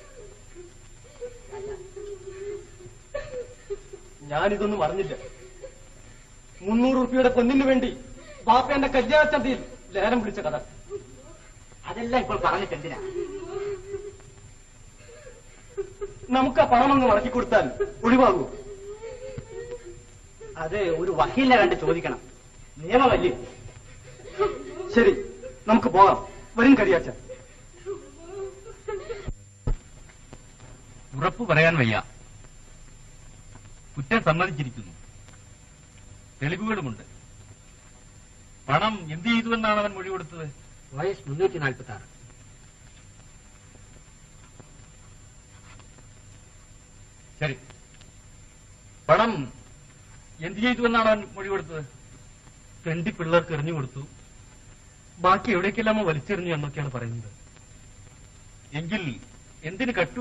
ഞാനിതൊന്നും അറിഞ്ഞില്ല. മുന്നൂറ് റുപ്യയുടെ പൊന്നിന് വേണ്ടി ബാപ്പ എന്റെ കല്യാണച്ചന്തയിൽ ലേലം പിടിച്ച കഥ. അതെല്ലാം ഇപ്പോൾ പറഞ്ഞിട്ട് എന്തിനാ? നമുക്ക് ആ പണമൊന്ന് മടക്കി കൊടുത്താൽ ഒഴിവാകൂ. അത് ഒരു വക്കീലിനെ കണ്ട് ചോദിക്കണം, നിയമമല്ലേ. ശരി, നമുക്ക് പോകാം. വരും കരിയാച്ച. ഉറപ്പ് പറയാൻ വയ്യ. കുറ്റം സമ്മതിച്ചിരിക്കുന്നു, തെളിവുകളുമുണ്ട്. പണം എന്ത് ചെയ്തുവെന്നാണ് അവൻ മൊഴി കൊടുത്തത്? വയസ്സ് മുന്നൂറ്റി നാൽപ്പത്തി ആറ്. ശരി, പണം എന്ത് ചെയ്തുവെന്നാണ് അവൻ മൊഴി കൊടുത്തത്? രണ്ട് പിള്ളേർക്ക് എറിഞ്ഞു കൊടുത്തു, ബാക്കി എവിടേക്കെല്ലാമോ വലിച്ചെറിഞ്ഞു എന്നൊക്കെയാണ് പറയുന്നത്. എങ്കിൽ എന്തിന് കട്ടു?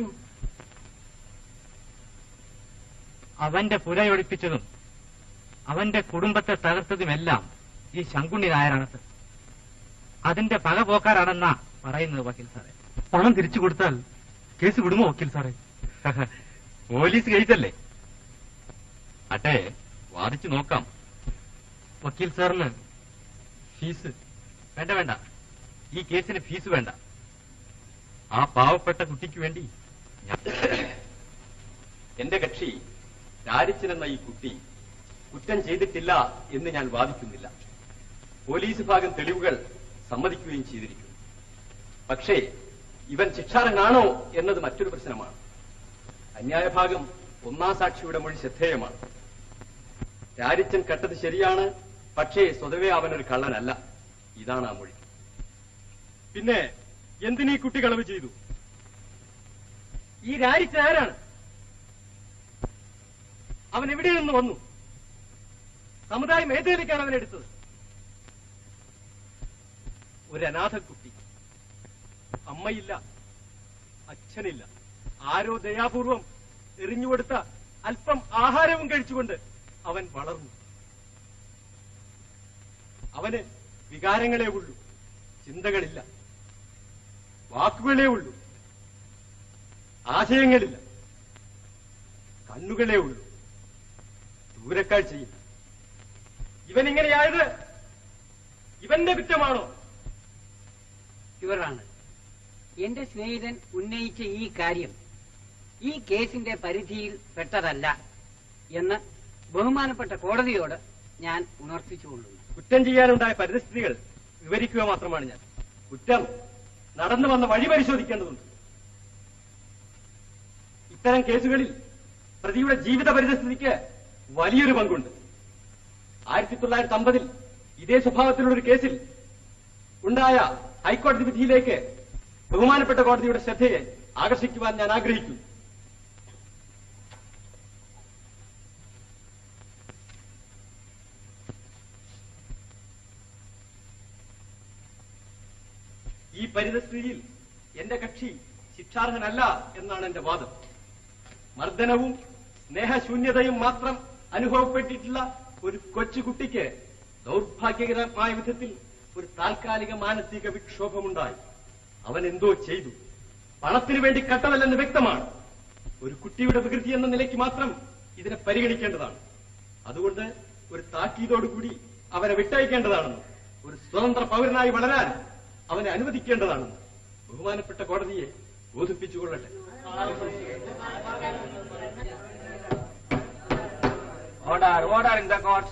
അവന്റെ പുരയൊഴിപ്പിച്ചതും അവന്റെ കുടുംബത്തെ തകർത്തതുമെല്ലാം ഈ ശങ്കുണ്ണി നായരാണത്. അതിന്റെ പക പോക്കാരാണെന്നാ പറയുന്നത് വക്കീൽ സാറേ. പണം തിരിച്ചു കൊടുത്താൽ കേസ് വിടുമോ വക്കീൽ സാറേ? പോലീസ് കേസല്ലേ? അട്ടെ, വാദിച്ചു നോക്കാം. വക്കീൽ സാറിന് ഫീസ് വേണ്ട വേണ്ട, ഈ കേസിന് ഫീസ് വേണ്ട. ആ പാവപ്പെട്ട കുട്ടിക്ക് വേണ്ടി ഞാൻ- എന്റെ കക്ഷി രാരിച്ചൻ എന്ന ഈ കുട്ടി കുറ്റം ചെയ്തിട്ടില്ല എന്ന് ഞാൻ വാദിക്കുന്നില്ല. പോലീസ് ഭാഗം തെളിവുകൾ സമ്മതിക്കുകയും ചെയ്തിരിക്കുന്നു. പക്ഷേ ഇവൻ ശിക്ഷാർഹനാണോ എന്നത് മറ്റൊരു പ്രശ്നമാണ്. അന്യായ ഭാഗം ഒന്നാം സാക്ഷിയുടെ മൊഴി ശ്രദ്ധേയമാണ്. രാരിച്ചൻ കെട്ടത് ശരിയാണ്, പക്ഷേ സ്വതവേ അവനൊരു കള്ളനല്ല. ഇതാണ് ആ മൊഴി. പിന്നെ എന്തിനീ കുട്ടി കളവ് ചെയ്തു? ഈ രാരിച്ചൻ ആരാണ്? അവൻ എവിടെ നിന്ന് വന്നു? സമുദായം ഏതേലേക്കാണ് അവനെടുത്തത്? ഒരു അനാഥ കുട്ടി, അമ്മയില്ല, അച്ഛനില്ല. ആരോ ദയാപൂർവം എറിഞ്ഞുകൊടുത്ത അല്പം ആഹാരവും കഴിച്ചുകൊണ്ട് അവൻ വളർന്നു. അവന് വികാരങ്ങളേ ഉള്ളൂ, ചിന്തകളില്ല. വാക്കുകളേ ഉള്ളൂ, ആശയങ്ങളില്ല. കണ്ണുകളേ ഉള്ളൂ, ദൂരക്കാഴ്ചയില്ല. ഇവനിങ്ങനെയായത് ഇവന്റെ കുറ്റമാണോ? ഇവരാണ് എന്റെ സ്നേഹിതൻ ഉന്നയിച്ച ഈ കാര്യം ഈ കേസിന്റെ പരിധിയിൽ പെട്ടതല്ല എന്ന് ബഹുമാനപ്പെട്ട കോടതിയോട് ഞാൻ ഉണർത്തിച്ചുകൊള്ളുന്നു. കുറ്റം ചെയ്യാനുണ്ടായ പരിസ്ഥിതികൾ വിവരിക്കുക മാത്രമാണ് ഞാൻ. കുറ്റം നടന്നു വന്ന വഴി പരിശോധിക്കേണ്ടതുണ്ട്. ഇത്തരം കേസുകളിൽ പ്രതിയുടെ ജീവിത പരിസ്ഥിതിക്ക് വലിയൊരു പങ്കുണ്ട്. ആയിരത്തി തൊള്ളായിരത്തി അമ്പതിൽ ഇതേ സ്വഭാവത്തിലുള്ള ഒരു കേസിൽ ഉണ്ടായ ഹൈക്കോടതി വിധിയിലേക്ക് ബഹുമാനപ്പെട്ട കോടതിയുടെ ശ്രദ്ധയെ ആകർഷിക്കുവാൻ ഞാൻ ആഗ്രഹിക്കുന്നു. ഈ പരിതസ്ഥിതിയിൽ എന്റെ കക്ഷി ശിക്ഷാർഹനല്ല എന്നാണ് എന്റെ വാദം. മർദ്ദനവും സ്നേഹശൂന്യതയും മാത്രം അനുഭവപ്പെട്ടിട്ടുള്ള ഒരു കൊച്ചുകുട്ടിക്ക് ദൗർഭാഗ്യകരമായ വിധത്തിൽ ഒരു താൽക്കാലിക മാനസിക വിക്ഷോഭമുണ്ടായി. അവൻ എന്തോ ചെയ്തു. പണത്തിനു വേണ്ടി കട്ടതല്ലെന്ന് വ്യക്തമാണ്. ഒരു കുട്ടിയുടെ വികൃതി എന്ന നിലയ്ക്ക് മാത്രം ഇതിനെ പരിഗണിക്കേണ്ടതാണ്. അതുകൊണ്ട് ഒരു താക്കീതോടുകൂടി അവനെ വിട്ടയക്കേണ്ടതാണെന്ന്, ഒരു സ്വതന്ത്ര പൗരനായി വളരാൻ അവനെ അനുവദിക്കേണ്ടതാണെന്ന് ബഹുമാനപ്പെട്ട കോടതിയെ ബോധിപ്പിച്ചുകൊള്ളട്ടെ. Order order in the court.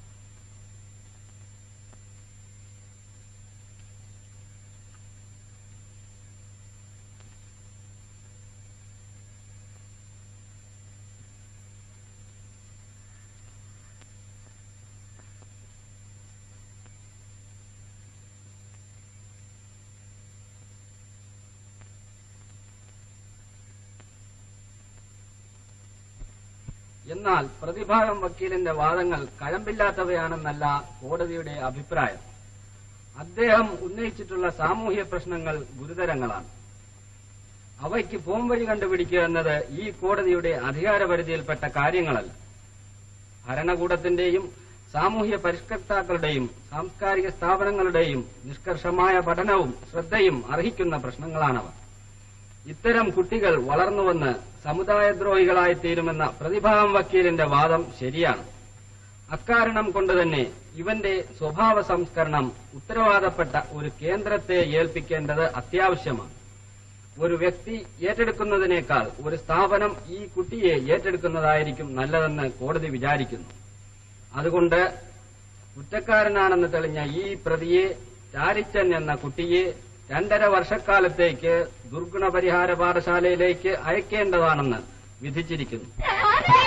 എന്നാൽ പ്രതിഭാഗം വക്കീലിന്റെ വാദങ്ങൾ കഴമ്പില്ലാത്തവയാണെന്നല്ല കോടതിയുടെ അഭിപ്രായം. അദ്ദേഹം ഉന്നയിച്ചിട്ടുള്ള സാമൂഹ്യ പ്രശ്നങ്ങൾ ഗുരുതരങ്ങളാണ്. അവയ്ക്ക് പോംവഴി കണ്ടുപിടിക്കുക എന്നത് ഈ കോടതിയുടെ അധികാരപരിധിയിൽപ്പെട്ട കാര്യങ്ങളല്ല. ഭരണകൂടത്തിന്റെയും സാമൂഹ്യ പരിഷ്കർത്താക്കളുടെയും സാംസ്കാരിക സ്ഥാപനങ്ങളുടെയും നിഷ്കർഷമായ പഠനവും ശ്രദ്ധയും അർഹിക്കുന്ന പ്രശ്നങ്ങളാണവ. ഇത്തരം കുട്ടികൾ വളർന്നുവന്ന് സമുദായദ്രോഹികളായിത്തീരുമെന്ന പ്രതിഭാഗം വക്കീലിന്റെ വാദം ശരിയാണ്. അക്കാരണം കൊണ്ടുതന്നെ ഇവന്റെ സ്വഭാവ സംസ്കരണം ഉത്തരവാദപ്പെട്ട ഒരു കേന്ദ്രത്തെ ഏൽപ്പിക്കേണ്ടത് അത്യാവശ്യമാണ്. ഒരു വ്യക്തി ഏറ്റെടുക്കുന്നതിനേക്കാൾ ഒരു സ്ഥാപനം ഈ കുട്ടിയെ ഏറ്റെടുക്കുന്നതായിരിക്കും നല്ലതെന്ന് കോടതി വിചാരിക്കുന്നു. അതുകൊണ്ട് കുറ്റക്കാരനാണെന്ന് തെളിഞ്ഞ ഈ പ്രതിയെ, രാരിച്ചൻ എന്ന കുട്ടിയെ രണ്ടര വർഷക്കാലത്തേക്ക് ദുർഗുണപരിഹാര പാഠശാലയിലേക്ക് അയക്കേണ്ടതാണെന്ന് വിധിച്ചിരിക്കുന്നു.